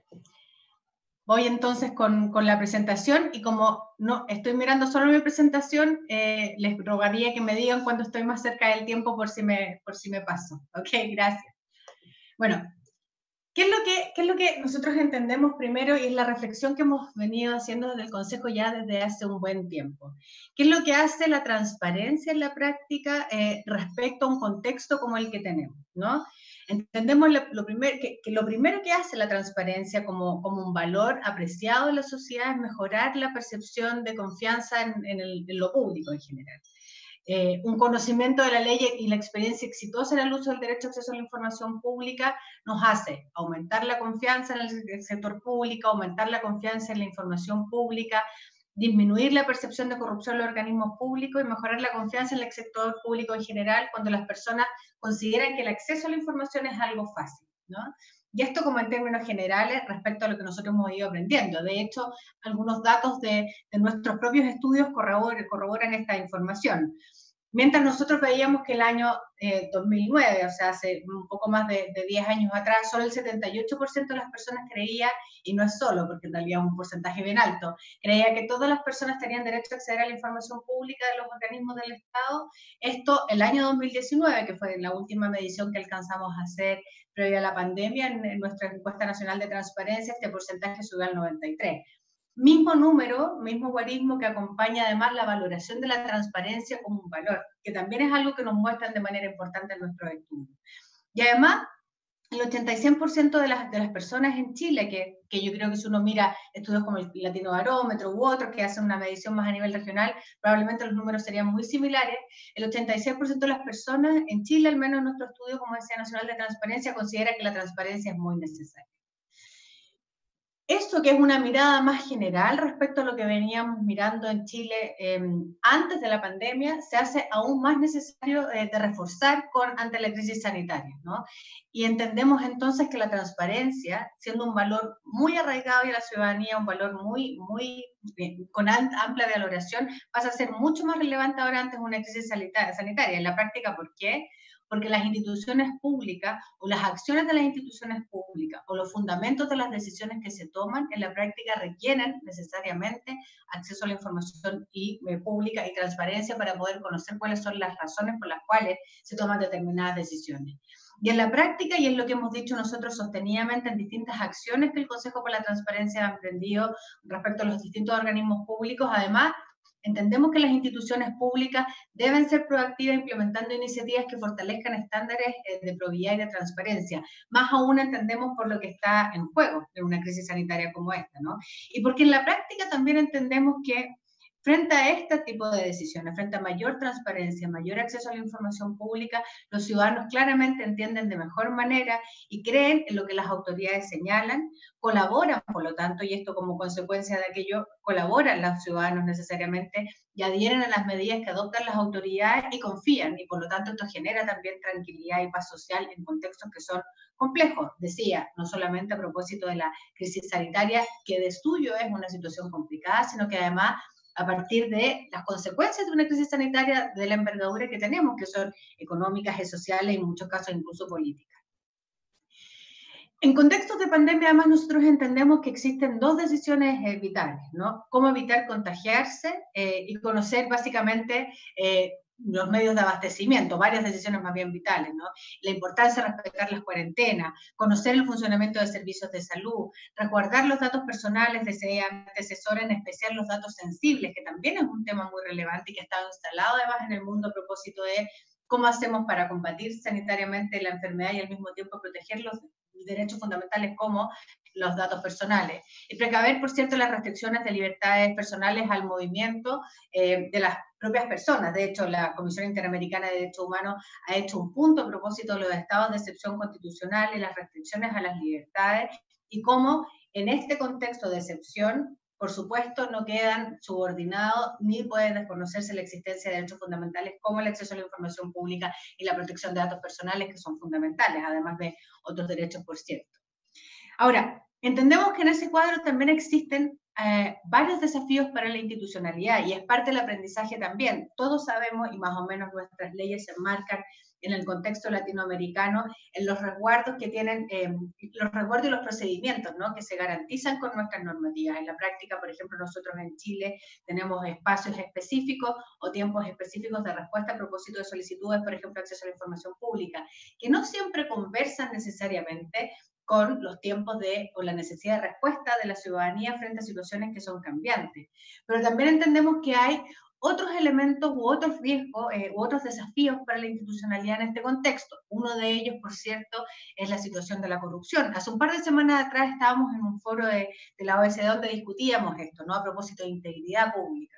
Voy entonces con, con la presentación, y como no estoy mirando solo mi presentación, eh, les rogaría que me digan cuando estoy más cerca del tiempo por si me, por si me paso. Ok, gracias. Bueno, ¿qué es lo que, qué es lo que nosotros entendemos primero? Y es la reflexión que hemos venido haciendo desde el Consejo ya desde hace un buen tiempo. ¿Qué es lo que hace la transparencia en la práctica eh, respecto a un contexto como el que tenemos, ¿no? Entendemos lo, lo, primer, que, que lo primero que hace la transparencia como, como un valor apreciado en la sociedad es mejorar la percepción de confianza en, en, el, en lo público en general. Eh, un conocimiento de la ley y la experiencia exitosa en el uso del derecho a acceso a la información pública nos hace aumentar la confianza en el sector público, aumentar la confianza en la información pública, disminuir la percepción de corrupción en los organismos públicos y mejorar la confianza en el sector público en general cuando las personas consideran que el acceso a la información es algo fácil, ¿no? Y esto como en términos generales respecto a lo que nosotros hemos ido aprendiendo. De hecho, algunos datos de, de nuestros propios estudios corroboran, corroboran esta información. Mientras nosotros veíamos que el año eh, dos mil nueve, o sea, hace un poco más de, de diez años atrás, solo el setenta y ocho por ciento de las personas creía, y no es solo, porque en realidad es un porcentaje bien alto, creía que todas las personas tenían derecho a acceder a la información pública de los organismos del Estado. Esto, el año dos mil diecinueve, que fue la última medición que alcanzamos a hacer previa a la pandemia, en, en nuestra encuesta nacional de transparencia, este porcentaje subió al noventa y tres por ciento. Mismo número, mismo guarismo que acompaña además la valoración de la transparencia como un valor, que también es algo que nos muestran de manera importante en nuestros estudios. Y además, el ochenta y seis por ciento de las, de las personas en Chile, que, que yo creo que si uno mira estudios como el Latino Barómetro u otros que hacen una medición más a nivel regional, probablemente los números serían muy similares, el ochenta y seis por ciento de las personas en Chile, al menos en nuestro estudio, como decía, Nacional de Transparencia, considera que la transparencia es muy necesaria. Esto, que es una mirada más general respecto a lo que veníamos mirando en Chile eh, antes de la pandemia, se hace aún más necesario eh, de reforzar con, ante la crisis sanitaria, ¿no? Y entendemos entonces que la transparencia, siendo un valor muy arraigado en la ciudadanía, un valor muy, muy eh, con amplia valoración, pasa a ser mucho más relevante ahora ante una crisis sanitaria. En la práctica, ¿por qué? porque las instituciones públicas o las acciones de las instituciones públicas o los fundamentos de las decisiones que se toman en la práctica requieren necesariamente acceso a la información y, eh, pública y transparencia para poder conocer cuáles son las razones por las cuales se toman determinadas decisiones. Y en la práctica, y es lo que hemos dicho nosotros sostenidamente en distintas acciones que el Consejo por la Transparencia ha emprendido respecto a los distintos organismos públicos, además, entendemos que las instituciones públicas deben ser proactivas implementando iniciativas que fortalezcan estándares de probidad y de transparencia. Más aún entendemos por lo que está en juego en una crisis sanitaria como esta, ¿no? Y porque en la práctica también entendemos que frente a este tipo de decisiones, frente a mayor transparencia, mayor acceso a la información pública, los ciudadanos claramente entienden de mejor manera y creen en lo que las autoridades señalan, colaboran, por lo tanto, y esto como consecuencia de aquello, colaboran los ciudadanos necesariamente y adhieren a las medidas que adoptan las autoridades y confían, y por lo tanto esto genera también tranquilidad y paz social en contextos que son complejos. Decía, no solamente a propósito de la crisis sanitaria, que de suyo es una situación complicada, sino que además a partir de las consecuencias de una crisis sanitaria de la envergadura que tenemos, que son económicas y sociales, y en muchos casos incluso políticas. En contextos de pandemia, además, nosotros entendemos que existen dos decisiones eh, vitales, ¿no? Cómo evitar contagiarse eh, y conocer básicamente eh, los medios de abastecimiento, varias decisiones más bien vitales, ¿no? La importancia de respetar las cuarentenas, conocer el funcionamiento de servicios de salud, resguardar los datos personales de ese antecesor, en especial los datos sensibles, que también es un tema muy relevante y que ha estado instalado además en el mundo a propósito de cómo hacemos para combatir sanitariamente la enfermedad y al mismo tiempo proteger los derechos fundamentales como los datos personales. Y precaver, por cierto, las restricciones de libertades personales al movimiento eh, de las propias personas. De hecho, la Comisión Interamericana de Derechos Humanos ha hecho un punto a propósito de los estados de excepción constitucional y las restricciones a las libertades y cómo en este contexto de excepción, por supuesto, no quedan subordinados ni puede desconocerse la existencia de derechos fundamentales como el acceso a la información pública y la protección de datos personales, que son fundamentales, además de otros derechos, por cierto. Ahora, entendemos que en ese cuadro también existen eh, varios desafíos para la institucionalidad y es parte del aprendizaje también. Todos sabemos, y más o menos nuestras leyes se enmarcan en el contexto latinoamericano, en los resguardos que tienen, eh, los resguardos y los procedimientos, ¿no?, que se garantizan con nuestras normativas. En la práctica, por ejemplo, nosotros en Chile tenemos espacios específicos o tiempos específicos de respuesta a propósito de solicitudes, por ejemplo, acceso a la información pública, que no siempre conversan necesariamente con los tiempos de, o la necesidad de respuesta de la ciudadanía frente a situaciones que son cambiantes. Pero también entendemos que hay otros elementos u otros riesgos eh, u otros desafíos para la institucionalidad en este contexto. Uno de ellos, por cierto, es la situación de la corrupción. Hace un par de semanas atrás estábamos en un foro de, de la O E C D donde discutíamos esto, ¿no?, a propósito de integridad pública.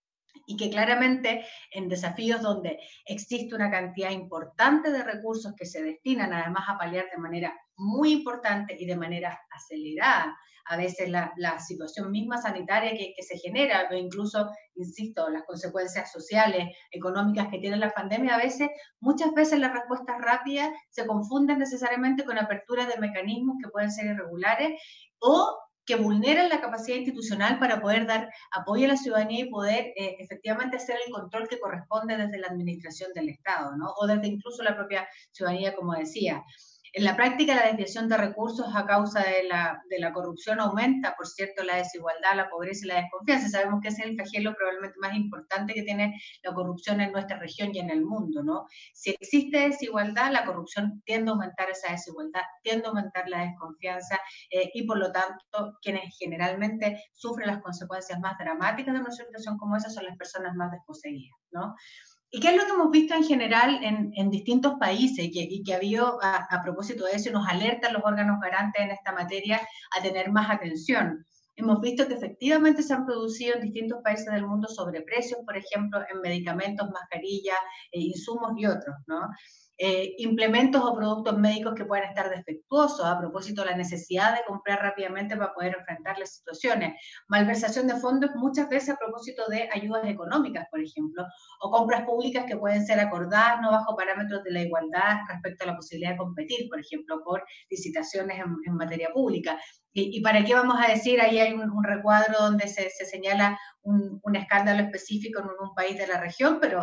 Y que claramente en desafíos donde existe una cantidad importante de recursos que se destinan además a paliar de manera muy importante y de manera acelerada a veces la, la situación misma sanitaria que, que se genera, o incluso, insisto, las consecuencias sociales, económicas que tiene la pandemia, a veces, muchas veces las respuestas rápidas se confunden necesariamente con apertura de mecanismos que pueden ser irregulares o que vulneran la capacidad institucional para poder dar apoyo a la ciudadanía y poder eh, efectivamente hacer el control que corresponde desde la administración del Estado, ¿no?, o desde incluso la propia ciudadanía, como decía. En la práctica, la desviación de recursos a causa de la, de la corrupción aumenta, por cierto, la desigualdad, la pobreza y la desconfianza. Sabemos que ese es el flagelo probablemente más importante que tiene la corrupción en nuestra región y en el mundo, ¿no? Si existe desigualdad, la corrupción tiende a aumentar esa desigualdad, tiende a aumentar la desconfianza eh, y, por lo tanto, quienes generalmente sufren las consecuencias más dramáticas de una situación como esa son las personas más desposeídas, ¿no? ¿Y qué es lo que hemos visto en general en, en distintos países y que, y que ha habido, a, a propósito de eso, nos alertan los órganos garantes en esta materia a tener más atención? Hemos visto que efectivamente se han producido en distintos países del mundo sobreprecios, por ejemplo, en medicamentos, mascarillas, eh, insumos y otros, ¿no? Eh, implementos o productos médicos que puedan estar defectuosos, a propósito de la necesidad de comprar rápidamente para poder enfrentar las situaciones. Malversación de fondos muchas veces a propósito de ayudas económicas, por ejemplo, o compras públicas que pueden ser acordadas no bajo parámetros de la igualdad respecto a la posibilidad de competir, por ejemplo, por licitaciones en, en materia pública. Y, y para qué vamos a decir, ahí hay un, un recuadro donde se, se señala un, un escándalo específico en un país de la región, pero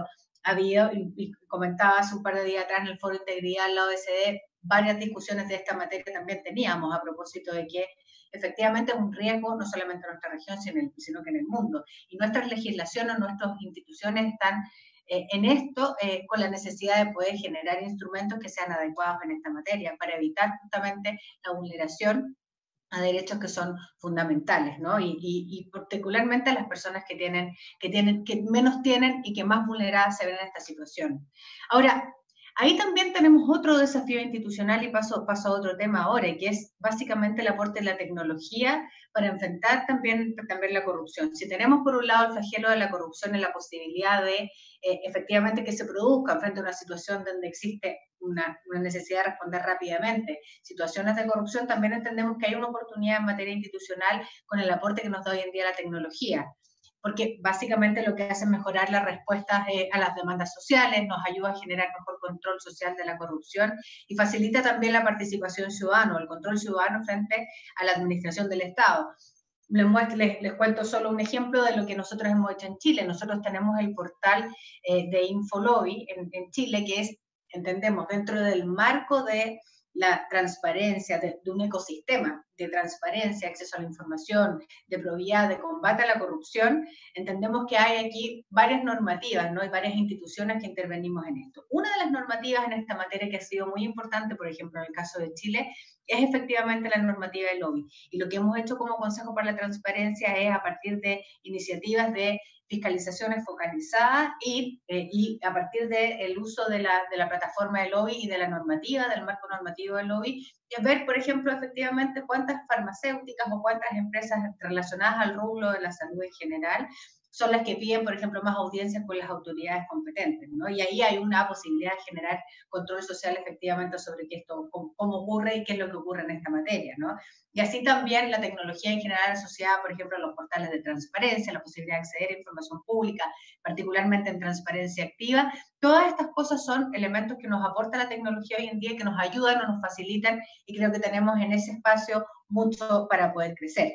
ha habido, y, y comentaba hace un par de días atrás en el Foro de Integridad en la O E C D, varias discusiones de esta materia también teníamos a propósito de que efectivamente es un riesgo no solamente en nuestra región, sino que en el mundo. Y nuestras legislaciones, nuestras instituciones están eh, en esto eh, con la necesidad de poder generar instrumentos que sean adecuados en esta materia para evitar justamente la vulneración a derechos que son fundamentales, ¿no? Y, y, y particularmente a las personas que tienen, que tienen, que menos tienen y que más vulneradas se ven en esta situación. Ahora, ahí también tenemos otro desafío institucional y paso, paso a otro tema ahora, que es básicamente el aporte de la tecnología para enfrentar también, también la corrupción. Si tenemos por un lado el flagelo de la corrupción y la posibilidad de eh, efectivamente que se produzca frente a una situación donde existe una, una necesidad de responder rápidamente situaciones de corrupción, también entendemos que hay una oportunidad en materia institucional con el aporte que nos da hoy en día la tecnología, porque básicamente lo que hace es mejorar las respuestas eh, a las demandas sociales, nos ayuda a generar mejor control social de la corrupción y facilita también la participación ciudadana, el control ciudadano frente a la administración del Estado. Les, muestro, les, les cuento solo un ejemplo de lo que nosotros hemos hecho en Chile. Nosotros tenemos el portal eh, de Infolobby en, en Chile, que es, entendemos, dentro del marco de la transparencia, de, de un ecosistema de transparencia, acceso a la información, de probidad, de combate a la corrupción, entendemos que hay aquí varias normativas, ¿no? Hay varias instituciones que intervenimos en esto. Una de las normativas en esta materia que ha sido muy importante, por ejemplo, en el caso de Chile, es efectivamente la normativa del lobby. Y lo que hemos hecho como Consejo para la Transparencia es a partir de iniciativas de fiscalizaciones focalizadas y, eh, y a partir del uso de la, de la plataforma de lobby y de la normativa, del marco normativo del lobby, es ver, por ejemplo, efectivamente cuántas farmacéuticas o cuántas empresas relacionadas al rubro de la salud en general son las que piden, por ejemplo, más audiencias con las autoridades competentes, ¿no? Y ahí hay una posibilidad de generar control social efectivamente sobre qué esto, cómo, cómo ocurre y qué es lo que ocurre en esta materia, ¿no? Y así también la tecnología en general asociada, por ejemplo, a los portales de transparencia, la posibilidad de acceder a información pública, particularmente en transparencia activa. Todas estas cosas son elementos que nos aporta la tecnología hoy en día, que nos ayudan o nos facilitan, y creo que tenemos en ese espacio mucho para poder crecer.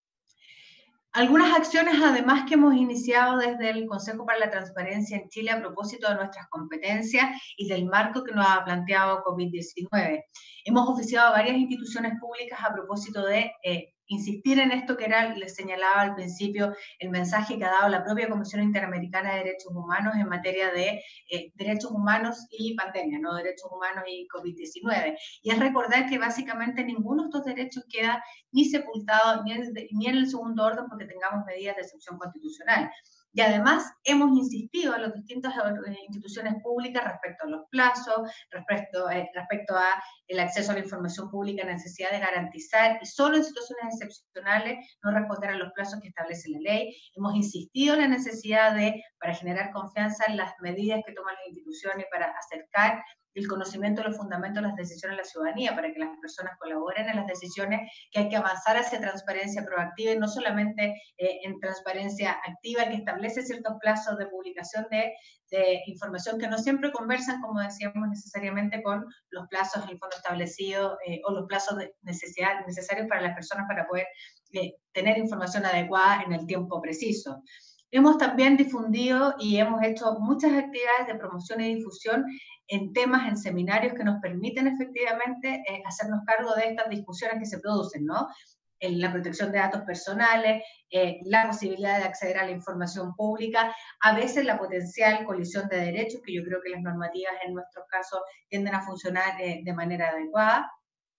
Algunas acciones además que hemos iniciado desde el Consejo para la Transparencia en Chile a propósito de nuestras competencias y del marco que nos ha planteado COVID diecinueve. Hemos oficiado a varias instituciones públicas a propósito de eh, insistir en esto que era, les señalaba al principio, el mensaje que ha dado la propia Comisión Interamericana de Derechos Humanos en materia de eh, derechos humanos y pandemia, no derechos humanos y COVID diecinueve. Y es recordar que básicamente ninguno de estos derechos queda ni sepultado ni en, ni en el segundo orden porque tengamos medidas de excepción constitucional. Y además hemos insistido a las distintas instituciones públicas respecto a los plazos, respecto, eh, respecto a el acceso a la información pública, necesidad de garantizar, y solo en situaciones excepcionales, no responder a los plazos que establece la ley. Hemos insistido en la necesidad de, para generar confianza en las medidas que toman las instituciones para acercar el conocimiento de los fundamentos de las decisiones a la ciudadanía, para que las personas colaboren en las decisiones, que hay que avanzar hacia transparencia proactiva y no solamente eh, en transparencia activa, que establece ciertos plazos de publicación de, de información que no siempre conversan, como decíamos, necesariamente con los plazos en el fondo establecido eh, o los plazos de necesidad, necesarios para las personas para poder eh, tener información adecuada en el tiempo preciso. Hemos también difundido y hemos hecho muchas actividades de promoción y difusión en temas, en seminarios que nos permiten efectivamente eh, hacernos cargo de estas discusiones que se producen, ¿no? En la protección de datos personales, eh, la posibilidad de acceder a la información pública, a veces la potencial colisión de derechos, que yo creo que las normativas en nuestros casos tienden a funcionar eh, de manera adecuada.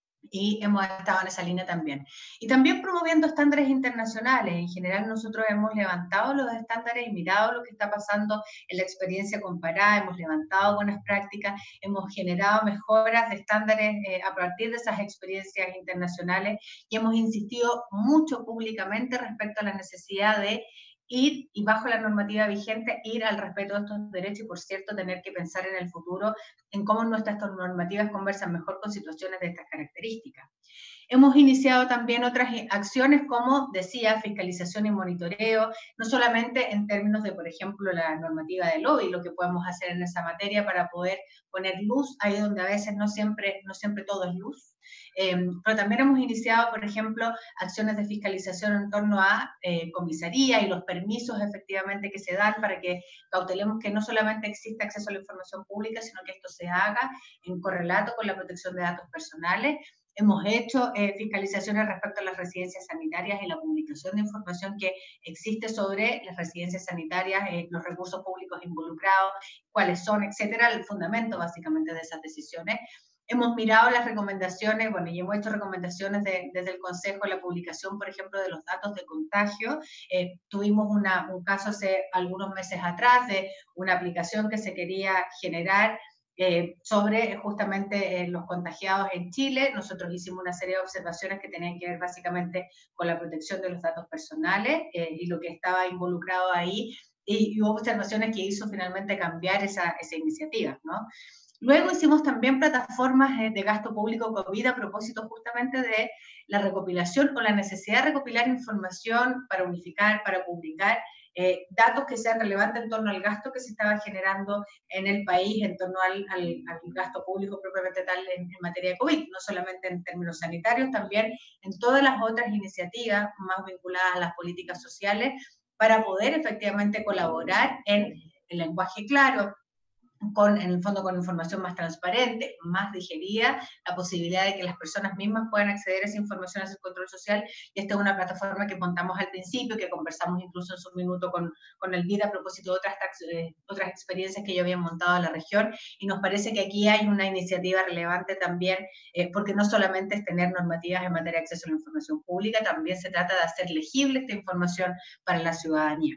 Y hemos estado en esa línea también. Y también promoviendo estándares internacionales. En general nosotros hemos levantado los estándares y mirado lo que está pasando en la experiencia comparada, hemos levantado buenas prácticas, hemos generado mejoras de estándares eh, a partir de esas experiencias internacionales y hemos insistido mucho públicamente respecto a la necesidad de ir, y bajo la normativa vigente, ir al respeto de estos derechos y, por cierto, tener que pensar en el futuro en cómo nuestras normativas conversan mejor con situaciones de estas características. Hemos iniciado también otras acciones como, decía, fiscalización y monitoreo, no solamente en términos de, por ejemplo, la normativa de lobby, lo que podemos hacer en esa materia para poder poner luz ahí donde a veces no siempre, no siempre todo es luz. Eh, pero también hemos iniciado, por ejemplo, acciones de fiscalización en torno a eh, comisaría y los permisos efectivamente que se dan para que cautelemos que no solamente exista acceso a la información pública, sino que esto se haga en correlato con la protección de datos personales. Hemos hecho eh, fiscalizaciones respecto a las residencias sanitarias y la publicación de información que existe sobre las residencias sanitarias, eh, los recursos públicos involucrados, cuáles son, etcétera, el fundamento básicamente de esas decisiones. Hemos mirado las recomendaciones, bueno, y hemos hecho recomendaciones de, desde el Consejo, la publicación, por ejemplo, de los datos de contagio. Eh, tuvimos una, un caso hace algunos meses atrás de una aplicación que se quería generar Eh, sobre justamente eh, los contagiados en Chile. Nosotros hicimos una serie de observaciones que tenían que ver básicamente con la protección de los datos personales eh, y lo que estaba involucrado ahí, y, y hubo observaciones que hizo finalmente cambiar esa, esa iniciativa, ¿no? Luego hicimos también plataformas de gasto público COVID a propósito justamente de la recopilación o la necesidad de recopilar información para unificar, para publicar eh, datos que sean relevantes en torno al gasto que se estaba generando en el país, en torno al, al, al gasto público propiamente tal en, en materia de COVID, no solamente en términos sanitarios, también en todas las otras iniciativas más vinculadas a las políticas sociales, para poder efectivamente colaborar en el lenguaje claro, con, en el fondo con información más transparente, más digerida, la posibilidad de que las personas mismas puedan acceder a esa información, a ese control social, y esta es una plataforma que montamos al principio, que conversamos incluso en su minuto con, con el B I D a propósito de otras, eh, otras experiencias que yo había montado en la región, y nos parece que aquí hay una iniciativa relevante también, eh, porque no solamente es tener normativas en materia de acceso a la información pública, también se trata de hacer legible esta información para la ciudadanía.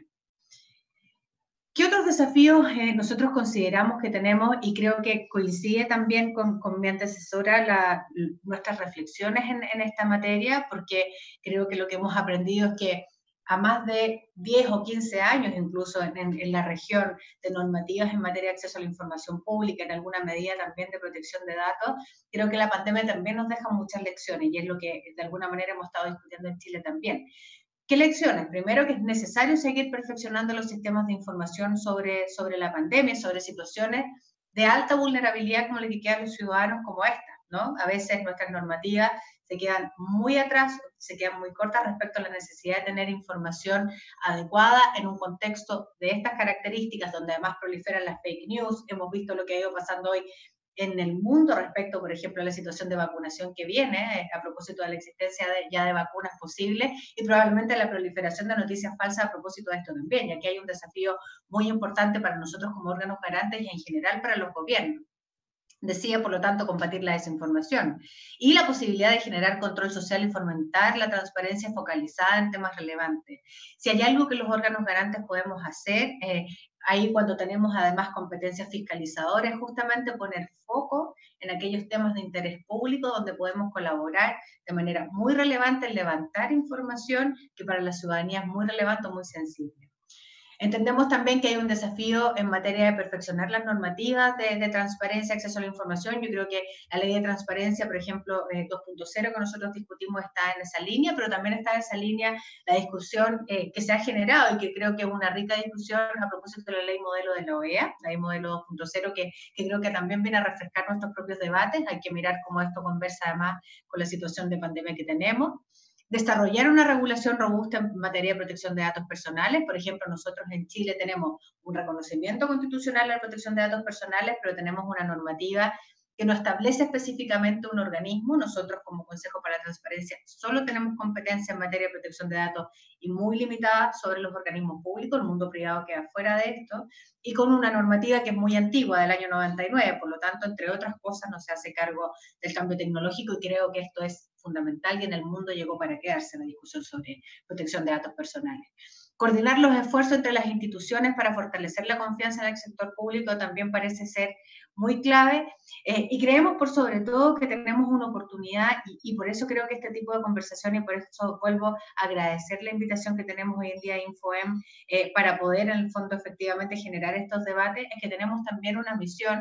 ¿Qué otros desafíos eh, nosotros consideramos que tenemos? Y creo que coincide también con, con mi antecesora la, nuestras reflexiones en, en esta materia, porque creo que lo que hemos aprendido es que a más de diez o quince años incluso en, en, en la región de normativas en materia de acceso a la información pública, en alguna medida también de protección de datos, creo que la pandemia también nos deja muchas lecciones, y es lo que de alguna manera hemos estado discutiendo en Chile también. ¿Qué lecciones? Primero, que es necesario seguir perfeccionando los sistemas de información sobre, sobre la pandemia, sobre situaciones de alta vulnerabilidad como las que quedan los ciudadanos como esta, ¿no? A veces nuestras normativas se quedan muy atrás, se quedan muy cortas respecto a la necesidad de tener información adecuada en un contexto de estas características, donde además proliferan las fake news. Hemos visto lo que ha ido pasando hoy en el mundo respecto, por ejemplo, a la situación de vacunación que viene, eh, a propósito de la existencia de, ya de vacunas posibles, y probablemente la proliferación de noticias falsas a propósito de esto también, y aquí hay un desafío muy importante para nosotros como órganos garantes y en general para los gobiernos. Decía, por lo tanto, combatir la desinformación y la posibilidad de generar control social y fomentar la transparencia focalizada en temas relevantes. Si hay algo que los órganos garantes podemos hacer, eh, ahí cuando tenemos además competencias fiscalizadoras, justamente poner foco en aquellos temas de interés público donde podemos colaborar de manera muy relevante en levantar información que para la ciudadanía es muy relevante o muy sensible. Entendemos también que hay un desafío en materia de perfeccionar las normativas de, de transparencia, acceso a la información. Yo creo que la ley de transparencia, por ejemplo, eh, dos punto cero que nosotros discutimos está en esa línea, pero también está en esa línea la discusión eh, que se ha generado y que creo que es una rica discusión a propósito de la ley modelo de la O E A, la ley modelo dos punto cero, que, que creo que también viene a refrescar nuestros propios debates. Hay que mirar cómo esto conversa además con la situación de pandemia que tenemos. Desarrollar una regulación robusta en materia de protección de datos personales. Por ejemplo, nosotros en Chile tenemos un reconocimiento constitucional a la protección de datos personales, pero tenemos una normativa que no establece específicamente un organismo. Nosotros como Consejo para la Transparencia solo tenemos competencia en materia de protección de datos y muy limitada sobre los organismos públicos, el mundo privado queda fuera de esto, y con una normativa que es muy antigua, del año noventa y nueve, por lo tanto, entre otras cosas, no se hace cargo del cambio tecnológico, y creo que esto es fundamental y en el mundo llegó para quedarse la discusión sobre protección de datos personales. Coordinar los esfuerzos entre las instituciones para fortalecer la confianza en el sector público también parece ser muy clave, eh, y creemos por sobre todo que tenemos una oportunidad, y, y por eso creo que este tipo de conversación, y por eso vuelvo a agradecer la invitación que tenemos hoy en día a InfoEM eh, para poder en el fondo efectivamente generar estos debates, es que tenemos también una misión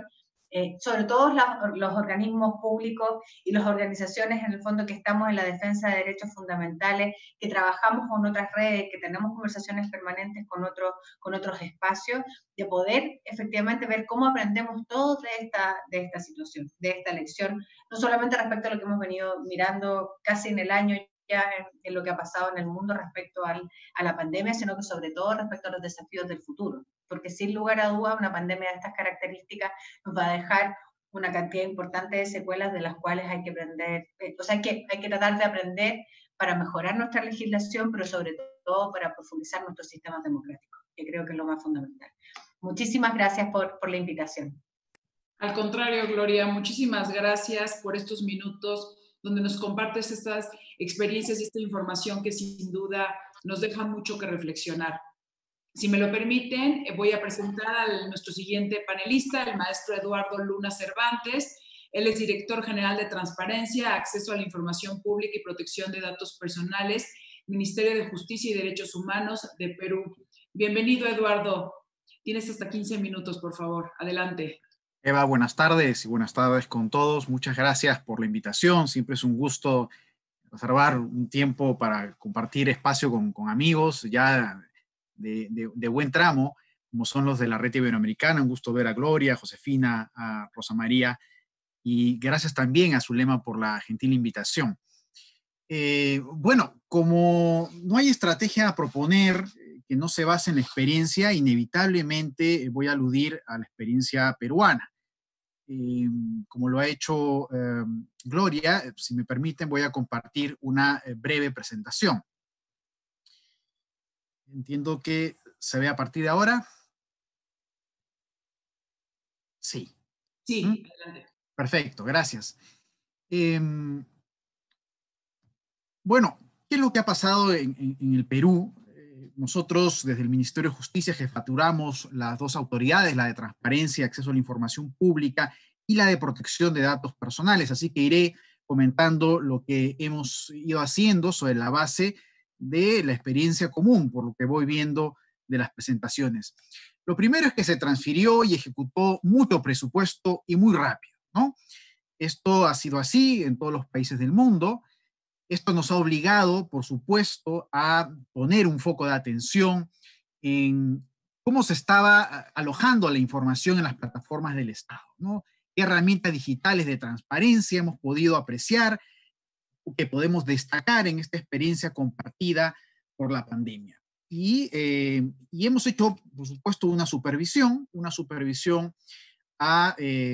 eh, sobre todo los, los organismos públicos y las organizaciones en el fondo que estamos en la defensa de derechos fundamentales, que trabajamos con otras redes, que tenemos conversaciones permanentes con, otro, con otros espacios, de poder efectivamente ver cómo aprendemos todos de esta, de esta situación, de esta lección, no solamente respecto a lo que hemos venido mirando casi en el año ya en, en lo que ha pasado en el mundo respecto al, a la pandemia, sino que sobre todo respecto a los desafíos del futuro, porque sin lugar a dudas una pandemia de estas características nos va a dejar una cantidad importante de secuelas de las cuales hay que aprender, eh, o sea, hay que, hay que tratar de aprender para mejorar nuestra legislación, pero sobre todo para profundizar nuestros sistemas democráticos, que creo que es lo más fundamental. Muchísimas gracias por, por la invitación. Al contrario, Gloria, muchísimas gracias por estos minutos donde nos compartes estas experiencias y esta información que sin duda nos deja mucho que reflexionar. Si me lo permiten, voy a presentar a nuestro siguiente panelista, el maestro Eduardo Luna Cervantes. Él es director general de Transparencia, Acceso a la Información Pública y Protección de Datos Personales, Ministerio de Justicia y Derechos Humanos de Perú. Bienvenido, Eduardo. Tienes hasta quince minutos, por favor. Adelante. Eva, buenas tardes y buenas tardes con todos. Muchas gracias por la invitación. Siempre es un gusto reservar un tiempo para compartir espacio con, con amigos ya de, de, de buen tramo, como son los de la Red Iberoamericana. Un gusto ver a Gloria, a Josefina, a Rosa María, y gracias también a Zulema por la gentil invitación. Eh, bueno, como no hay estrategia a proponer que no se base en la experiencia, inevitablemente voy a aludir a la experiencia peruana. Eh, como lo ha hecho eh, Gloria, si me permiten, voy a compartir una eh, breve presentación. Entiendo que se ve a partir de ahora. Sí. Sí, ¿Mm? adelante. Perfecto, gracias. Eh, bueno, ¿qué es lo que ha pasado en, en, en el Perú? Eh, nosotros, desde el Ministerio de Justicia, jefaturamos las dos autoridades, la de Transparencia y Acceso a la Información Pública y la de Protección de Datos Personales, así que iré comentando lo que hemos ido haciendo sobre la base de la experiencia común, por lo que voy viendo de las presentaciones. Lo primero es que se transfirió y ejecutó mucho presupuesto y muy rápido, ¿no? Esto ha sido así en todos los países del mundo. Esto nos ha obligado, por supuesto, a poner un foco de atención en cómo se estaba alojando la información en las plataformas del Estado, ¿no? ¿Qué herramientas digitales de transparencia hemos podido apreciar, que podemos destacar en esta experiencia compartida por la pandemia? Y, eh, y hemos hecho, por supuesto, una supervisión, una supervisión a eh,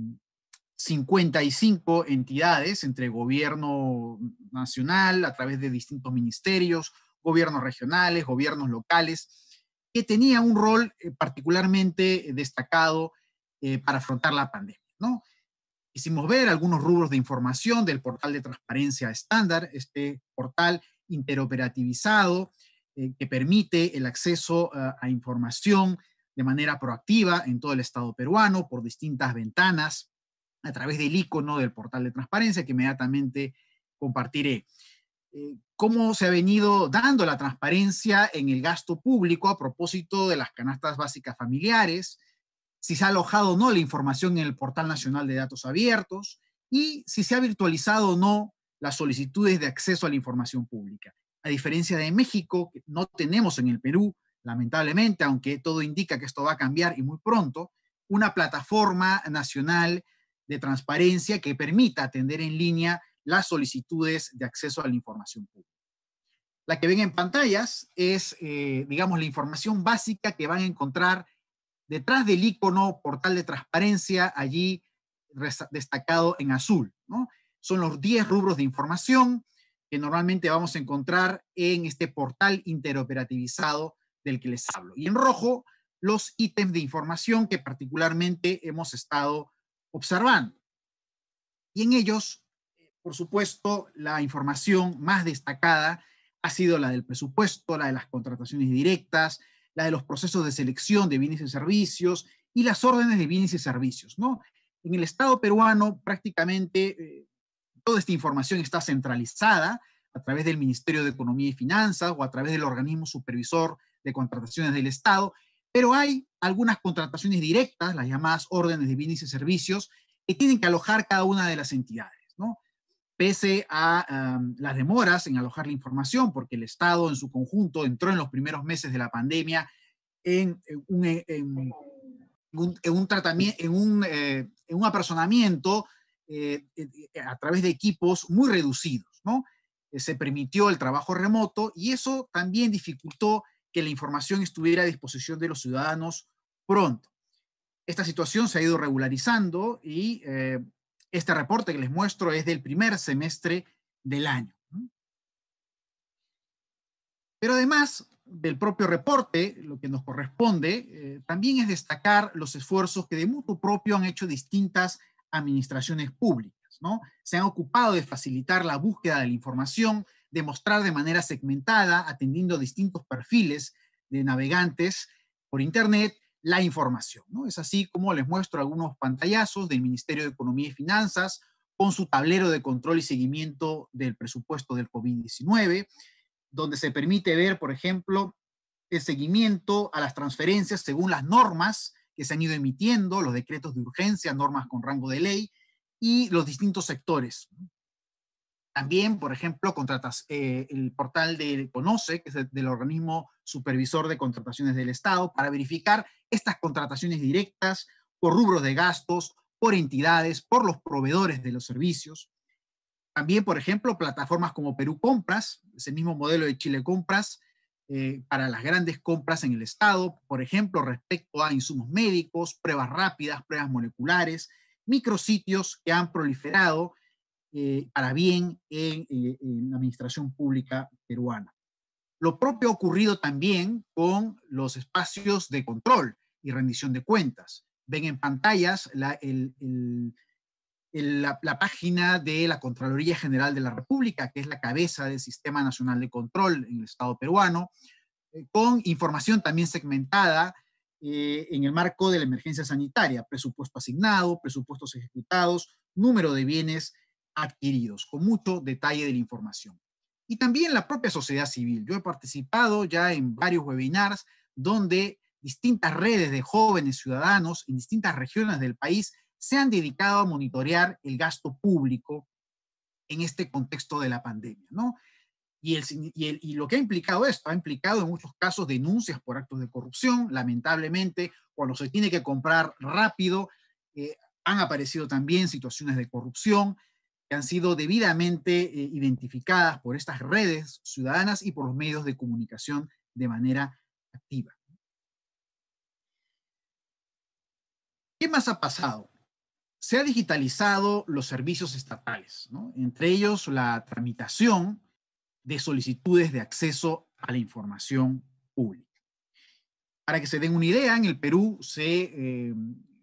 cincuenta y cinco entidades entre gobierno nacional, a través de distintos ministerios, gobiernos regionales, gobiernos locales, que tenían un rol eh, particularmente destacado eh, para afrontar la pandemia, ¿no? Hicimos ver algunos rubros de información del portal de transparencia estándar, este portal interoperativizado eh, que permite el acceso uh, a información de manera proactiva en todo el Estado peruano por distintas ventanas a través del icono del portal de transparencia que inmediatamente compartiré. Eh, ¿Cómo se ha venido dando la transparencia en el gasto público a propósito de las canastas básicas familiares? Si se ha alojado o no la información en el Portal Nacional de Datos Abiertos y si se ha virtualizado o no las solicitudes de acceso a la información pública. A diferencia de México, que no tenemos en el Perú, lamentablemente, aunque todo indica que esto va a cambiar y muy pronto, una plataforma nacional de transparencia que permita atender en línea las solicitudes de acceso a la información pública. La que ven en pantallas es, eh, digamos, la información básica que van a encontrar detrás del icono portal de transparencia, allí destacado en azul, ¿no? Son los diez rubros de información que normalmente vamos a encontrar en este portal interoperativizado del que les hablo. Y en rojo, los ítems de información que particularmente hemos estado observando. Y en ellos, por supuesto, la información más destacada ha sido la del presupuesto, la de las contrataciones directas, la de los procesos de selección de bienes y servicios y las órdenes de bienes y servicios, ¿no? En el Estado peruano prácticamente eh, toda esta información está centralizada a través del Ministerio de Economía y Finanzas o a través del organismo supervisor de contrataciones del Estado, Pero hay algunas contrataciones directas, las llamadas órdenes de bienes y servicios, que tienen que alojar cada una de las entidades, ¿no? Pese a um, las demoras en alojar la información, porque el Estado en su conjunto entró en los primeros meses de la pandemia en, en, un, en, en un, en un tratamiento, en un, eh, en un apersonamiento eh, a través de equipos muy reducidos, ¿no? Eh, se permitió el trabajo remoto y eso también dificultó que la información estuviera a disposición de los ciudadanos pronto. Esta situación se ha ido regularizando y eh, este reporte que les muestro es del primer semestre del año. Pero además del propio reporte, lo que nos corresponde eh, también es destacar los esfuerzos que de mutuo propio han hecho distintas administraciones públicas, ¿no? Se han ocupado de facilitar la búsqueda de la información, de mostrar de manera segmentada, atendiendo distintos perfiles de navegantes por Internet, la información, ¿no? Es así como les muestro algunos pantallazos del Ministerio de Economía y Finanzas con su tablero de control y seguimiento del presupuesto del COVID diecinueve, donde se permite ver, por ejemplo, el seguimiento a las transferencias según las normas que se han ido emitiendo, los decretos de urgencia, normas con rango de ley, y los distintos sectores. También, por ejemplo, contratas, eh, el portal de CONOCE, que es el, del organismo supervisor de contrataciones del Estado, para verificar estas contrataciones directas por rubros de gastos, por entidades, por los proveedores de los servicios. También, por ejemplo, plataformas como Perú Compras, ese mismo modelo de Chile Compras, eh, para las grandes compras en el Estado, por ejemplo, respecto a insumos médicos, pruebas rápidas, pruebas moleculares, micrositios que han proliferado eh, para bien en, en, en la administración pública peruana. Lo propio ha ocurrido también con los espacios de control y rendición de cuentas. Ven en pantallas la, el, el La, la página de la Contraloría General de la República, que es la cabeza del Sistema Nacional de Control en el Estado peruano, eh, con información también segmentada eh, en el marco de la emergencia sanitaria, presupuesto asignado, presupuestos ejecutados, número de bienes adquiridos, con mucho detalle de la información. Y también la propia sociedad civil. Yo he participado ya en varios webinars donde distintas redes de jóvenes ciudadanos en distintas regiones del país se han dedicado a monitorear el gasto público en este contexto de la pandemia, ¿no? Y, el, y, el, y lo que ha implicado esto, ha implicado en muchos casos denuncias por actos de corrupción. Lamentablemente, cuando se tiene que comprar rápido, eh, han aparecido también situaciones de corrupción que han sido debidamente eh, identificadas por estas redes ciudadanas y por los medios de comunicación de manera activa. ¿Qué más ha pasado? Se ha digitalizado los servicios estatales, ¿no? Entre ellos la tramitación de solicitudes de acceso a la información pública. Para que se den una idea, en el Perú se eh,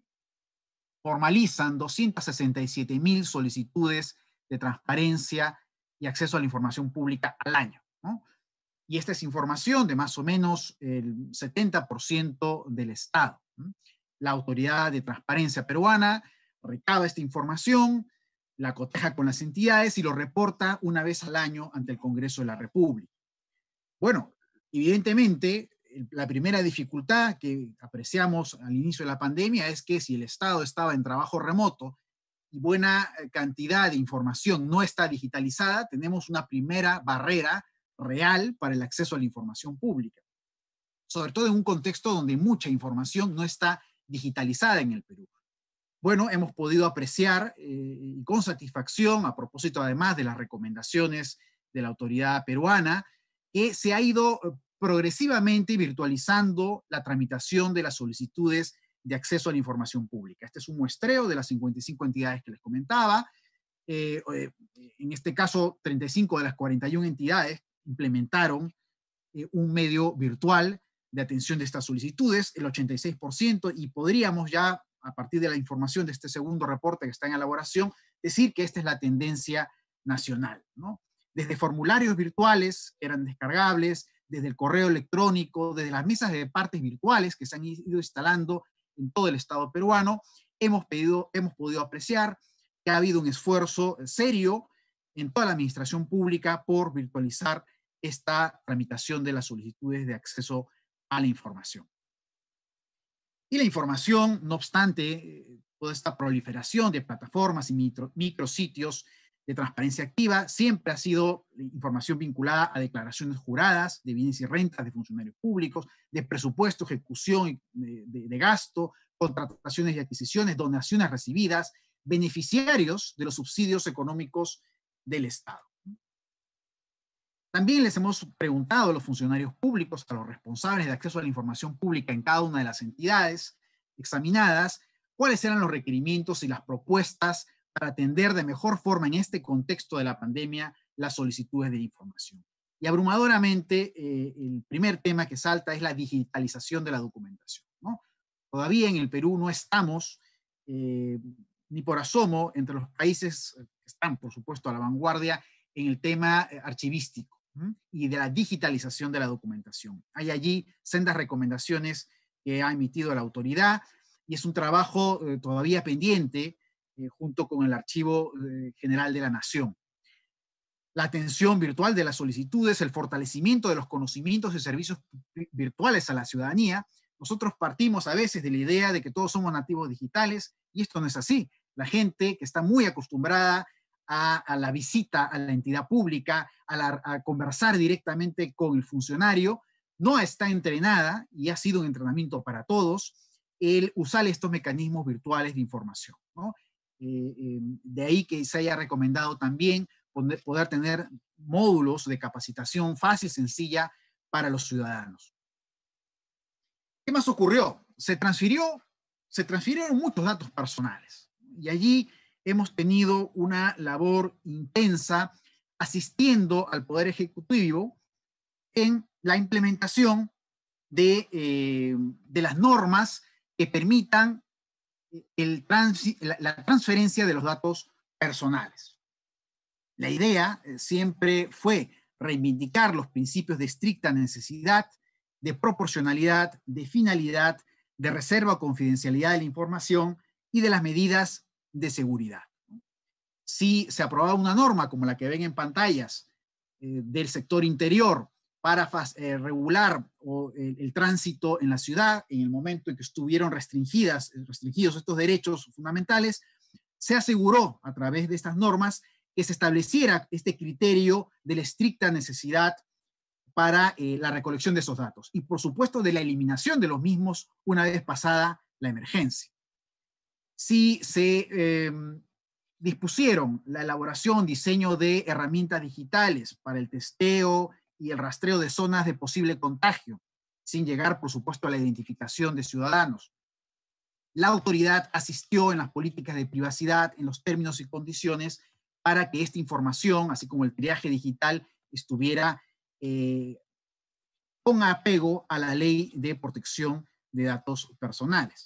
formalizan doscientas sesenta y siete mil solicitudes de transparencia y acceso a la información pública al año, ¿no? Y esta es información de más o menos el setenta por ciento del Estado, ¿no? La Autoridad de Transparencia Peruana recaba esta información, la coteja con las entidades y lo reporta una vez al año ante el Congreso de la República. Bueno, evidentemente, la primera dificultad que apreciamos al inicio de la pandemia es que si el Estado estaba en trabajo remoto y buena cantidad de información no está digitalizada, tenemos una primera barrera real para el acceso a la información pública, sobre todo en un contexto donde mucha información no está digitalizada en el Perú. Bueno, hemos podido apreciar eh, con satisfacción, a propósito además de las recomendaciones de la autoridad peruana, que se ha ido progresivamente virtualizando la tramitación de las solicitudes de acceso a la información pública. Este es un muestreo de las cincuenta y cinco entidades que les comentaba. Eh, eh, en este caso, treinta y cinco de las cuarenta y una entidades implementaron eh, un medio virtual de atención de estas solicitudes, el ochenta y seis por ciento, y podríamos ya, a partir de la información de este segundo reporte que está en elaboración, decir que esta es la tendencia nacional, ¿no? Desde formularios virtuales que eran descargables, desde el correo electrónico, desde las mesas de partes virtuales que se han ido instalando en todo el Estado peruano, hemos, pedido, hemos podido apreciar que ha habido un esfuerzo serio en toda la administración pública por virtualizar esta tramitación de las solicitudes de acceso a la información. Y la información, no obstante, toda esta proliferación de plataformas y micro, micrositios de transparencia activa siempre ha sido información vinculada a declaraciones juradas de bienes y rentas de funcionarios públicos, de presupuesto, ejecución de, de, de gasto, contrataciones y adquisiciones, donaciones recibidas, beneficiarios de los subsidios económicos del Estado. También les hemos preguntado a los funcionarios públicos, a los responsables de acceso a la información pública en cada una de las entidades examinadas, cuáles eran los requerimientos y las propuestas para atender de mejor forma en este contexto de la pandemia las solicitudes de información. Y abrumadoramente, eh, el primer tema que salta es la digitalización de la documentación, ¿no? Todavía en el Perú no estamos, eh, ni por asomo, entre los países que están, por supuesto, a la vanguardia en el tema archivístico, ¿sí? Y de la digitalización de la documentación. Hay allí sendas recomendaciones que ha emitido la autoridad y es un trabajo eh, todavía pendiente eh, junto con el Archivo eh, General de la Nación. La atención virtual de las solicitudes, el fortalecimiento de los conocimientos y servicios virtuales a la ciudadanía. Nosotros partimos a veces de la idea de que todos somos nativos digitales y esto no es así. La gente que está muy acostumbrada a, a la visita a la entidad pública, a, la, a conversar directamente con el funcionario, no está entrenada, y ha sido un entrenamiento para todos, el usar estos mecanismos virtuales de información, ¿no? Eh, eh, de ahí que se haya recomendado también poder, poder tener módulos de capacitación fácil, sencilla para los ciudadanos. ¿Qué más ocurrió? Se transfirió, se transfirieron muchos datos personales y allí hemos tenido una labor intensa asistiendo al Poder Ejecutivo en la implementación de, eh, de las normas que permitan el trans, la, la transferencia de los datos personales. La idea eh, siempre fue reivindicar los principios de estricta necesidad, de proporcionalidad, de finalidad, de reserva o confidencialidad de la información y de las medidas de seguridad. Si se aprobaba una norma como la que ven en pantallas eh, del sector interior para eh, regular o, el, el tránsito en la ciudad, en el momento en que estuvieron restringidas, restringidos estos derechos fundamentales, se aseguró a través de estas normas que se estableciera este criterio de la estricta necesidad para eh, la recolección de esos datos y, por supuesto, de la eliminación de los mismos una vez pasada la emergencia. Si se eh, dispusieron la elaboración, diseño de herramientas digitales para el testeo y el rastreo de zonas de posible contagio, sin llegar, por supuesto, a la identificación de ciudadanos. La autoridad asistió en las políticas de privacidad, en los términos y condiciones, para que esta información, así como el triaje digital, estuviera eh, con apego a la ley de protección de datos personales.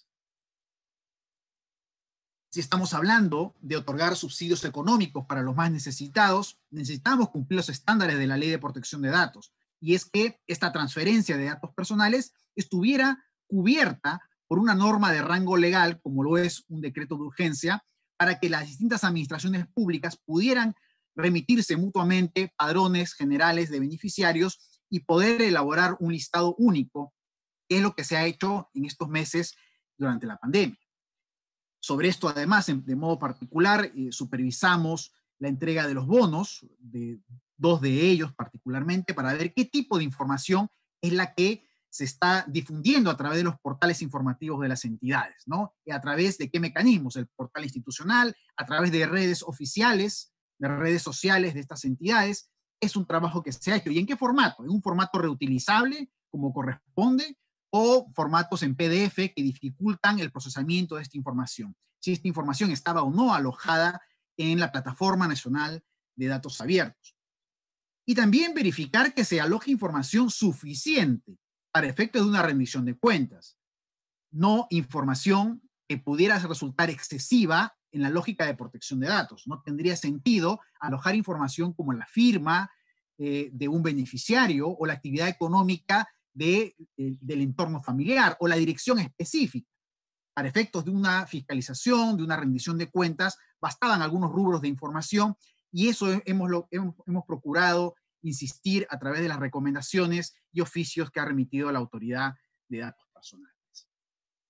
Si estamos hablando de otorgar subsidios económicos para los más necesitados, necesitamos cumplir los estándares de la Ley de Protección de Datos. Y es que esta transferencia de datos personales estuviera cubierta por una norma de rango legal, como lo es un decreto de urgencia, para que las distintas administraciones públicas pudieran remitirse mutuamente padrones generales de beneficiarios y poder elaborar un listado único, que es lo que se ha hecho en estos meses durante la pandemia. Sobre esto, además, de modo particular, eh, supervisamos la entrega de los bonos, de dos de ellos particularmente, para ver qué tipo de información es la que se está difundiendo a través de los portales informativos de las entidades, ¿no? Y a través de qué mecanismos, el portal institucional, a través de redes oficiales, de redes sociales de estas entidades. Es un trabajo que se ha hecho. ¿Y en qué formato? ¿En un formato reutilizable, como corresponde, o formatos en P D F que dificultan el procesamiento de esta información? Si esta información estaba o no alojada en la Plataforma Nacional de Datos Abiertos. Y también verificar que se aloje información suficiente para efectos de una rendición de cuentas, no información que pudiera resultar excesiva en la lógica de protección de datos. No tendría sentido alojar información como la firma eh, de un beneficiario o la actividad económica de, de, del entorno familiar o la dirección específica. Para efectos de una fiscalización, de una rendición de cuentas, bastaban algunos rubros de información y eso hemos, lo, hemos, hemos procurado insistir a través de las recomendaciones y oficios que ha remitido la Autoridad de Datos Personales.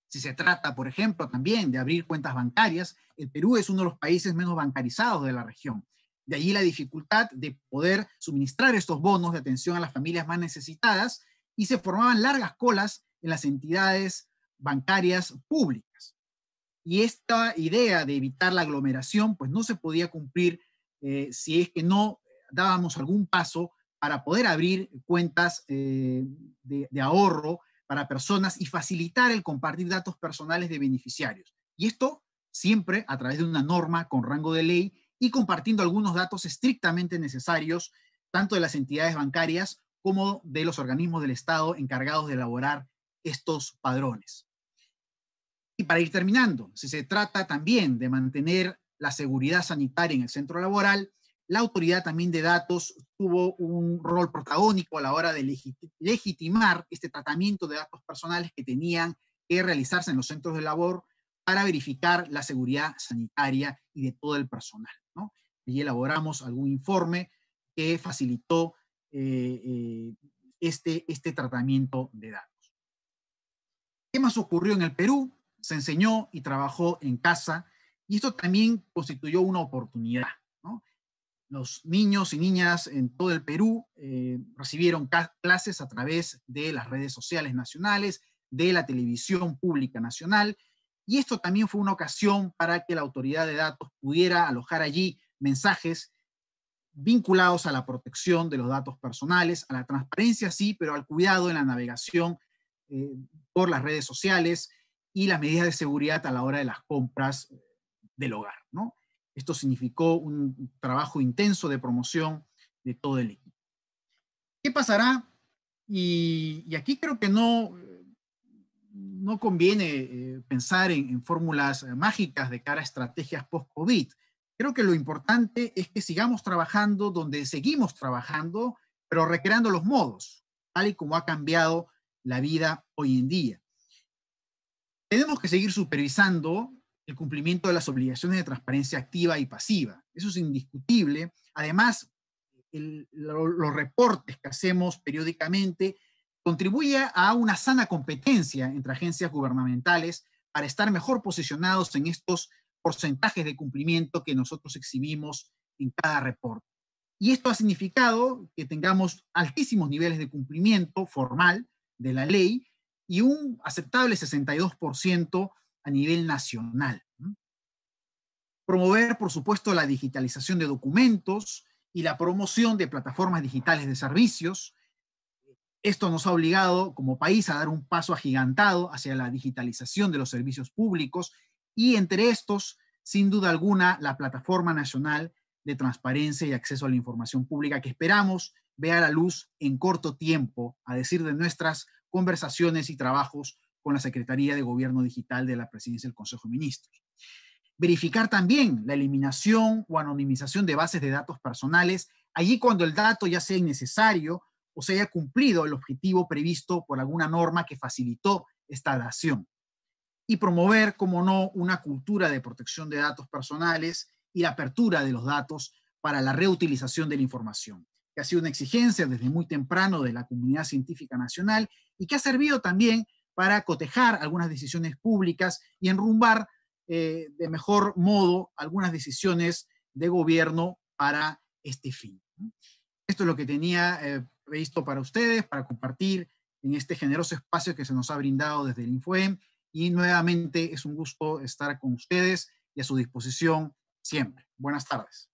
Si se trata, por ejemplo, también de abrir cuentas bancarias, el Perú es uno de los países menos bancarizados de la región. De allí la dificultad de poder suministrar estos bonos de atención a las familias más necesitadas, y se formaban largas colas en las entidades bancarias públicas. Y esta idea de evitar la aglomeración pues no se podía cumplir eh, si es que no dábamos algún paso para poder abrir cuentas eh, de, de ahorro para personas y facilitar el compartir datos personales de beneficiarios. Y esto siempre a través de una norma con rango de ley y compartiendo algunos datos estrictamente necesarios, tanto de las entidades bancarias como de los organismos del Estado encargados de elaborar estos padrones. Y para ir terminando, si se trata también de mantener la seguridad sanitaria en el centro laboral, la autoridad también de datos tuvo un rol protagónico a la hora de legitimar este tratamiento de datos personales que tenían que realizarse en los centros de labor para verificar la seguridad sanitaria y de todo el personal, ¿no? Y elaboramos algún informe que facilitó eh, eh, este, este tratamiento de datos. ¿Qué más ocurrió en el Perú? Se enseñó y trabajó en casa, y esto también constituyó una oportunidad, ¿no? Los niños y niñas en todo el Perú eh, recibieron clases a través de las redes sociales nacionales, de la televisión pública nacional, y esto también fue una ocasión para que la autoridad de datos pudiera alojar allí mensajes vinculados a la protección de los datos personales, a la transparencia sí, pero al cuidado en la navegación eh, por las redes sociales y las medidas de seguridad a la hora de las compras del hogar, ¿no? Esto significó un trabajo intenso de promoción de todo el equipo. ¿Qué pasará? Y, y aquí creo que no, no conviene eh, pensar en, en fórmulas mágicas de cara a estrategias post-COVID. Creo que lo importante es que sigamos trabajando donde seguimos trabajando, pero recreando los modos, tal y como ha cambiado la vida hoy en día. Tenemos que seguir supervisando el cumplimiento de las obligaciones de transparencia activa y pasiva. Eso es indiscutible. Además, el, lo, los reportes que hacemos periódicamente contribuyen a una sana competencia entre agencias gubernamentales para estar mejor posicionados en estos porcentajes de cumplimiento que nosotros exhibimos en cada reporte. Y esto ha significado que tengamos altísimos niveles de cumplimiento formal de la ley y un aceptable sesenta y dos por ciento a nivel nacional. Promover, por supuesto, la digitalización de documentos y la promoción de plataformas digitales de servicios. Esto nos ha obligado como país a dar un paso agigantado hacia la digitalización de los servicios públicos y entre estos, sin duda alguna, la Plataforma Nacional de Transparencia y Acceso a la Información Pública que esperamos vea la luz en corto tiempo, a decir de nuestras conversaciones y trabajos con la Secretaría de Gobierno Digital de la Presidencia del Consejo de Ministros. Verificar también la eliminación o anonimización de bases de datos personales, allí cuando el dato ya sea innecesario o se haya cumplido el objetivo previsto por alguna norma que facilitó esta dación. Y promover, como no, una cultura de protección de datos personales y la apertura de los datos para la reutilización de la información, que ha sido una exigencia desde muy temprano de la comunidad científica nacional y que ha servido también para cotejar algunas decisiones públicas y enrumbar eh, de mejor modo algunas decisiones de gobierno para este fin. Esto es lo que tenía eh, previsto para ustedes, para compartir en este generoso espacio que se nos ha brindado desde el InfoEM, y nuevamente es un gusto estar con ustedes y a su disposición siempre. Buenas tardes.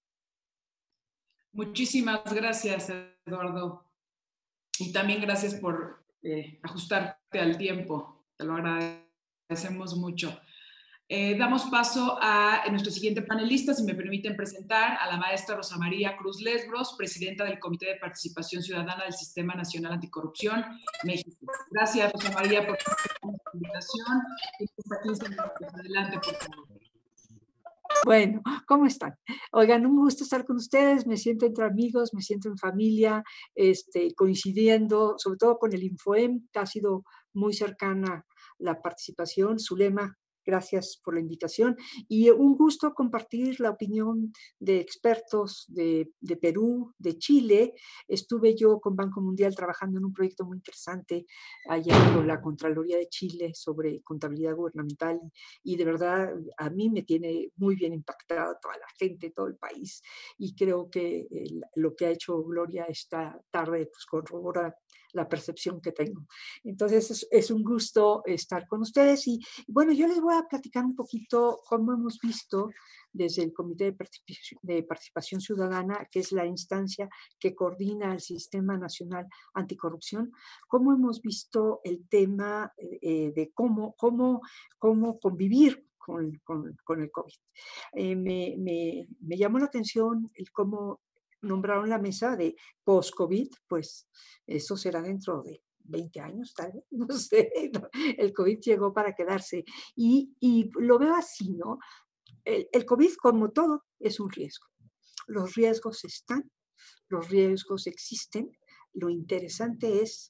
Muchísimas gracias, Eduardo. Y también gracias por eh, ajustarte al tiempo. Te lo agradecemos mucho. Eh, damos paso a nuestro siguiente panelista, si me permiten presentar a la maestra Rosa María Cruz Lesbros, presidenta del Comité de Participación Ciudadana del Sistema Nacional Anticorrupción, México. Gracias, Rosa María, por la invitación. quince minutos. Adelante, por favor. Bueno, ¿cómo están? Oigan, un gusto estar con ustedes, me siento entre amigos, me siento en familia, este, coincidiendo, sobre todo con el InfoEM, que ha sido muy cercana la participación. Zulema Gracias por la invitación y un gusto compartir la opinión de expertos de, de Perú, de Chile. Estuve yo con Banco Mundial trabajando en un proyecto muy interesante allá con la Contraloría de Chile sobre contabilidad gubernamental y de verdad a mí me tiene muy bien impactada toda la gente, todo el país, y creo que el, lo que ha hecho Gloria esta tarde pues corrobora la percepción que tengo. Entonces es, es un gusto estar con ustedes y bueno, yo les voy a platicar un poquito cómo hemos visto desde el Comité de Participación, de Participación Ciudadana, que es la instancia que coordina el Sistema Nacional Anticorrupción, cómo hemos visto el tema eh, de cómo, cómo, cómo convivir con, con, con el COVID. Eh, me, me, me llamó la atención el cómo nombraron la mesa de post-COVID, pues eso será dentro de veinte años, tal vez, no sé, no, el COVID llegó para quedarse y, y lo veo así, ¿no? El, el COVID, como todo, es un riesgo. Los riesgos están, los riesgos existen, lo interesante es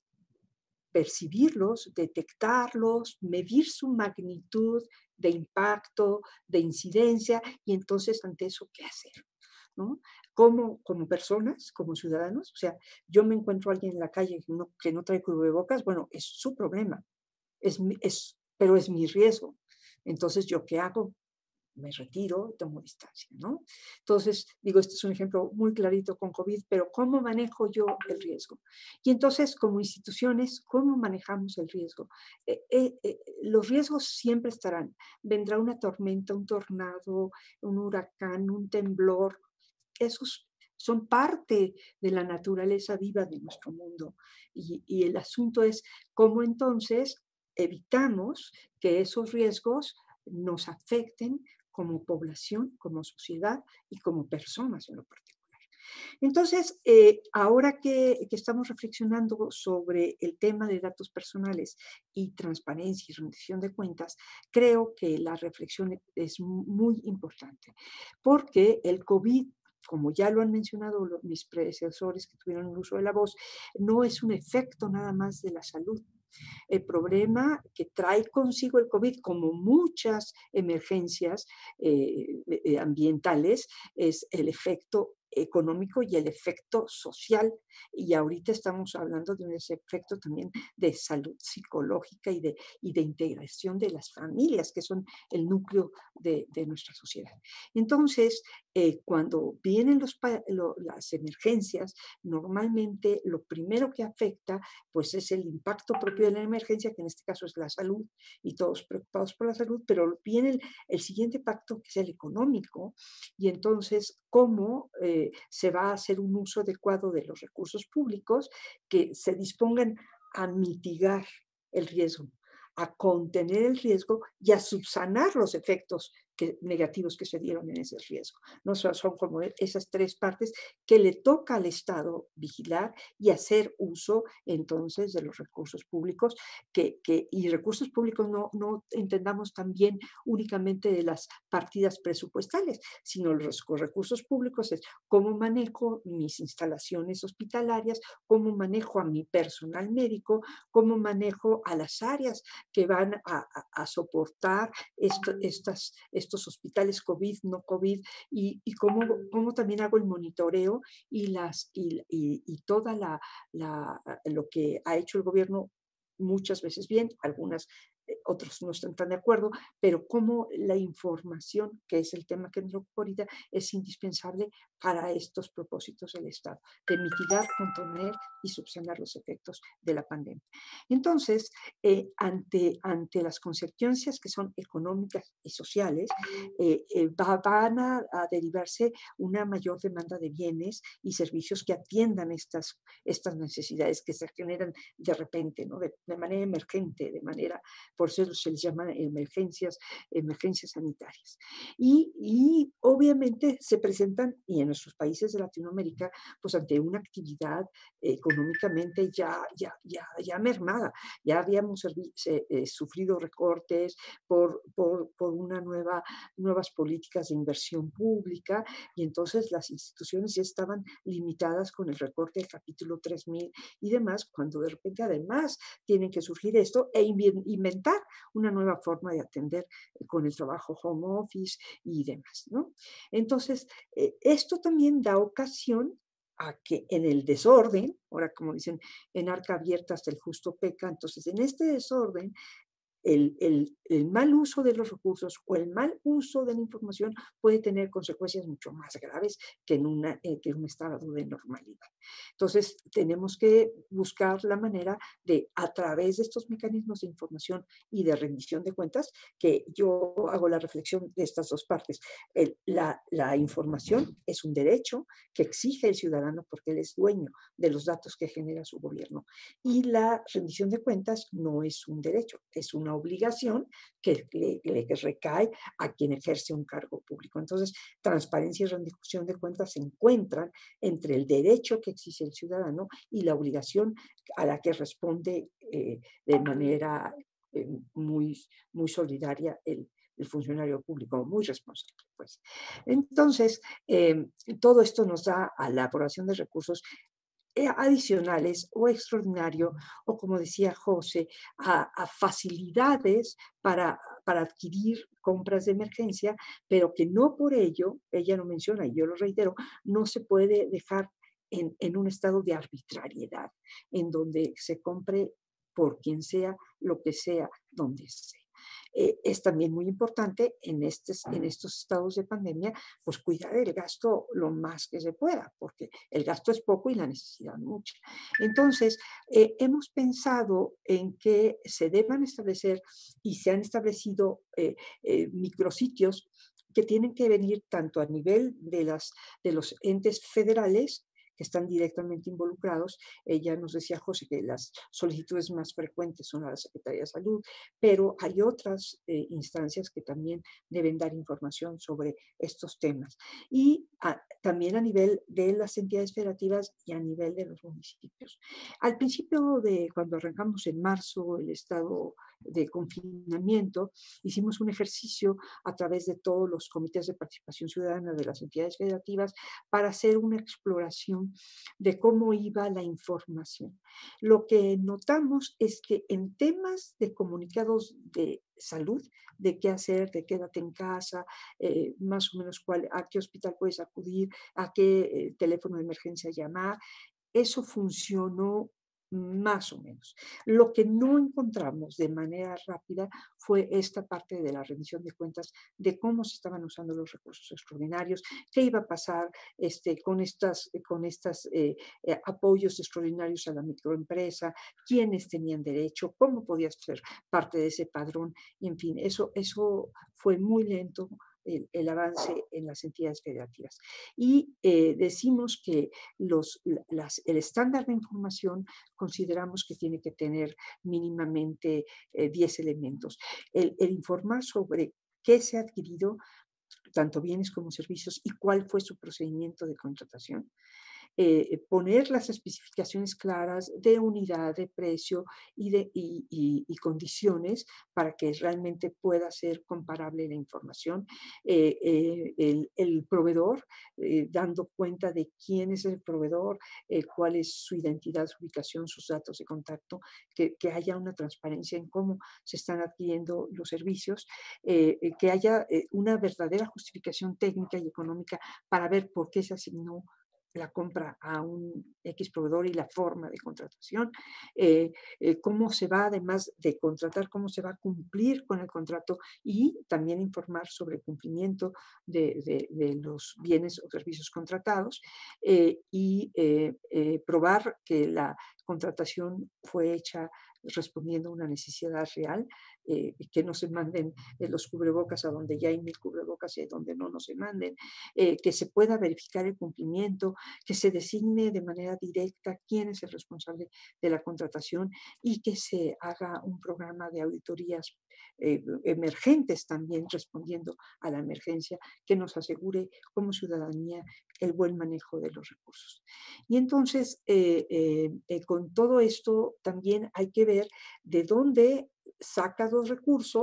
percibirlos, detectarlos, medir su magnitud de impacto, de incidencia y entonces ante eso, ¿qué hacer? ¿No? Como, como personas, como ciudadanos, o sea, yo me encuentro a alguien en la calle que no, que no trae cubrebocas, bueno, es su problema, es, es, pero es mi riesgo. Entonces, ¿yo qué hago? Me retiro, tomo distancia, ¿no? Entonces, digo, este es un ejemplo muy clarito con COVID, pero ¿cómo manejo yo el riesgo? Y entonces, como instituciones, ¿cómo manejamos el riesgo? Eh, eh, eh, los riesgos siempre estarán. Vendrá una tormenta, un tornado, un huracán, un temblor. Esos son parte de la naturaleza viva de nuestro mundo. Y, y el asunto es cómo entonces evitamos que esos riesgos nos afecten como población, como sociedad y como personas en lo particular. Entonces, eh, ahora que, que estamos reflexionando sobre el tema de datos personales y transparencia y rendición de cuentas, creo que la reflexión es muy importante, porque el COVID, como ya lo han mencionado los, mis predecesores que tuvieron el uso de la voz, no es un efecto nada más de la salud. El problema que trae consigo el COVID, como muchas emergencias eh, eh, ambientales, es el efecto económico y el efecto social. Y ahorita estamos hablando de ese efecto también de salud psicológica y de, y de integración de las familias, que son el núcleo de, de nuestra sociedad. Entonces, eh, cuando vienen los, lo, las emergencias, normalmente lo primero que afecta pues es el impacto propio de la emergencia, que en este caso es la salud, y todos preocupados por la salud, pero viene el, el siguiente impacto, que es el económico, y entonces cómo eh, se va a hacer un uso adecuado de los recursos públicos que se dispongan a mitigar el riesgo, a contener el riesgo y a subsanar los efectos que, negativos que se dieron en ese riesgo. ¿No? Son, son como esas tres partes que le toca al Estado vigilar y hacer uso entonces de los recursos públicos, que, que, y recursos públicos no, no entendamos también únicamente de las partidas presupuestales, sino los recursos públicos es cómo manejo mis instalaciones hospitalarias, cómo manejo a mi personal médico, cómo manejo a las áreas que van a, a, a soportar esto, estas, estos hospitales COVID, no COVID, y, y cómo, cómo también hago el monitoreo y, las, y, y, y toda la, la, lo que ha hecho el gobierno muchas veces bien, algunas eh, otros no están tan de acuerdo, pero cómo la información, que es el tema que nos ocupa ahorita, es indispensable para estos propósitos del Estado, de mitigar, contener y subsanar los efectos de la pandemia. Entonces, eh, ante, ante las consecuencias que son económicas y sociales, eh, eh, va, van a, a derivarse una mayor demanda de bienes y servicios que atiendan estas, estas necesidades que se generan de repente, ¿no? de, de manera emergente, de manera, por eso se les llama emergencias, emergencias sanitarias. Y, y obviamente se presentan, y en nuestros países de Latinoamérica, pues ante una actividad eh, económicamente ya, ya, ya, ya mermada. Ya habíamos eh, eh, sufrido recortes por, por, por una nueva, nuevas políticas de inversión pública, y entonces las instituciones ya estaban limitadas con el recorte del capítulo tres mil y demás, cuando de repente además tienen que surgir esto e inventar inventar una nueva forma de atender con el trabajo home office y demás, ¿no? Entonces, eh, esto también da ocasión a que en el desorden, ahora como dicen, en arca abierta hasta el justo peca, entonces en este desorden, El, el, el mal uso de los recursos o el mal uso de la información puede tener consecuencias mucho más graves que en, una, eh, que en un estado de normalidad. Entonces, tenemos que buscar la manera de, a través de estos mecanismos de información y de rendición de cuentas, que yo hago la reflexión de estas dos partes. El, la, la información es un derecho que exige el ciudadano porque él es dueño de los datos que genera su gobierno. Y la rendición de cuentas no es un derecho, es una obligación que le, le recae a quien ejerce un cargo público. Entonces, transparencia y rendición de cuentas se encuentran entre el derecho que exige el ciudadano y la obligación a la que responde eh, de manera eh, muy, muy solidaria el, el funcionario público, muy responsable. Pues. Entonces, eh, todo esto nos da a la aprobación de recursos adicionales o extraordinario, o como decía José, a, a facilidades para, para adquirir compras de emergencia, pero que no por ello, ella lo menciona y yo lo reitero, no se puede dejar en, en un estado de arbitrariedad, en donde se compre por quien sea, lo que sea, donde sea. Eh, es también muy importante en, estes, en estos estados de pandemia, pues cuidar el gasto lo más que se pueda, porque el gasto es poco y la necesidad mucha. Entonces, eh, hemos pensado en que se deban establecer y se han establecido eh, eh, micrositios que tienen que venir tanto a nivel de, las, de los entes federales, que están directamente involucrados. Ella nos decía, José, que las solicitudes más frecuentes son a la Secretaría de Salud, pero hay otras eh, instancias que también deben dar información sobre estos temas. Y a, también a nivel de las entidades federativas y a nivel de los municipios. Al principio de cuando arrancamos en marzo el estado de confinamiento, hicimos un ejercicio a través de todos los comités de participación ciudadana de las entidades federativas para hacer una exploración de cómo iba la información. Lo que notamos es que en temas de comunicados de salud, de qué hacer, de quédate en casa, eh, más o menos cuál, a qué hospital puedes acudir, a qué eh, teléfono de emergencia llamar, eso funcionó más o menos. Lo que no encontramos de manera rápida fue esta parte de la rendición de cuentas de cómo se estaban usando los recursos extraordinarios, qué iba a pasar este, con estos con estas, eh, eh, apoyos extraordinarios a la microempresa, quiénes tenían derecho, cómo podías ser parte de ese padrón, y en fin, eso, eso fue muy lento. El, el avance en las entidades federativas. Y eh, decimos que los, las, el estándar de información consideramos que tiene que tener mínimamente eh, diez elementos. El, el informar sobre qué se ha adquirido, tanto bienes como servicios, y cuál fue su procedimiento de contratación. Eh, poner las especificaciones claras de unidad, de precio y, de, y, y, y condiciones para que realmente pueda ser comparable la información. Eh, eh, el, el proveedor, eh, dando cuenta de quién es el proveedor, eh, cuál es su identidad, su ubicación, sus datos de contacto, que, que haya una transparencia en cómo se están adquiriendo los servicios, eh, que haya eh, una verdadera justificación técnica y económica para ver por qué se asignó la compra a un X proveedor y la forma de contratación, eh, eh, cómo se va, además de contratar, cómo se va a cumplir con el contrato y también informar sobre el cumplimiento de, de, de los bienes o servicios contratados eh, y eh, eh, probar que la contratación fue hecha respondiendo a una necesidad real, eh, que no se manden eh, los cubrebocas a donde ya hay mil cubrebocas y a donde no, no se manden, eh, que se pueda verificar el cumplimiento, que se designe de manera directa quién es el responsable de la contratación y que se haga un programa de auditorías eh, emergentes también respondiendo a la emergencia que nos asegure como ciudadanía el buen manejo de los recursos. Y entonces, eh, eh, eh, con todo esto también hay que ver de dónde saca los recursos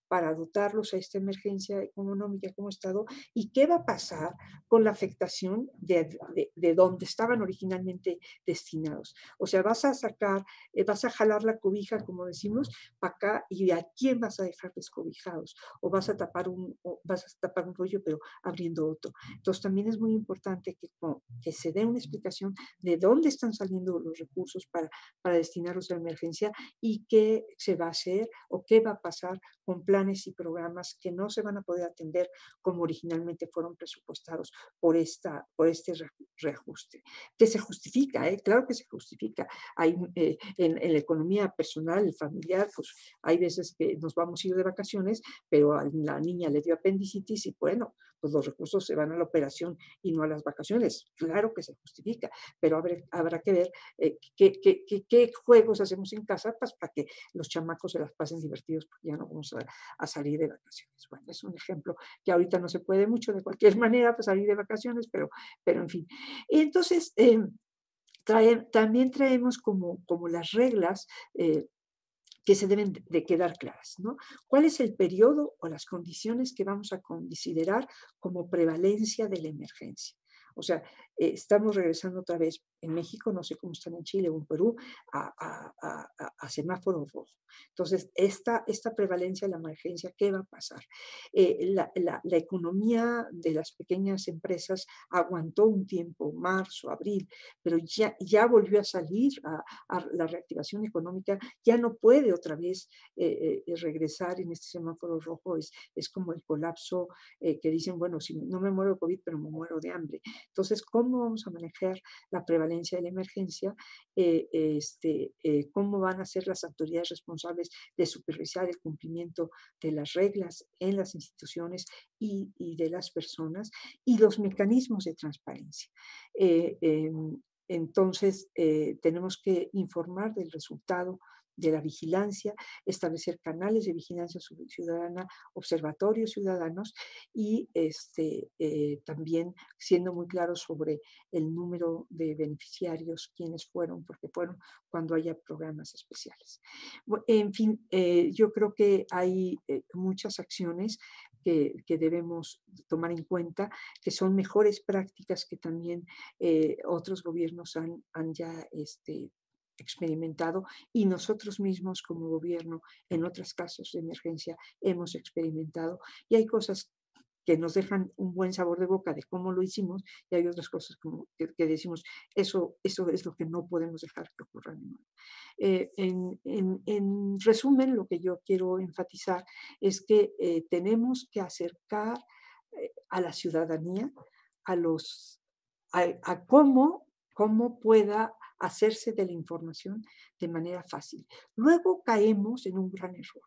para dotarlos a esta emergencia económica como Estado, y qué va a pasar con la afectación de, de, de donde estaban originalmente destinados. O sea, vas a sacar, eh, vas a jalar la cobija, como decimos, para acá, y a quién vas a dejar descobijados, o vas a tapar un, o vas a tapar un rollo, pero abriendo otro. Entonces, también es muy importante que, que se dé una explicación de dónde están saliendo los recursos para, para destinarlos a la emergencia y qué se va a hacer o qué va a pasar con planes y programas que no se van a poder atender como originalmente fueron presupuestados por, esta, por este reajuste. Que se justifica, ¿eh? Claro que se justifica. Hay, eh, en, en la economía personal, familiar, pues hay veces que nos vamos a ir de vacaciones, pero a la niña le dio apendicitis y bueno, pues los recursos se van a la operación y no a las vacaciones. Claro que se justifica, pero habrá, habrá que ver eh, qué, qué, qué, qué juegos hacemos en casa pues, para que los chamacos se las pasen divertidos, porque ya no vamos a, a salir de vacaciones. Bueno, es un ejemplo que ahorita no se puede mucho de cualquier manera pues, salir de vacaciones, pero, pero en fin. Entonces, eh, trae, también traemos como, como las reglas eh, que se deben de quedar claras, ¿no? ¿Cuál es el periodo o las condiciones que vamos a considerar como prevalencia de la emergencia? O sea, eh, estamos regresando otra vez en México, no sé cómo están en Chile o en Perú, a, a, a, a semáforo rojo. Entonces, esta, esta prevalencia de la emergencia, ¿qué va a pasar? Eh, la, la, la economía de las pequeñas empresas aguantó un tiempo, marzo, abril, pero ya, ya volvió a salir a, a la reactivación económica, ya no puede otra vez eh, eh, regresar en este semáforo rojo, es, es como el colapso eh, que dicen, bueno, si no me muero de COVID, pero me muero de hambre. Entonces, ¿cómo vamos a manejar la prevalencia de la emergencia? Eh, este, eh, ¿Cómo van a ser las autoridades responsables de supervisar el cumplimiento de las reglas en las instituciones y, y de las personas? Y los mecanismos de transparencia. Eh, eh, entonces, eh, tenemos que informar del resultado de la vigilancia, establecer canales de vigilancia ciudadana, observatorios ciudadanos y este, eh, también siendo muy claros sobre el número de beneficiarios, quiénes fueron, porque fueron cuando haya programas especiales. En fin, eh, yo creo que hay eh, muchas acciones que, que debemos tomar en cuenta, que son mejores prácticas que también eh, otros gobiernos han, han ya este, experimentado y nosotros mismos como gobierno en otros casos de emergencia hemos experimentado y hay cosas que nos dejan un buen sabor de boca de cómo lo hicimos y hay otras cosas como que, que decimos eso, eso es lo que no podemos dejar que ocurra. Eh, en, en, en resumen, lo que yo quiero enfatizar es que eh, tenemos que acercar eh, a la ciudadanía a, los, a, a cómo, cómo pueda hacerse de la información de manera fácil. Luego caemos en un gran error.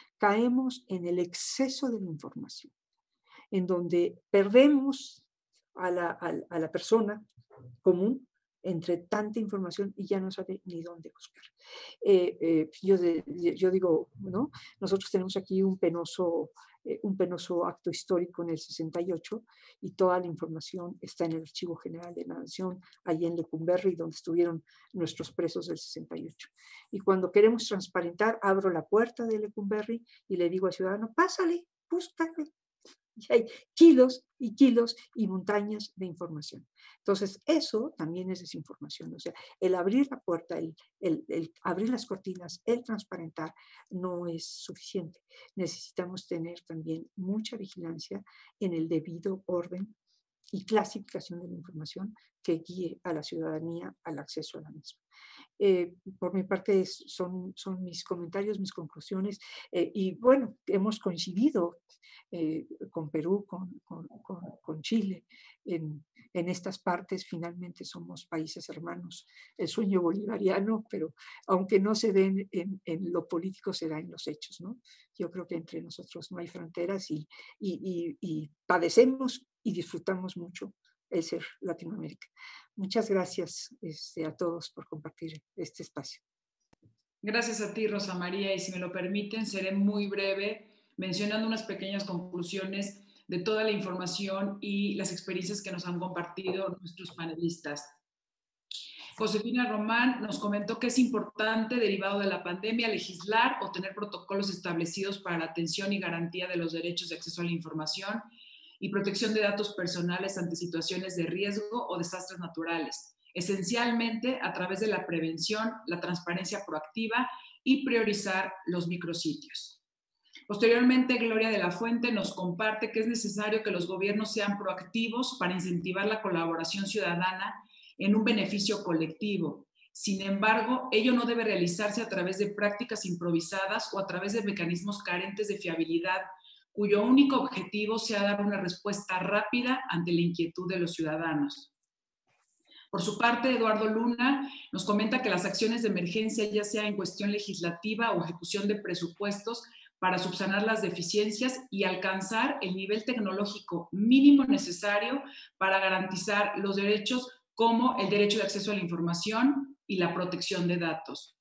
Caemos en el exceso de la información, en donde perdemos a la, a, a la persona común entre tanta información y ya no sabe ni dónde buscar. Eh, eh, yo, de, yo digo, ¿no? Nosotros tenemos aquí un penoso, eh, un penoso acto histórico en el sesenta y ocho y toda la información está en el Archivo General de la Nación, allí en Lecumberri, donde estuvieron nuestros presos del sesenta y ocho. Y cuando queremos transparentar, abro la puerta de Lecumberri y le digo al ciudadano, pásale, búscale. Y hay kilos y kilos y montañas de información. Entonces, eso también es desinformación. O sea, el abrir la puerta, el, el, el abrir las cortinas, el transparentar, no es suficiente. Necesitamos tener también mucha vigilancia en el debido orden y clasificación de la información que guíe a la ciudadanía al acceso a la misma. Eh, por mi parte son, son mis comentarios, mis conclusiones eh, y bueno, hemos coincidido eh, con Perú, con, con, con, con Chile en, en estas partes, finalmente somos países hermanos, el sueño bolivariano, pero aunque no se den en, en lo político, se da en los hechos, ¿no? Yo creo que entre nosotros no hay fronteras y, y, y, y padecemos y disfrutamos mucho el ser Latinoamérica. Muchas gracias este, a todos por compartir este espacio. Gracias a ti, Rosa María, y si me lo permiten, seré muy breve, mencionando unas pequeñas conclusiones de toda la información y las experiencias que nos han compartido nuestros panelistas. Josefina Román nos comentó que es importante, derivado de la pandemia, legislar o tener protocolos establecidos para la atención y garantía de los derechos de acceso a la información y protección de datos personales ante situaciones de riesgo o desastres naturales, esencialmente a través de la prevención, la transparencia proactiva y priorizar los micrositios. Posteriormente, Gloria de la Fuente nos comparte que es necesario que los gobiernos sean proactivos para incentivar la colaboración ciudadana en un beneficio colectivo. Sin embargo, ello no debe realizarse a través de prácticas improvisadas o a través de mecanismos carentes de fiabilidad, cuyo único objetivo sea dar una respuesta rápida ante la inquietud de los ciudadanos. Por su parte, Eduardo Luna nos comenta que las acciones de emergencia, ya sea en cuestión legislativa o ejecución de presupuestos, para subsanar las deficiencias y alcanzar el nivel tecnológico mínimo necesario para garantizar los derechos como el derecho de acceso a la información y la protección de datos.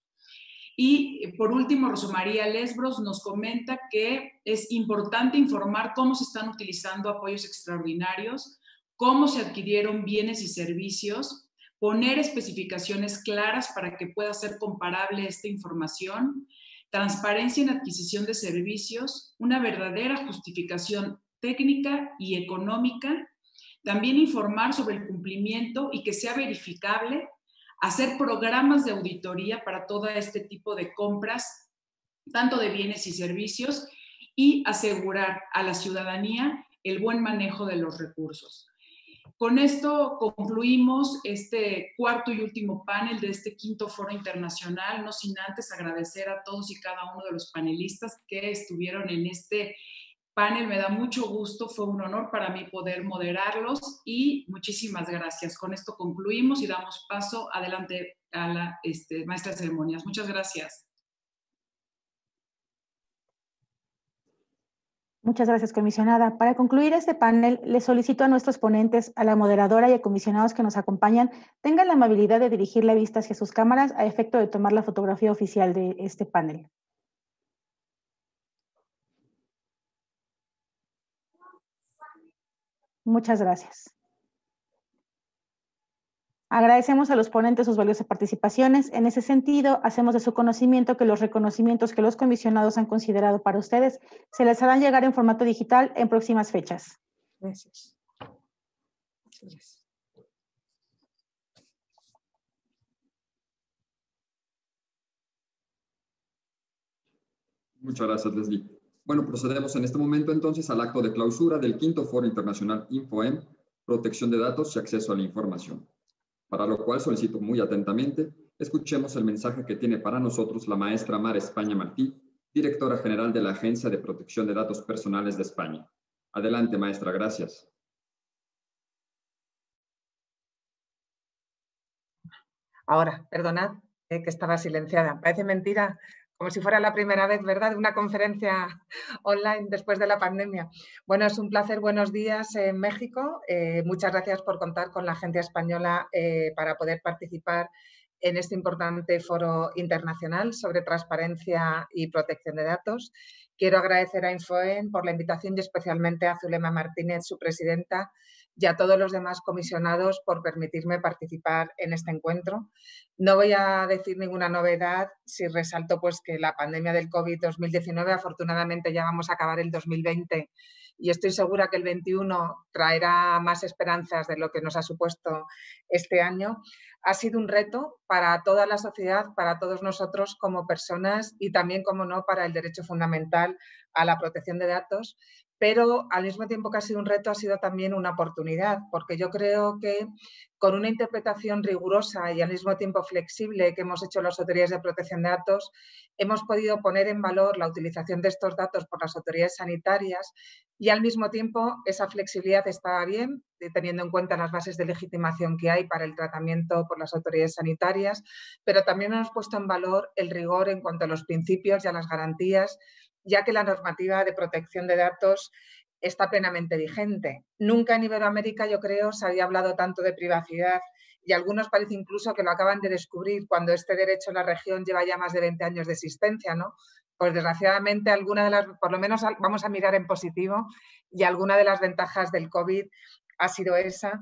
Y por último, Rosa María Lesbros nos comenta que es importante informar cómo se están utilizando apoyos extraordinarios, cómo se adquirieron bienes y servicios, poner especificaciones claras para que pueda ser comparable esta información, transparencia en adquisición de servicios, una verdadera justificación técnica y económica, también informar sobre el cumplimiento y que sea verificable, hacer programas de auditoría para todo este tipo de compras, tanto de bienes y servicios, y asegurar a la ciudadanía el buen manejo de los recursos. Con esto concluimos este cuarto y último panel de este quinto foro internacional, no sin antes agradecer a todos y cada uno de los panelistas que estuvieron en este panel. Me da mucho gusto, fue un honor para mí poder moderarlos y muchísimas gracias. Con esto concluimos y damos paso adelante a la este, maestra de ceremonias. Muchas gracias. Muchas gracias, comisionada. Para concluir este panel, les solicito a nuestros ponentes, a la moderadora y a comisionados que nos acompañan, tengan la amabilidad de dirigir la vista hacia sus cámaras a efecto de tomar la fotografía oficial de este panel. Muchas gracias. Agradecemos a los ponentes sus valiosas participaciones. En ese sentido, hacemos de su conocimiento que los reconocimientos que los comisionados han considerado para ustedes se les harán llegar en formato digital en próximas fechas. Gracias. Gracias. Muchas gracias, Leslie. Bueno, procedemos en este momento entonces al acto de clausura del quinto Foro Internacional InfoEM, Protección de Datos y Acceso a la Información. Para lo cual solicito muy atentamente, escuchemos el mensaje que tiene para nosotros la maestra Mar España Martí, directora general de la Agencia de Protección de Datos Personales de España. Adelante, maestra, gracias. Ahora, perdonad, eh, que estaba silenciada. Parece mentira, como si fuera la primera vez, ¿verdad?, de una conferencia online después de la pandemia. Bueno, es un placer, buenos días en México. Eh, muchas gracias por contar con la Agencia Española eh, para poder participar en este importante foro internacional sobre transparencia y protección de datos. Quiero agradecer a InfoEM por la invitación y especialmente a Zulema Martínez, su presidenta, y a todos los demás comisionados por permitirme participar en este encuentro. No voy a decir ninguna novedad si resalto pues, que la pandemia del COVID dos mil diecinueve, afortunadamente ya vamos a acabar el dos mil veinte y estoy segura que el veintiuno traerá más esperanzas de lo que nos ha supuesto este año. Ha sido un reto para toda la sociedad, para todos nosotros como personas y también, como no, para el derecho fundamental a la protección de datos, pero al mismo tiempo que ha sido un reto, ha sido también una oportunidad, porque yo creo que con una interpretación rigurosa y al mismo tiempo flexible que hemos hecho las autoridades de protección de datos, hemos podido poner en valor la utilización de estos datos por las autoridades sanitarias y al mismo tiempo esa flexibilidad estaba bien, teniendo en cuenta las bases de legitimación que hay para el tratamiento por las autoridades sanitarias, pero también hemos puesto en valor el rigor en cuanto a los principios y a las garantías, ya que la normativa de protección de datos está plenamente vigente. Nunca en Iberoamérica, yo creo, se había hablado tanto de privacidad y algunos parece incluso que lo acaban de descubrir cuando este derecho en la región lleva ya más de veinte años de existencia, ¿no? Pues desgraciadamente, alguna de las, por lo menos vamos a mirar en positivo, y alguna de las ventajas del COVID ha sido esa.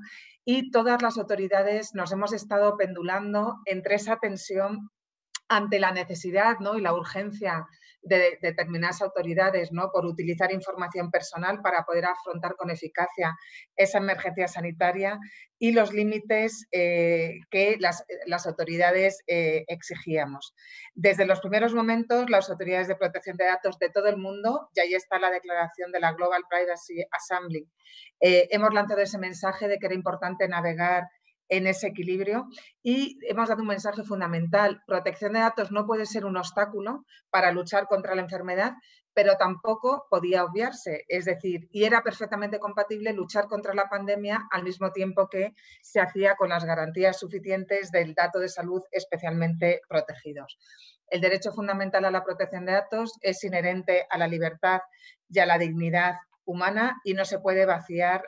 y todas las autoridades nos hemos estado pendulando entre esa tensión ante la necesidad, ¿no?, y la urgencia de determinadas autoridades, ¿no?, por utilizar información personal para poder afrontar con eficacia esa emergencia sanitaria y los límites eh, que las, las autoridades eh, exigíamos. Desde los primeros momentos, las autoridades de protección de datos de todo el mundo, y ahí está la declaración de la Global Privacy Assembly, eh, hemos lanzado ese mensaje de que era importante navegar en ese equilibrio y hemos dado un mensaje fundamental. Protección de datos no puede ser un obstáculo para luchar contra la enfermedad, pero tampoco podía obviarse. Es decir, y era perfectamente compatible luchar contra la pandemia al mismo tiempo que se hacía con las garantías suficientes del dato de salud especialmente protegidos. El derecho fundamental a la protección de datos es inherente a la libertad y a la dignidad humana y no se puede vaciar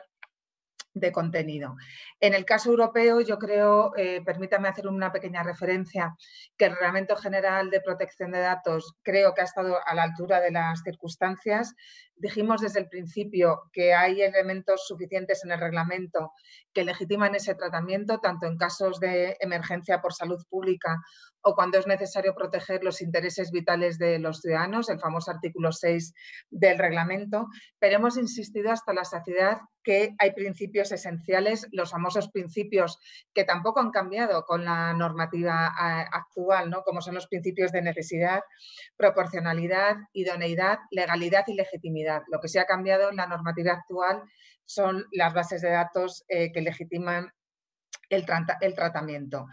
de contenido. En el caso europeo, yo creo, eh, permítame hacer una pequeña referencia, que el Reglamento General de Protección de Datos creo que ha estado a la altura de las circunstancias. Dijimos desde el principio que hay elementos suficientes en el reglamento que legitiman ese tratamiento, tanto en casos de emergencia por salud pública o cuando es necesario proteger los intereses vitales de los ciudadanos, el famoso artículo seis del reglamento, pero hemos insistido hasta la saciedad que hay principios esenciales, los famosos principios que tampoco han cambiado con la normativa actual, ¿no?, como son los principios de necesidad, proporcionalidad, idoneidad, legalidad y legitimidad. Lo que sí ha cambiado en la normativa actual son las bases de datos eh, que legitiman el, tra el tratamiento.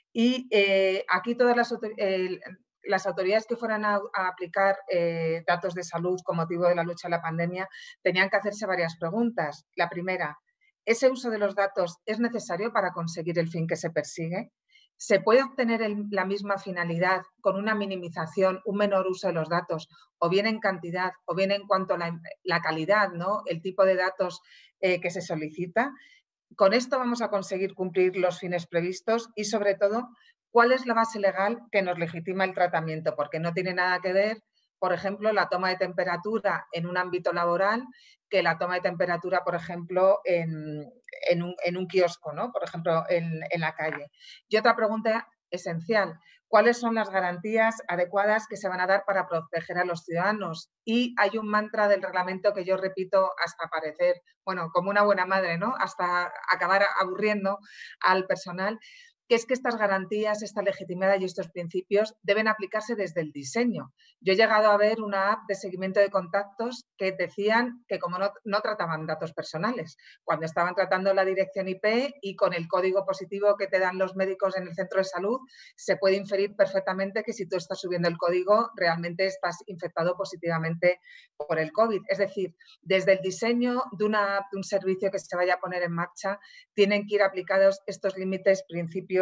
Y eh, aquí todas las, eh, las autoridades que fueran a, a aplicar eh, datos de salud con motivo de la lucha a la pandemia tenían que hacerse varias preguntas. La primera, ¿ese uso de los datos es necesario para conseguir el fin que se persigue? ¿Se puede obtener el, la misma finalidad con una minimización, un menor uso de los datos, o bien en cantidad, o bien en cuanto a la, la calidad, ¿no?, el tipo de datos eh, que se solicita? Con esto vamos a conseguir cumplir los fines previstos y, sobre todo, cuál es la base legal que nos legitima el tratamiento, porque no tiene nada que ver, por ejemplo, la toma de temperatura en un ámbito laboral que la toma de temperatura, por ejemplo, en, en, un, en un kiosco, ¿no?, por ejemplo, en, en la calle. Y otra pregunta esencial, ¿cuáles son las garantías adecuadas que se van a dar para proteger a los ciudadanos? Y hay un mantra del reglamento que yo repito hasta parecer, bueno, como una buena madre, ¿no?, hasta acabar aburriendo al personal, que es que estas garantías, esta legitimidad y estos principios deben aplicarse desde el diseño. Yo he llegado a ver una app de seguimiento de contactos que decían que como no, no trataban datos personales, cuando estaban tratando la dirección I P y con el código positivo que te dan los médicos en el centro de salud, se puede inferir perfectamente que si tú estás subiendo el código, realmente estás infectado positivamente por el COVID. Es decir, desde el diseño de una app, de un servicio que se vaya a poner en marcha, tienen que ir aplicados estos límites, principios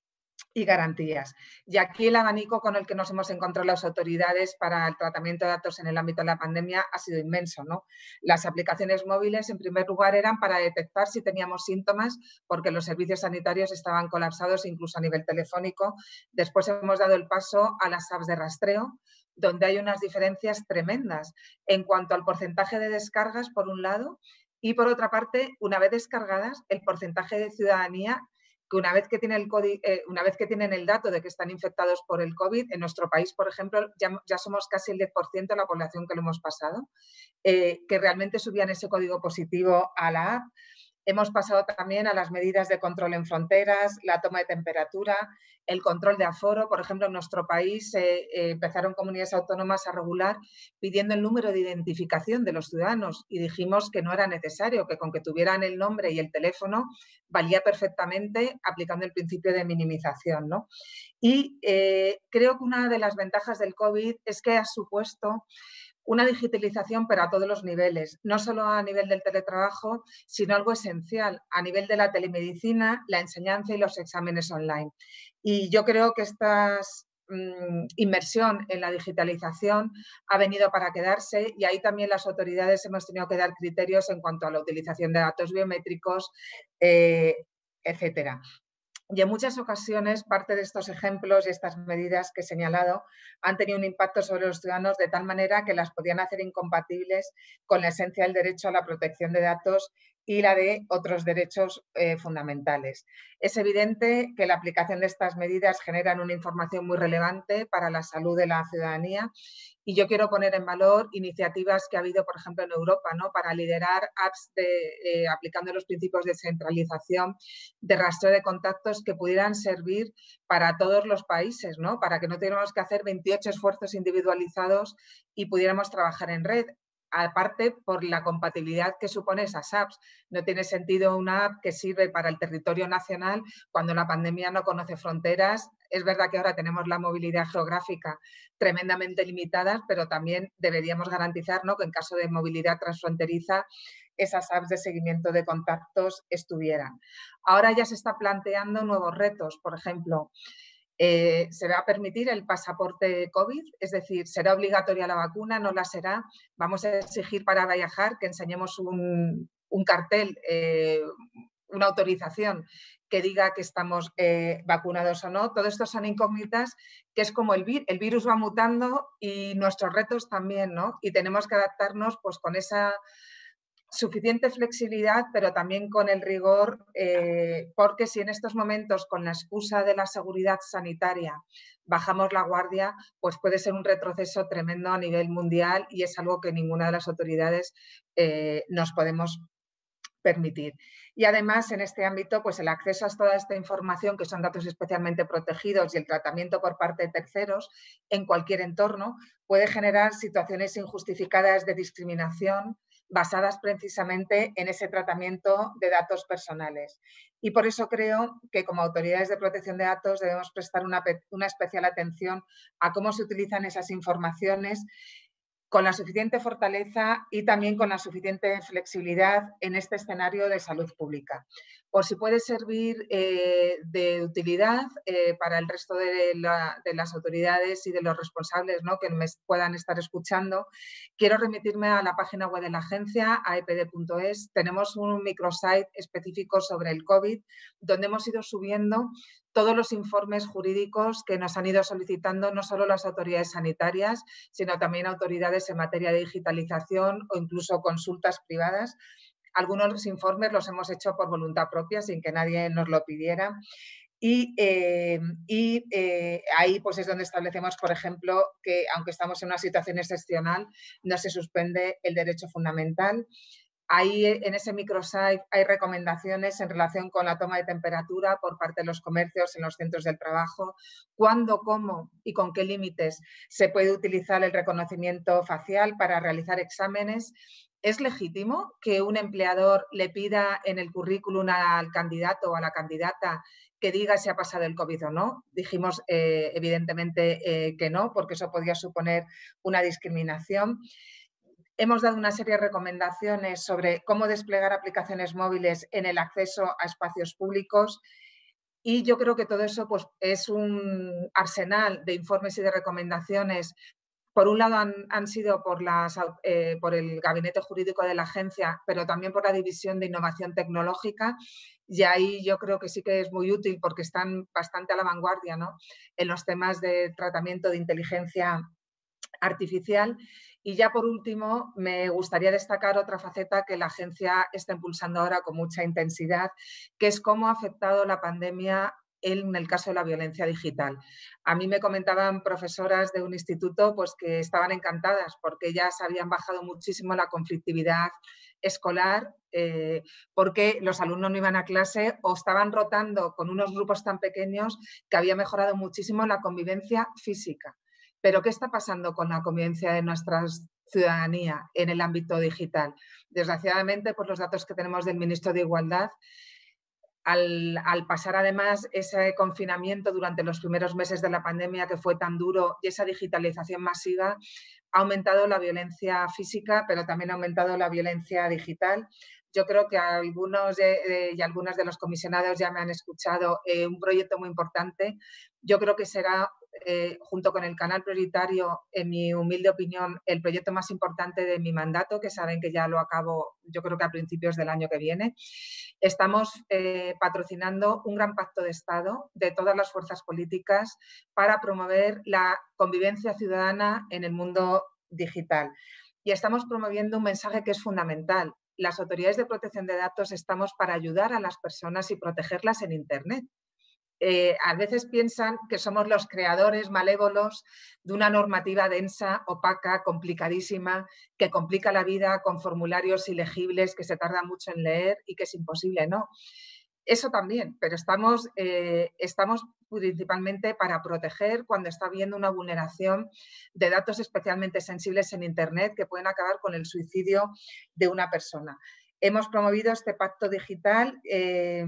y garantías. Y aquí el abanico con el que nos hemos encontrado las autoridades para el tratamiento de datos en el ámbito de la pandemia ha sido inmenso, ¿no? Las aplicaciones móviles, en primer lugar, eran para detectar si teníamos síntomas, porque los servicios sanitarios estaban colapsados, incluso a nivel telefónico. Después hemos dado el paso a las apps de rastreo, donde hay unas diferencias tremendas en cuanto al porcentaje de descargas, por un lado, y por otra parte, una vez descargadas, el porcentaje de ciudadanía que una vez que, tiene el eh, una vez que tienen el dato de que están infectados por el COVID, en nuestro país, por ejemplo, ya, ya somos casi el diez por ciento de la población que lo hemos pasado, eh, que realmente subían ese código positivo a la app. Hemos pasado también a las medidas de control en fronteras, la toma de temperatura, el control de aforo. Por ejemplo, en nuestro país eh, eh, empezaron comunidades autónomas a regular pidiendo el número de identificación de los ciudadanos y dijimos que no era necesario, que con que tuvieran el nombre y el teléfono valía perfectamente aplicando el principio de minimización, ¿no? Y eh, creo que una de las ventajas del COVID es que ha supuesto una digitalización, pero a todos los niveles, no solo a nivel del teletrabajo, sino algo esencial, a nivel de la telemedicina, la enseñanza y los exámenes online. Y yo creo que esta mmm, inmersión en la digitalización ha venido para quedarse y ahí también las autoridades hemos tenido que dar criterios en cuanto a la utilización de datos biométricos, eh, etcétera. Y en muchas ocasiones parte de estos ejemplos y estas medidas que he señalado han tenido un impacto sobre los ciudadanos de tal manera que las podían hacer incompatibles con la esencia del derecho a la protección de datos y la de otros derechos eh, fundamentales. Es evidente que la aplicación de estas medidas generan una información muy relevante para la salud de la ciudadanía y yo quiero poner en valor iniciativas que ha habido, por ejemplo, en Europa, ¿no? Para liderar apps de, eh, aplicando los principios de centralización, de rastreo de contactos que pudieran servir para todos los países, ¿no? Para que no tuviéramos que hacer veintiocho esfuerzos individualizados y pudiéramos trabajar en red. Aparte, por la compatibilidad que supone esas apps. No tiene sentido una app que sirve para el territorio nacional cuando la pandemia no conoce fronteras. Es verdad que ahora tenemos la movilidad geográfica tremendamente limitada, pero también deberíamos garantizar, ¿no?, que en caso de movilidad transfronteriza esas apps de seguimiento de contactos estuvieran. Ahora ya se está planteando nuevos retos, por ejemplo, Eh, se va a permitir el pasaporte COVID, es decir, será obligatoria la vacuna, no la será. Vamos a exigir para viajar que enseñemos un, un cartel, eh, una autorización que diga que estamos eh, vacunados o no. Todo esto son incógnitas, que es como el virus. El virus va mutando y nuestros retos también, ¿no? Y tenemos que adaptarnos pues con esa suficiente flexibilidad, pero también con el rigor, eh, porque si en estos momentos, con la excusa de la seguridad sanitaria, bajamos la guardia, pues puede ser un retroceso tremendo a nivel mundial y es algo que ninguna de las autoridades eh, nos podemos permitir. Y además, en este ámbito, pues el acceso a toda esta información, que son datos especialmente protegidos, y el tratamiento por parte de terceros en cualquier entorno, puede generar situaciones injustificadas de discriminación basadas precisamente en ese tratamiento de datos personales. Y por eso creo que como autoridades de protección de datos debemos prestar una, una especial atención a cómo se utilizan esas informaciones con la suficiente fortaleza y también con la suficiente flexibilidad en este escenario de salud pública. Por si puede servir eh, de utilidad eh, para el resto de, la, de las autoridades y de los responsables, ¿no?, que me puedan estar escuchando, quiero remitirme a la página web de la agencia, a e p d punto es. Tenemos un microsite específico sobre el COVID, donde hemos ido subiendo todos los informes jurídicos que nos han ido solicitando no solo las autoridades sanitarias, sino también autoridades en materia de digitalización o incluso consultas privadas. Algunos de los informes los hemos hecho por voluntad propia, sin que nadie nos lo pidiera. Y, eh, y eh, ahí pues es donde establecemos, por ejemplo, que aunque estamos en una situación excepcional, no se suspende el derecho fundamental. Ahí en ese microsite hay recomendaciones en relación con la toma de temperatura por parte de los comercios en los centros del trabajo, cuándo, cómo y con qué límites se puede utilizar el reconocimiento facial para realizar exámenes. ¿Es legítimo que un empleador le pida en el currículum al candidato o a la candidata que diga si ha pasado el COVID o no? Dijimos eh, evidentemente eh, que no, porque eso podría suponer una discriminación. Hemos dado una serie de recomendaciones sobre cómo desplegar aplicaciones móviles en el acceso a espacios públicos y yo creo que todo eso pues, es un arsenal de informes y de recomendaciones. Por un lado han, han sido por, las, eh, por el Gabinete Jurídico de la Agencia, pero también por la División de Innovación Tecnológica y ahí yo creo que sí que es muy útil porque están bastante a la vanguardia, ¿no?, en los temas de tratamiento de inteligencia artificial. Y ya por último, me gustaría destacar otra faceta que la agencia está impulsando ahora con mucha intensidad, que es cómo ha afectado la pandemia en el caso de la violencia digital. A mí me comentaban profesoras de un instituto pues, que estaban encantadas porque ya se habían bajado muchísimo la conflictividad escolar, eh, porque los alumnos no iban a clase o estaban rotando con unos grupos tan pequeños que había mejorado muchísimo la convivencia física. Pero ¿qué está pasando con la convivencia de nuestra ciudadanía en el ámbito digital? Desgraciadamente, por los datos que tenemos del Ministro de Igualdad, al, al pasar además ese confinamiento durante los primeros meses de la pandemia que fue tan duro y esa digitalización masiva, ha aumentado la violencia física, pero también ha aumentado la violencia digital. Yo creo que algunos de, de, y algunas de los comisionados ya me han escuchado eh, un proyecto muy importante. Yo creo que será, eh, junto con el canal prioritario, en mi humilde opinión, el proyecto más importante de mi mandato, que saben que ya lo acabo, yo creo que a principios del año que viene. Estamos eh, patrocinando un gran pacto de Estado de todas las fuerzas políticas para promover la convivencia ciudadana en el mundo digital. Y estamos promoviendo un mensaje que es fundamental. las autoridades de protección de datos estamos para ayudar a las personas y protegerlas en Internet. Eh, a veces piensan que somos los creadores malévolos de una normativa densa, opaca, complicadísima, que complica la vida con formularios ilegibles que se tarda mucho en leer y que es imposible, ¿no? Eso también, pero estamos, eh, estamos principalmente para proteger cuando está habiendo una vulneración de datos especialmente sensibles en Internet que pueden acabar con el suicidio de una persona. Hemos promovido este pacto digital eh,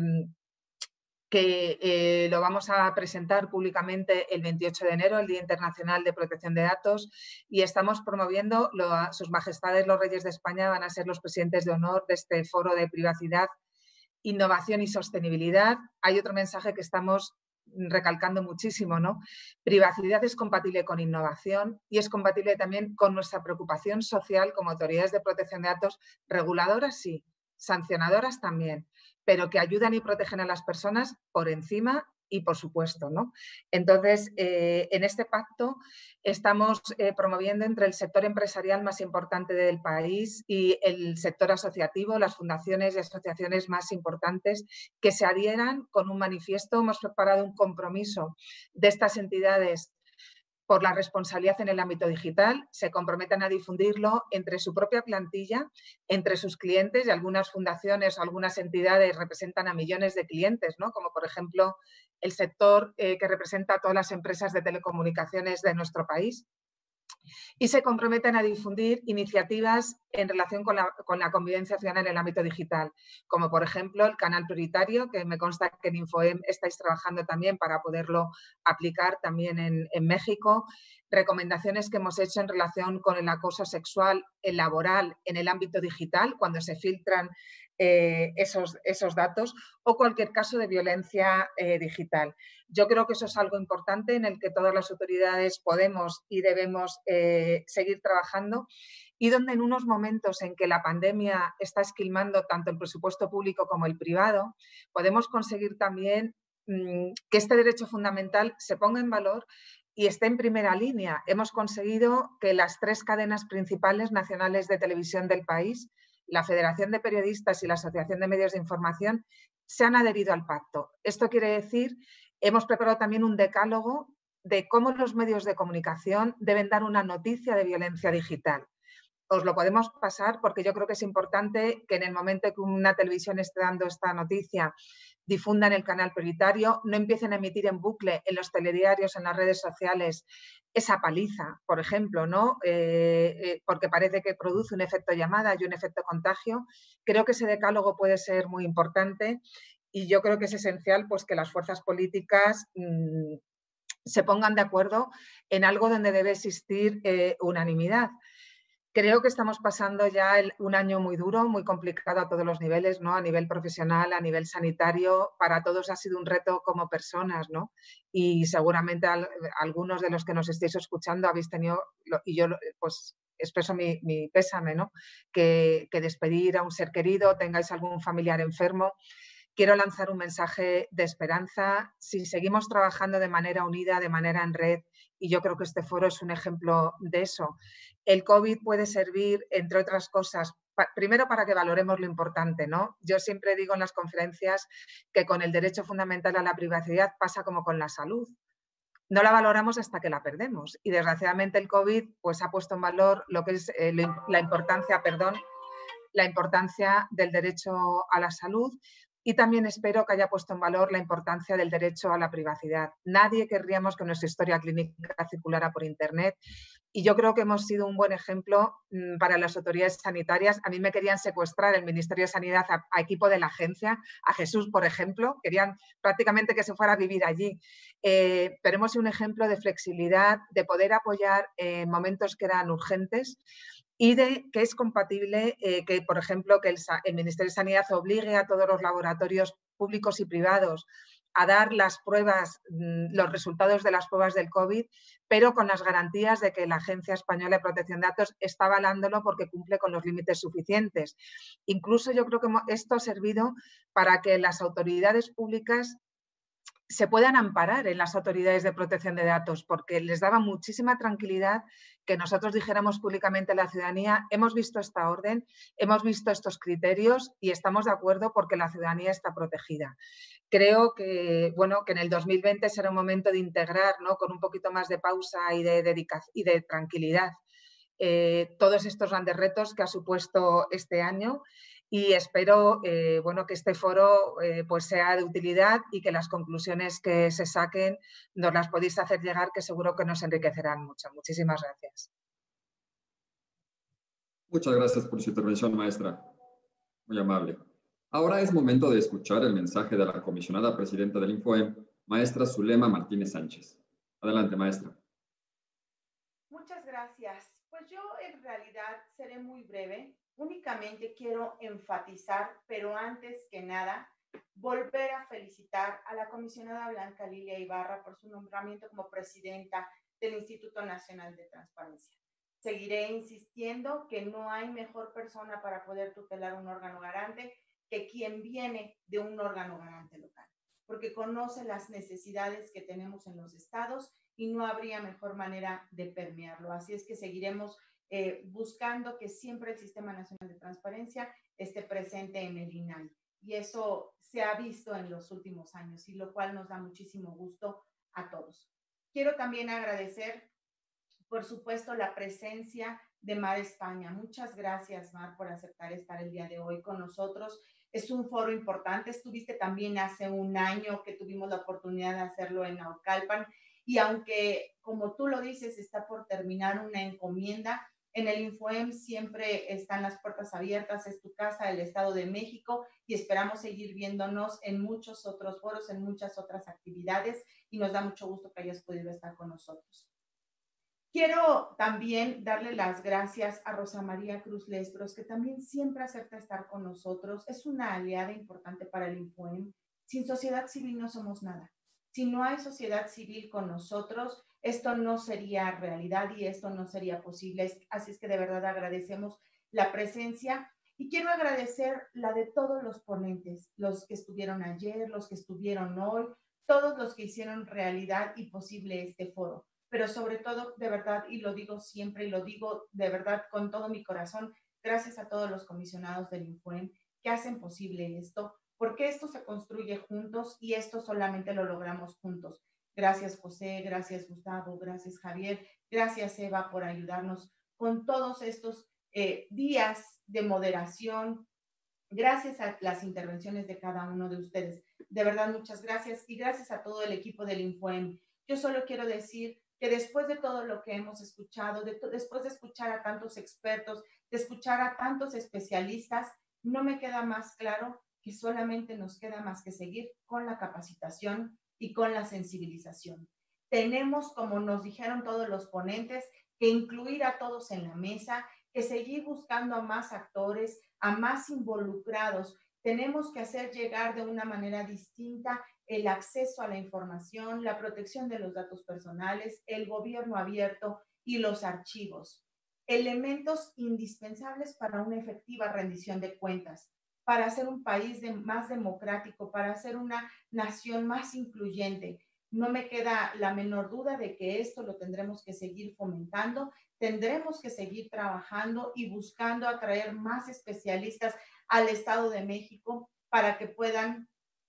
que eh, lo vamos a presentar públicamente el veintiocho de enero, el Día Internacional de Protección de Datos, y estamos promoviendo, lo, sus majestades los Reyes de España van a ser los presidentes de honor de este foro de privacidad, innovación y sostenibilidad. Hay otro mensaje que estamos recalcando muchísimo, ¿no? Privacidad es compatible con innovación y es compatible también con nuestra preocupación social como autoridades de protección de datos, reguladoras sí, sancionadoras también, pero que ayudan y protegen a las personas por encima y por supuesto, ¿no? Entonces, eh, en este pacto estamos eh, promoviendo entre el sector empresarial más importante del país y el sector asociativo, las fundaciones y asociaciones más importantes que se adhieran con un manifiesto. Hemos preparado un compromiso de estas entidades por la responsabilidad en el ámbito digital, se comprometen a difundirlo entre su propia plantilla, entre sus clientes, y algunas fundaciones o algunas entidades representan a millones de clientes, ¿no? Como por ejemplo el sector eh, que representa a todas las empresas de telecomunicaciones de nuestro país. Y se comprometen a difundir iniciativas en relación con la, con la convivencia ciudadana en el ámbito digital, como por ejemplo el canal prioritario, que me consta que en Infoem estáis trabajando también para poderlo aplicar también en, en México, recomendaciones que hemos hecho en relación con el acoso sexual, el laboral en el ámbito digital, cuando se filtran eh, esos, esos datos, o cualquier caso de violencia eh, digital. Yo creo que eso es algo importante en el que todas las autoridades podemos y debemos eh, seguir trabajando, y donde en unos momentos en que la pandemia está esquilmando tanto el presupuesto público como el privado, podemos conseguir también mmm, que este derecho fundamental se ponga en valor y esté en primera línea. Hemos conseguido que las tres cadenas principales nacionales de televisión del país, la Federación de Periodistas y la Asociación de Medios de Información, se han adherido al pacto. Esto quiere decir, hemos preparado también un decálogo de cómo los medios de comunicación deben dar una noticia de violencia digital. Os lo podemos pasar porque yo creo que es importante que en el momento que una televisión esté dando esta noticia, difundan el canal prioritario, no empiecen a emitir en bucle en los telediarios, en las redes sociales, esa paliza, por ejemplo, ¿no? Eh, eh, porque parece que produce un efecto llamada y un efecto contagio. Creo que ese decálogo puede ser muy importante y yo creo que es esencial pues, que las fuerzas políticas mmm, se pongan de acuerdo en algo donde debe existir eh, unanimidad. Creo que estamos pasando ya el, un año muy duro, muy complicado a todos los niveles, ¿no? A nivel profesional, a nivel sanitario, para todos ha sido un reto como personas, ¿no? Y seguramente al, algunos de los que nos estéis escuchando habéis tenido, y yo pues expreso mi, mi pésame, ¿no? Que, que despedir a un ser querido, tengáis algún familiar enfermo. Quiero lanzar un mensaje de esperanza. Si seguimos trabajando de manera unida, de manera en red, y yo creo que este foro es un ejemplo de eso. El COVID puede servir, entre otras cosas, pa, primero para que valoremos lo importante, ¿no? Yo siempre digo en las conferencias que con el derecho fundamental a la privacidad pasa como con la salud. No la valoramos hasta que la perdemos. Y desgraciadamente el COVID pues, ha puesto en valor lo que es eh, la importancia, perdón, la importancia del derecho a la salud. Y también espero que haya puesto en valor la importancia del derecho a la privacidad. Nadie querríamos que nuestra historia clínica circulara por Internet y yo creo que hemos sido un buen ejemplo mmm, para las autoridades sanitarias. A mí me querían secuestrar el Ministerio de Sanidad a, a equipo de la agencia, a Jesús, por ejemplo. Querían prácticamente que se fuera a vivir allí. Eh, pero hemos sido un ejemplo de flexibilidad, de poder apoyar en eh, momentos que eran urgentes, y de que es compatible eh, que, por ejemplo, que el, el Ministerio de Sanidad obligue a todos los laboratorios públicos y privados a dar las pruebas, los resultados de las pruebas del COVID, pero con las garantías de que la Agencia Española de Protección de Datos está avalándolo porque cumple con los límites suficientes. Incluso yo creo que esto ha servido para que las autoridades públicas se puedan amparar en las autoridades de protección de datos, porque les daba muchísima tranquilidad que nosotros dijéramos públicamente a la ciudadanía: hemos visto esta orden, hemos visto estos criterios y estamos de acuerdo porque la ciudadanía está protegida. Creo que, bueno, que en el dos mil veinte será un momento de integrar, ¿no?, con un poquito más de pausa y de, dedicación y de tranquilidad, eh, todos estos grandes retos que ha supuesto este año. Y espero eh, bueno, que este foro eh, pues sea de utilidad y que las conclusiones que se saquen nos las podéis hacer llegar, que seguro que nos enriquecerán mucho. Muchísimas gracias. Muchas gracias por su intervención, maestra. Muy amable. Ahora es momento de escuchar el mensaje de la comisionada presidenta del INFOEM, maestra Zulema Martínez Sánchez. Adelante, maestra. Muchas gracias. Pues yo en realidad seré muy breve. Únicamente quiero enfatizar, pero antes que nada, volver a felicitar a la comisionada Blanca Lilia Ibarra por su nombramiento como presidenta del Instituto Nacional de Transparencia. Seguiré insistiendo que no hay mejor persona para poder tutelar un órgano garante que quien viene de un órgano garante local, porque conoce las necesidades que tenemos en los estados y no habría mejor manera de permearlo. Así es que seguiremos Eh, buscando que siempre el Sistema Nacional de Transparencia esté presente en el I N A I. Y eso se ha visto en los últimos años, y lo cual nos da muchísimo gusto a todos. Quiero también agradecer, por supuesto, la presencia de Mar España. Muchas gracias, Mar, por aceptar estar el día de hoy con nosotros. Es un foro importante. Estuviste también hace un año que tuvimos la oportunidad de hacerlo en Naucalpan. Y aunque, como tú lo dices, está por terminar una encomienda, en el INFOEM siempre están las puertas abiertas, es tu casa, el Estado de México, y esperamos seguir viéndonos en muchos otros foros, en muchas otras actividades, y nos da mucho gusto que hayas podido estar con nosotros. Quiero también darle las gracias a Rosa María Cruz Lestros, que también siempre acepta estar con nosotros. Es una aliada importante para el INFOEM. Sin sociedad civil no somos nada. Si no hay sociedad civil con nosotros, esto no sería realidad y esto no sería posible. Así es que de verdad agradecemos la presencia y quiero agradecer la de todos los ponentes, los que estuvieron ayer, los que estuvieron hoy, todos los que hicieron realidad y posible este foro. Pero sobre todo, de verdad, y lo digo siempre y lo digo de verdad con todo mi corazón, gracias a todos los comisionados del INFOEM que hacen posible esto, porque esto se construye juntos y esto solamente lo logramos juntos. Gracias, José, gracias, Gustavo, gracias, Javier, gracias, Eva, por ayudarnos con todos estos eh, días de moderación. Gracias a las intervenciones de cada uno de ustedes. De verdad, muchas gracias y gracias a todo el equipo del INFOEM. Yo solo quiero decir que después de todo lo que hemos escuchado, de después de escuchar a tantos expertos, de escuchar a tantos especialistas, no me queda más claro que solamente nos queda más que seguir con la capacitación y con la sensibilización. Tenemos, como nos dijeron todos los ponentes, que incluir a todos en la mesa, que seguir buscando a más actores, a más involucrados. Tenemos que hacer llegar de una manera distinta el acceso a la información, la protección de los datos personales, el gobierno abierto y los archivos. Elementos indispensables para una efectiva rendición de cuentas, para hacer un país de, más democrático, para hacer una nación más incluyente. No me queda la menor duda de que esto lo tendremos que seguir fomentando, tendremos que seguir trabajando y buscando atraer más especialistas al Estado de México para que puedan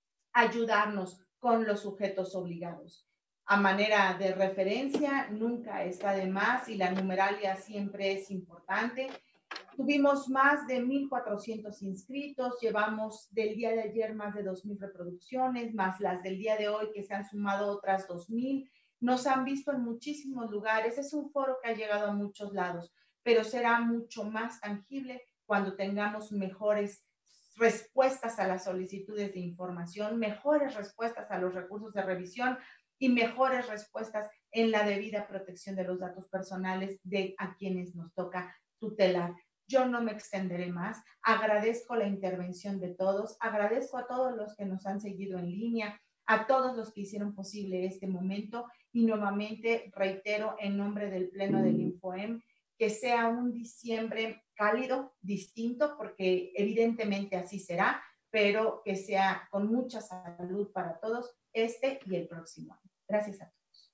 ayudarnos con los sujetos obligados. A manera de referencia, nunca está de más y la numeralia siempre es importante. Tuvimos más de mil cuatrocientos inscritos, llevamos del día de ayer más de dos mil reproducciones, más las del día de hoy que se han sumado otras dos mil. Nos han visto en muchísimos lugares, es un foro que ha llegado a muchos lados, pero será mucho más tangible cuando tengamos mejores respuestas a las solicitudes de información, mejores respuestas a los recursos de revisión y mejores respuestas en la debida protección de los datos personales de a quienes nos toca tutelar. Yo no me extenderé más. Agradezco la intervención de todos. Agradezco a todos los que nos han seguido en línea, a todos los que hicieron posible este momento y nuevamente reitero en nombre del Pleno del INFOEM que sea un diciembre cálido, distinto, porque evidentemente así será, pero que sea con mucha salud para todos este y el próximo año. Gracias a todos.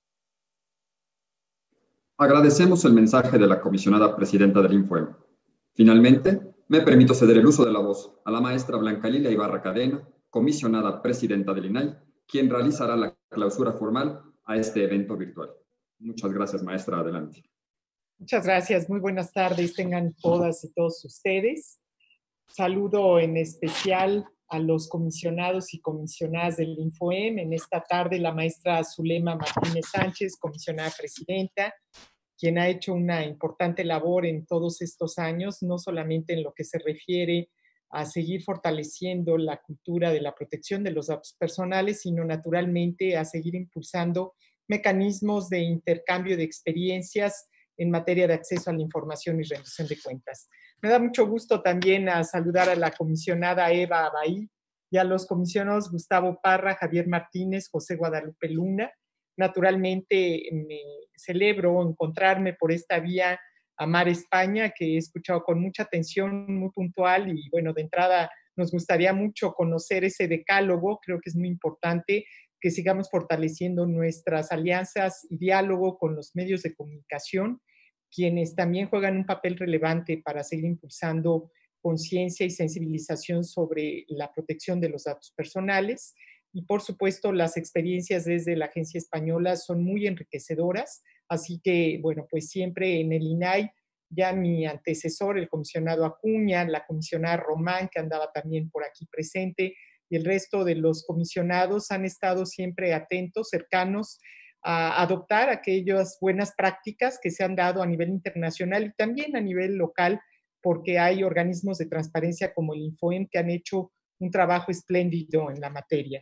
Agradecemos el mensaje de la comisionada presidenta del INFOEM. Finalmente, me permito ceder el uso de la voz a la maestra Blanca Lilia Ibarra Cadena, comisionada presidenta del I N A I, quien realizará la clausura formal a este evento virtual. Muchas gracias, maestra. Adelante. Muchas gracias. Muy buenas tardes. Tengan todas y todos ustedes. Saludo en especial a los comisionados y comisionadas del INFOEM. En esta tarde, la maestra Zulema Martínez Sánchez, comisionada presidenta, quien ha hecho una importante labor en todos estos años, no solamente en lo que se refiere a seguir fortaleciendo la cultura de la protección de los datos personales, sino naturalmente a seguir impulsando mecanismos de intercambio de experiencias en materia de acceso a la información y rendición de cuentas. Me da mucho gusto también a saludar a la comisionada Eva Abahí y a los comisionados Gustavo Parra, Javier Martínez, José Guadalupe Luna. Naturalmente me celebro encontrarme por esta vía a Mar España, que he escuchado con mucha atención, muy puntual, y bueno, de entrada nos gustaría mucho conocer ese decálogo. Creo que es muy importante que sigamos fortaleciendo nuestras alianzas y diálogo con los medios de comunicación, quienes también juegan un papel relevante para seguir impulsando conciencia y sensibilización sobre la protección de los datos personales. Y por supuesto, las experiencias desde la Agencia Española son muy enriquecedoras, así que, bueno, pues siempre en el I N A I, ya mi antecesor, el comisionado Acuña, la comisionada Román, que andaba también por aquí presente, y el resto de los comisionados han estado siempre atentos, cercanos a adoptar aquellas buenas prácticas que se han dado a nivel internacional y también a nivel local, porque hay organismos de transparencia como el INFOEM que han hecho un trabajo espléndido en la materia.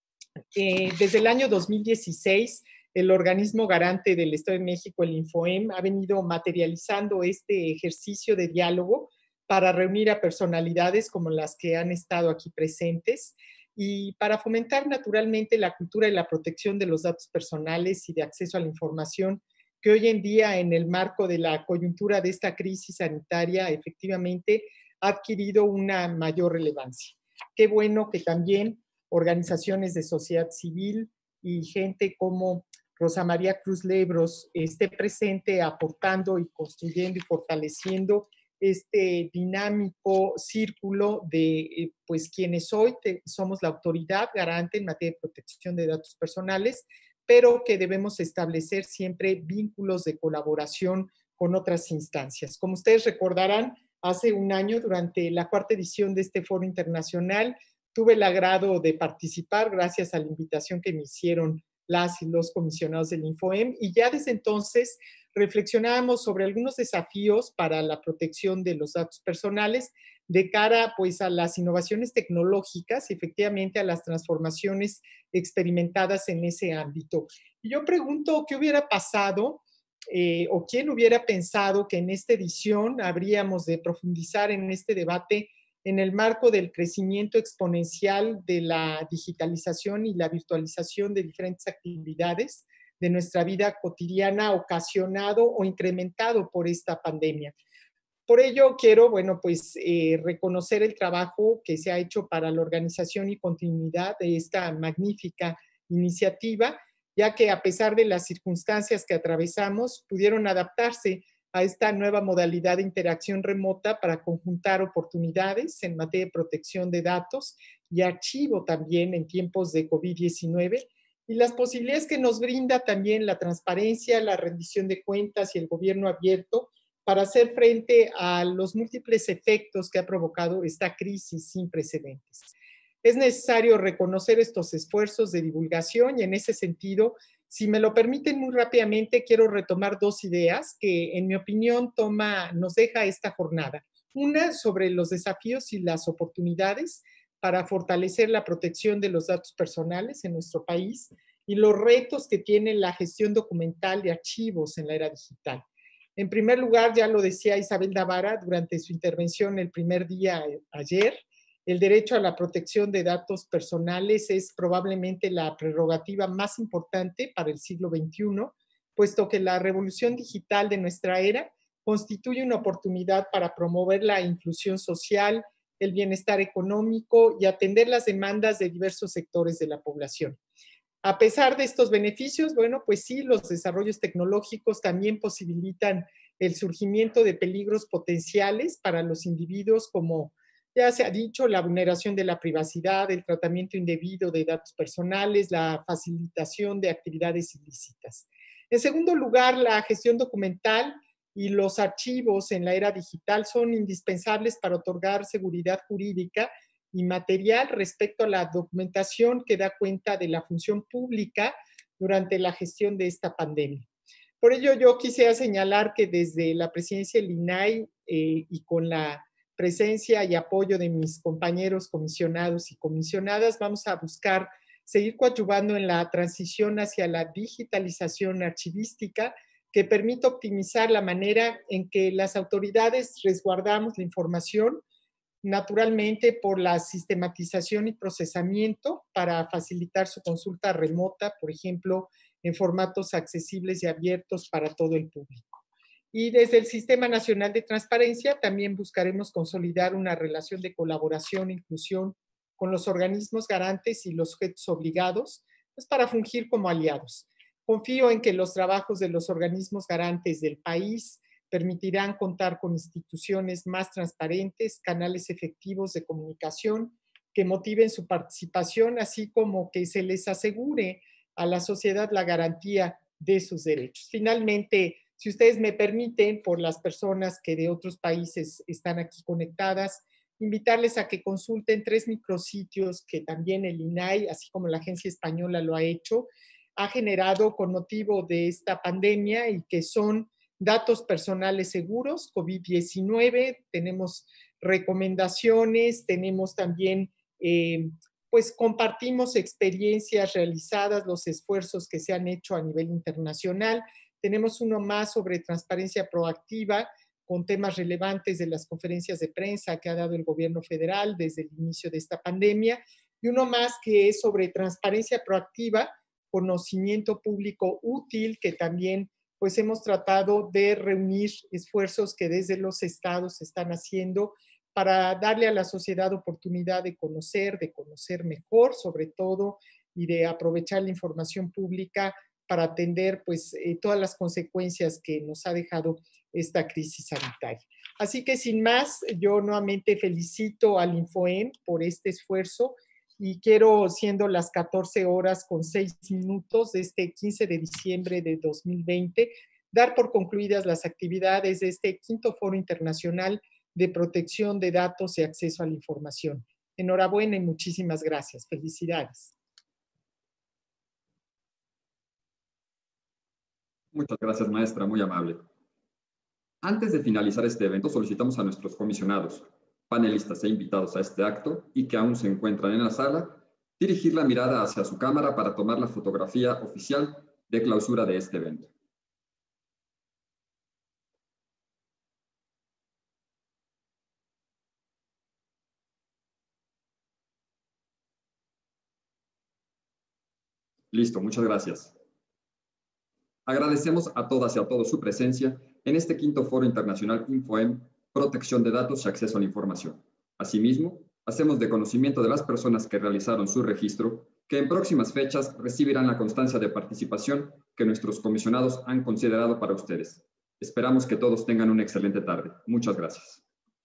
Eh, desde el año dos mil dieciséis, el organismo garante del Estado de México, el INFOEM, ha venido materializando este ejercicio de diálogo para reunir a personalidades como las que han estado aquí presentes y para fomentar naturalmente la cultura y la protección de los datos personales y de acceso a la información que hoy en día, en el marco de la coyuntura de esta crisis sanitaria, efectivamente ha adquirido una mayor relevancia. Qué bueno que también organizaciones de sociedad civil y gente como Rosa María Cruz Lebros esté presente aportando y construyendo y fortaleciendo este dinámico círculo de pues quienes hoy te, somos la autoridad garante en materia de protección de datos personales, pero que debemos establecer siempre vínculos de colaboración con otras instancias. Como ustedes recordarán, hace un año, durante la cuarta edición de este foro internacional, tuve el agrado de participar gracias a la invitación que me hicieron las y los comisionados del INFOEM, y ya desde entonces reflexionábamos sobre algunos desafíos para la protección de los datos personales de cara pues, a las innovaciones tecnológicas y efectivamente a las transformaciones experimentadas en ese ámbito. Y yo pregunto, ¿qué hubiera pasado eh, o quién hubiera pensado que en esta edición habríamos de profundizar en este debate en el marco del crecimiento exponencial de la digitalización y la virtualización de diferentes actividades de nuestra vida cotidiana ocasionado o incrementado por esta pandemia? Por ello quiero, bueno, pues eh, reconocer el trabajo que se ha hecho para la organización y continuidad de esta magnífica iniciativa, ya que a pesar de las circunstancias que atravesamos, pudieron adaptarse a esta nueva modalidad de interacción remota para conjuntar oportunidades en materia de protección de datos y archivo también en tiempos de COVID diecinueve, y las posibilidades que nos brinda también la transparencia, la rendición de cuentas y el gobierno abierto para hacer frente a los múltiples efectos que ha provocado esta crisis sin precedentes. Es necesario reconocer estos esfuerzos de divulgación y en ese sentido, si me lo permiten muy rápidamente, quiero retomar dos ideas que en mi opinión toma, nos deja esta jornada. Una sobre los desafíos y las oportunidades para fortalecer la protección de los datos personales en nuestro país y los retos que tiene la gestión documental de archivos en la era digital. En primer lugar, ya lo decía Isabel Davara durante su intervención el primer día ayer, el derecho a la protección de datos personales es probablemente la prerrogativa más importante para el siglo veintiuno, puesto que la revolución digital de nuestra era constituye una oportunidad para promover la inclusión social, el bienestar económico y atender las demandas de diversos sectores de la población. A pesar de estos beneficios, bueno, pues sí, los desarrollos tecnológicos también posibilitan el surgimiento de peligros potenciales para los individuos, como ya se ha dicho, la vulneración de la privacidad, el tratamiento indebido de datos personales, la facilitación de actividades ilícitas. En segundo lugar, la gestión documental y los archivos en la era digital son indispensables para otorgar seguridad jurídica y material respecto a la documentación que da cuenta de la función pública durante la gestión de esta pandemia. Por ello, yo quisiera señalar que desde la presidencia del I N A I eh, y con la presencia y apoyo de mis compañeros comisionados y comisionadas, vamos a buscar seguir coadyuvando en la transición hacia la digitalización archivística que permita optimizar la manera en que las autoridades resguardamos la información, naturalmente por la sistematización y procesamiento para facilitar su consulta remota, por ejemplo, en formatos accesibles y abiertos para todo el público. Y desde el Sistema Nacional de Transparencia también buscaremos consolidar una relación de colaboración e inclusión con los organismos garantes y los sujetos obligados, pues para fungir como aliados. Confío en que los trabajos de los organismos garantes del país permitirán contar con instituciones más transparentes, canales efectivos de comunicación que motiven su participación, así como que se les asegure a la sociedad la garantía de sus derechos. Finalmente, si ustedes me permiten, por las personas que de otros países están aquí conectadas, invitarles a que consulten tres micrositios que también el I N A I, así como la Agencia Española lo ha hecho, ha generado con motivo de esta pandemia y que son datos personales seguros, COVID diecinueve, tenemos recomendaciones, tenemos también, eh, pues compartimos experiencias realizadas, los esfuerzos que se han hecho a nivel internacional. Tenemos uno más sobre transparencia proactiva con temas relevantes de las conferencias de prensa que ha dado el gobierno federal desde el inicio de esta pandemia, y uno más que es sobre transparencia proactiva, conocimiento público útil, que también pues hemos tratado de reunir esfuerzos que desde los estados se están haciendo para darle a la sociedad oportunidad de conocer, de conocer mejor sobre todo, y de aprovechar la información pública para atender pues eh, todas las consecuencias que nos ha dejado esta crisis sanitaria. Así que sin más, yo nuevamente felicito al InfoEM por este esfuerzo y quiero, siendo las catorce horas con seis minutos de este quince de diciembre de dos mil veinte, dar por concluidas las actividades de este quinto Foro Internacional de Protección de Datos y Acceso a la Información. Enhorabuena y muchísimas gracias. Felicidades. Muchas gracias, maestra, muy amable. Antes de finalizar este evento, solicitamos a nuestros comisionados, panelistas e invitados a este acto y que aún se encuentran en la sala, dirigir la mirada hacia su cámara para tomar la fotografía oficial de clausura de este evento. Listo, muchas gracias. Agradecemos a todas y a todos su presencia en este quinto Foro Internacional InfoEM, Protección de Datos y Acceso a la Información. Asimismo, hacemos de conocimiento de las personas que realizaron su registro que en próximas fechas recibirán la constancia de participación que nuestros comisionados han considerado para ustedes. Esperamos que todos tengan una excelente tarde. Muchas gracias.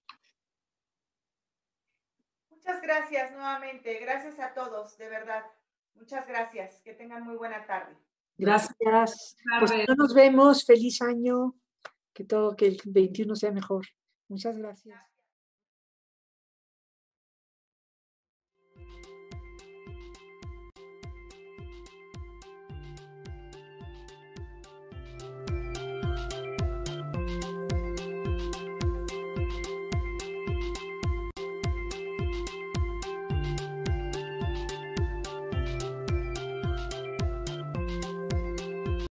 Muchas gracias nuevamente. Gracias a todos, de verdad. Muchas gracias. Que tengan muy buena tarde. Gracias. Pues no nos vemos. Feliz año. Que todo, que el veintiuno sea mejor. Muchas gracias.